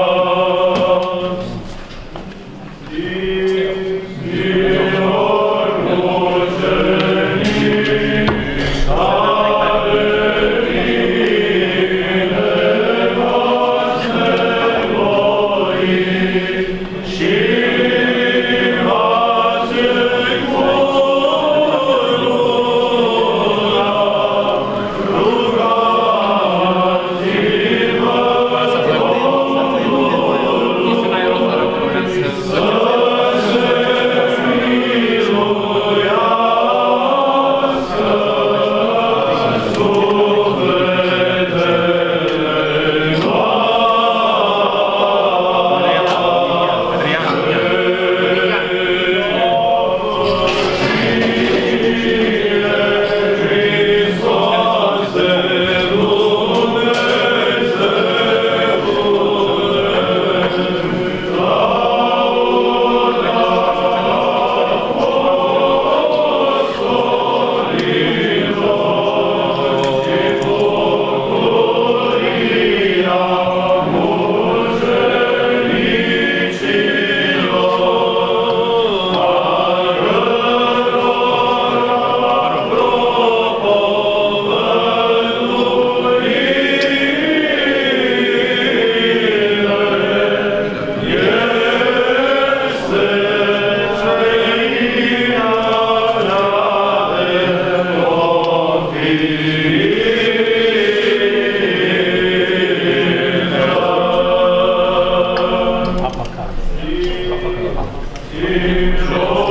Dinților mucenii ale tine v-ați nevoit și v-ați încurat. Rugați-vă să se miluiască sufletele Hristos de Apacare. Apacare.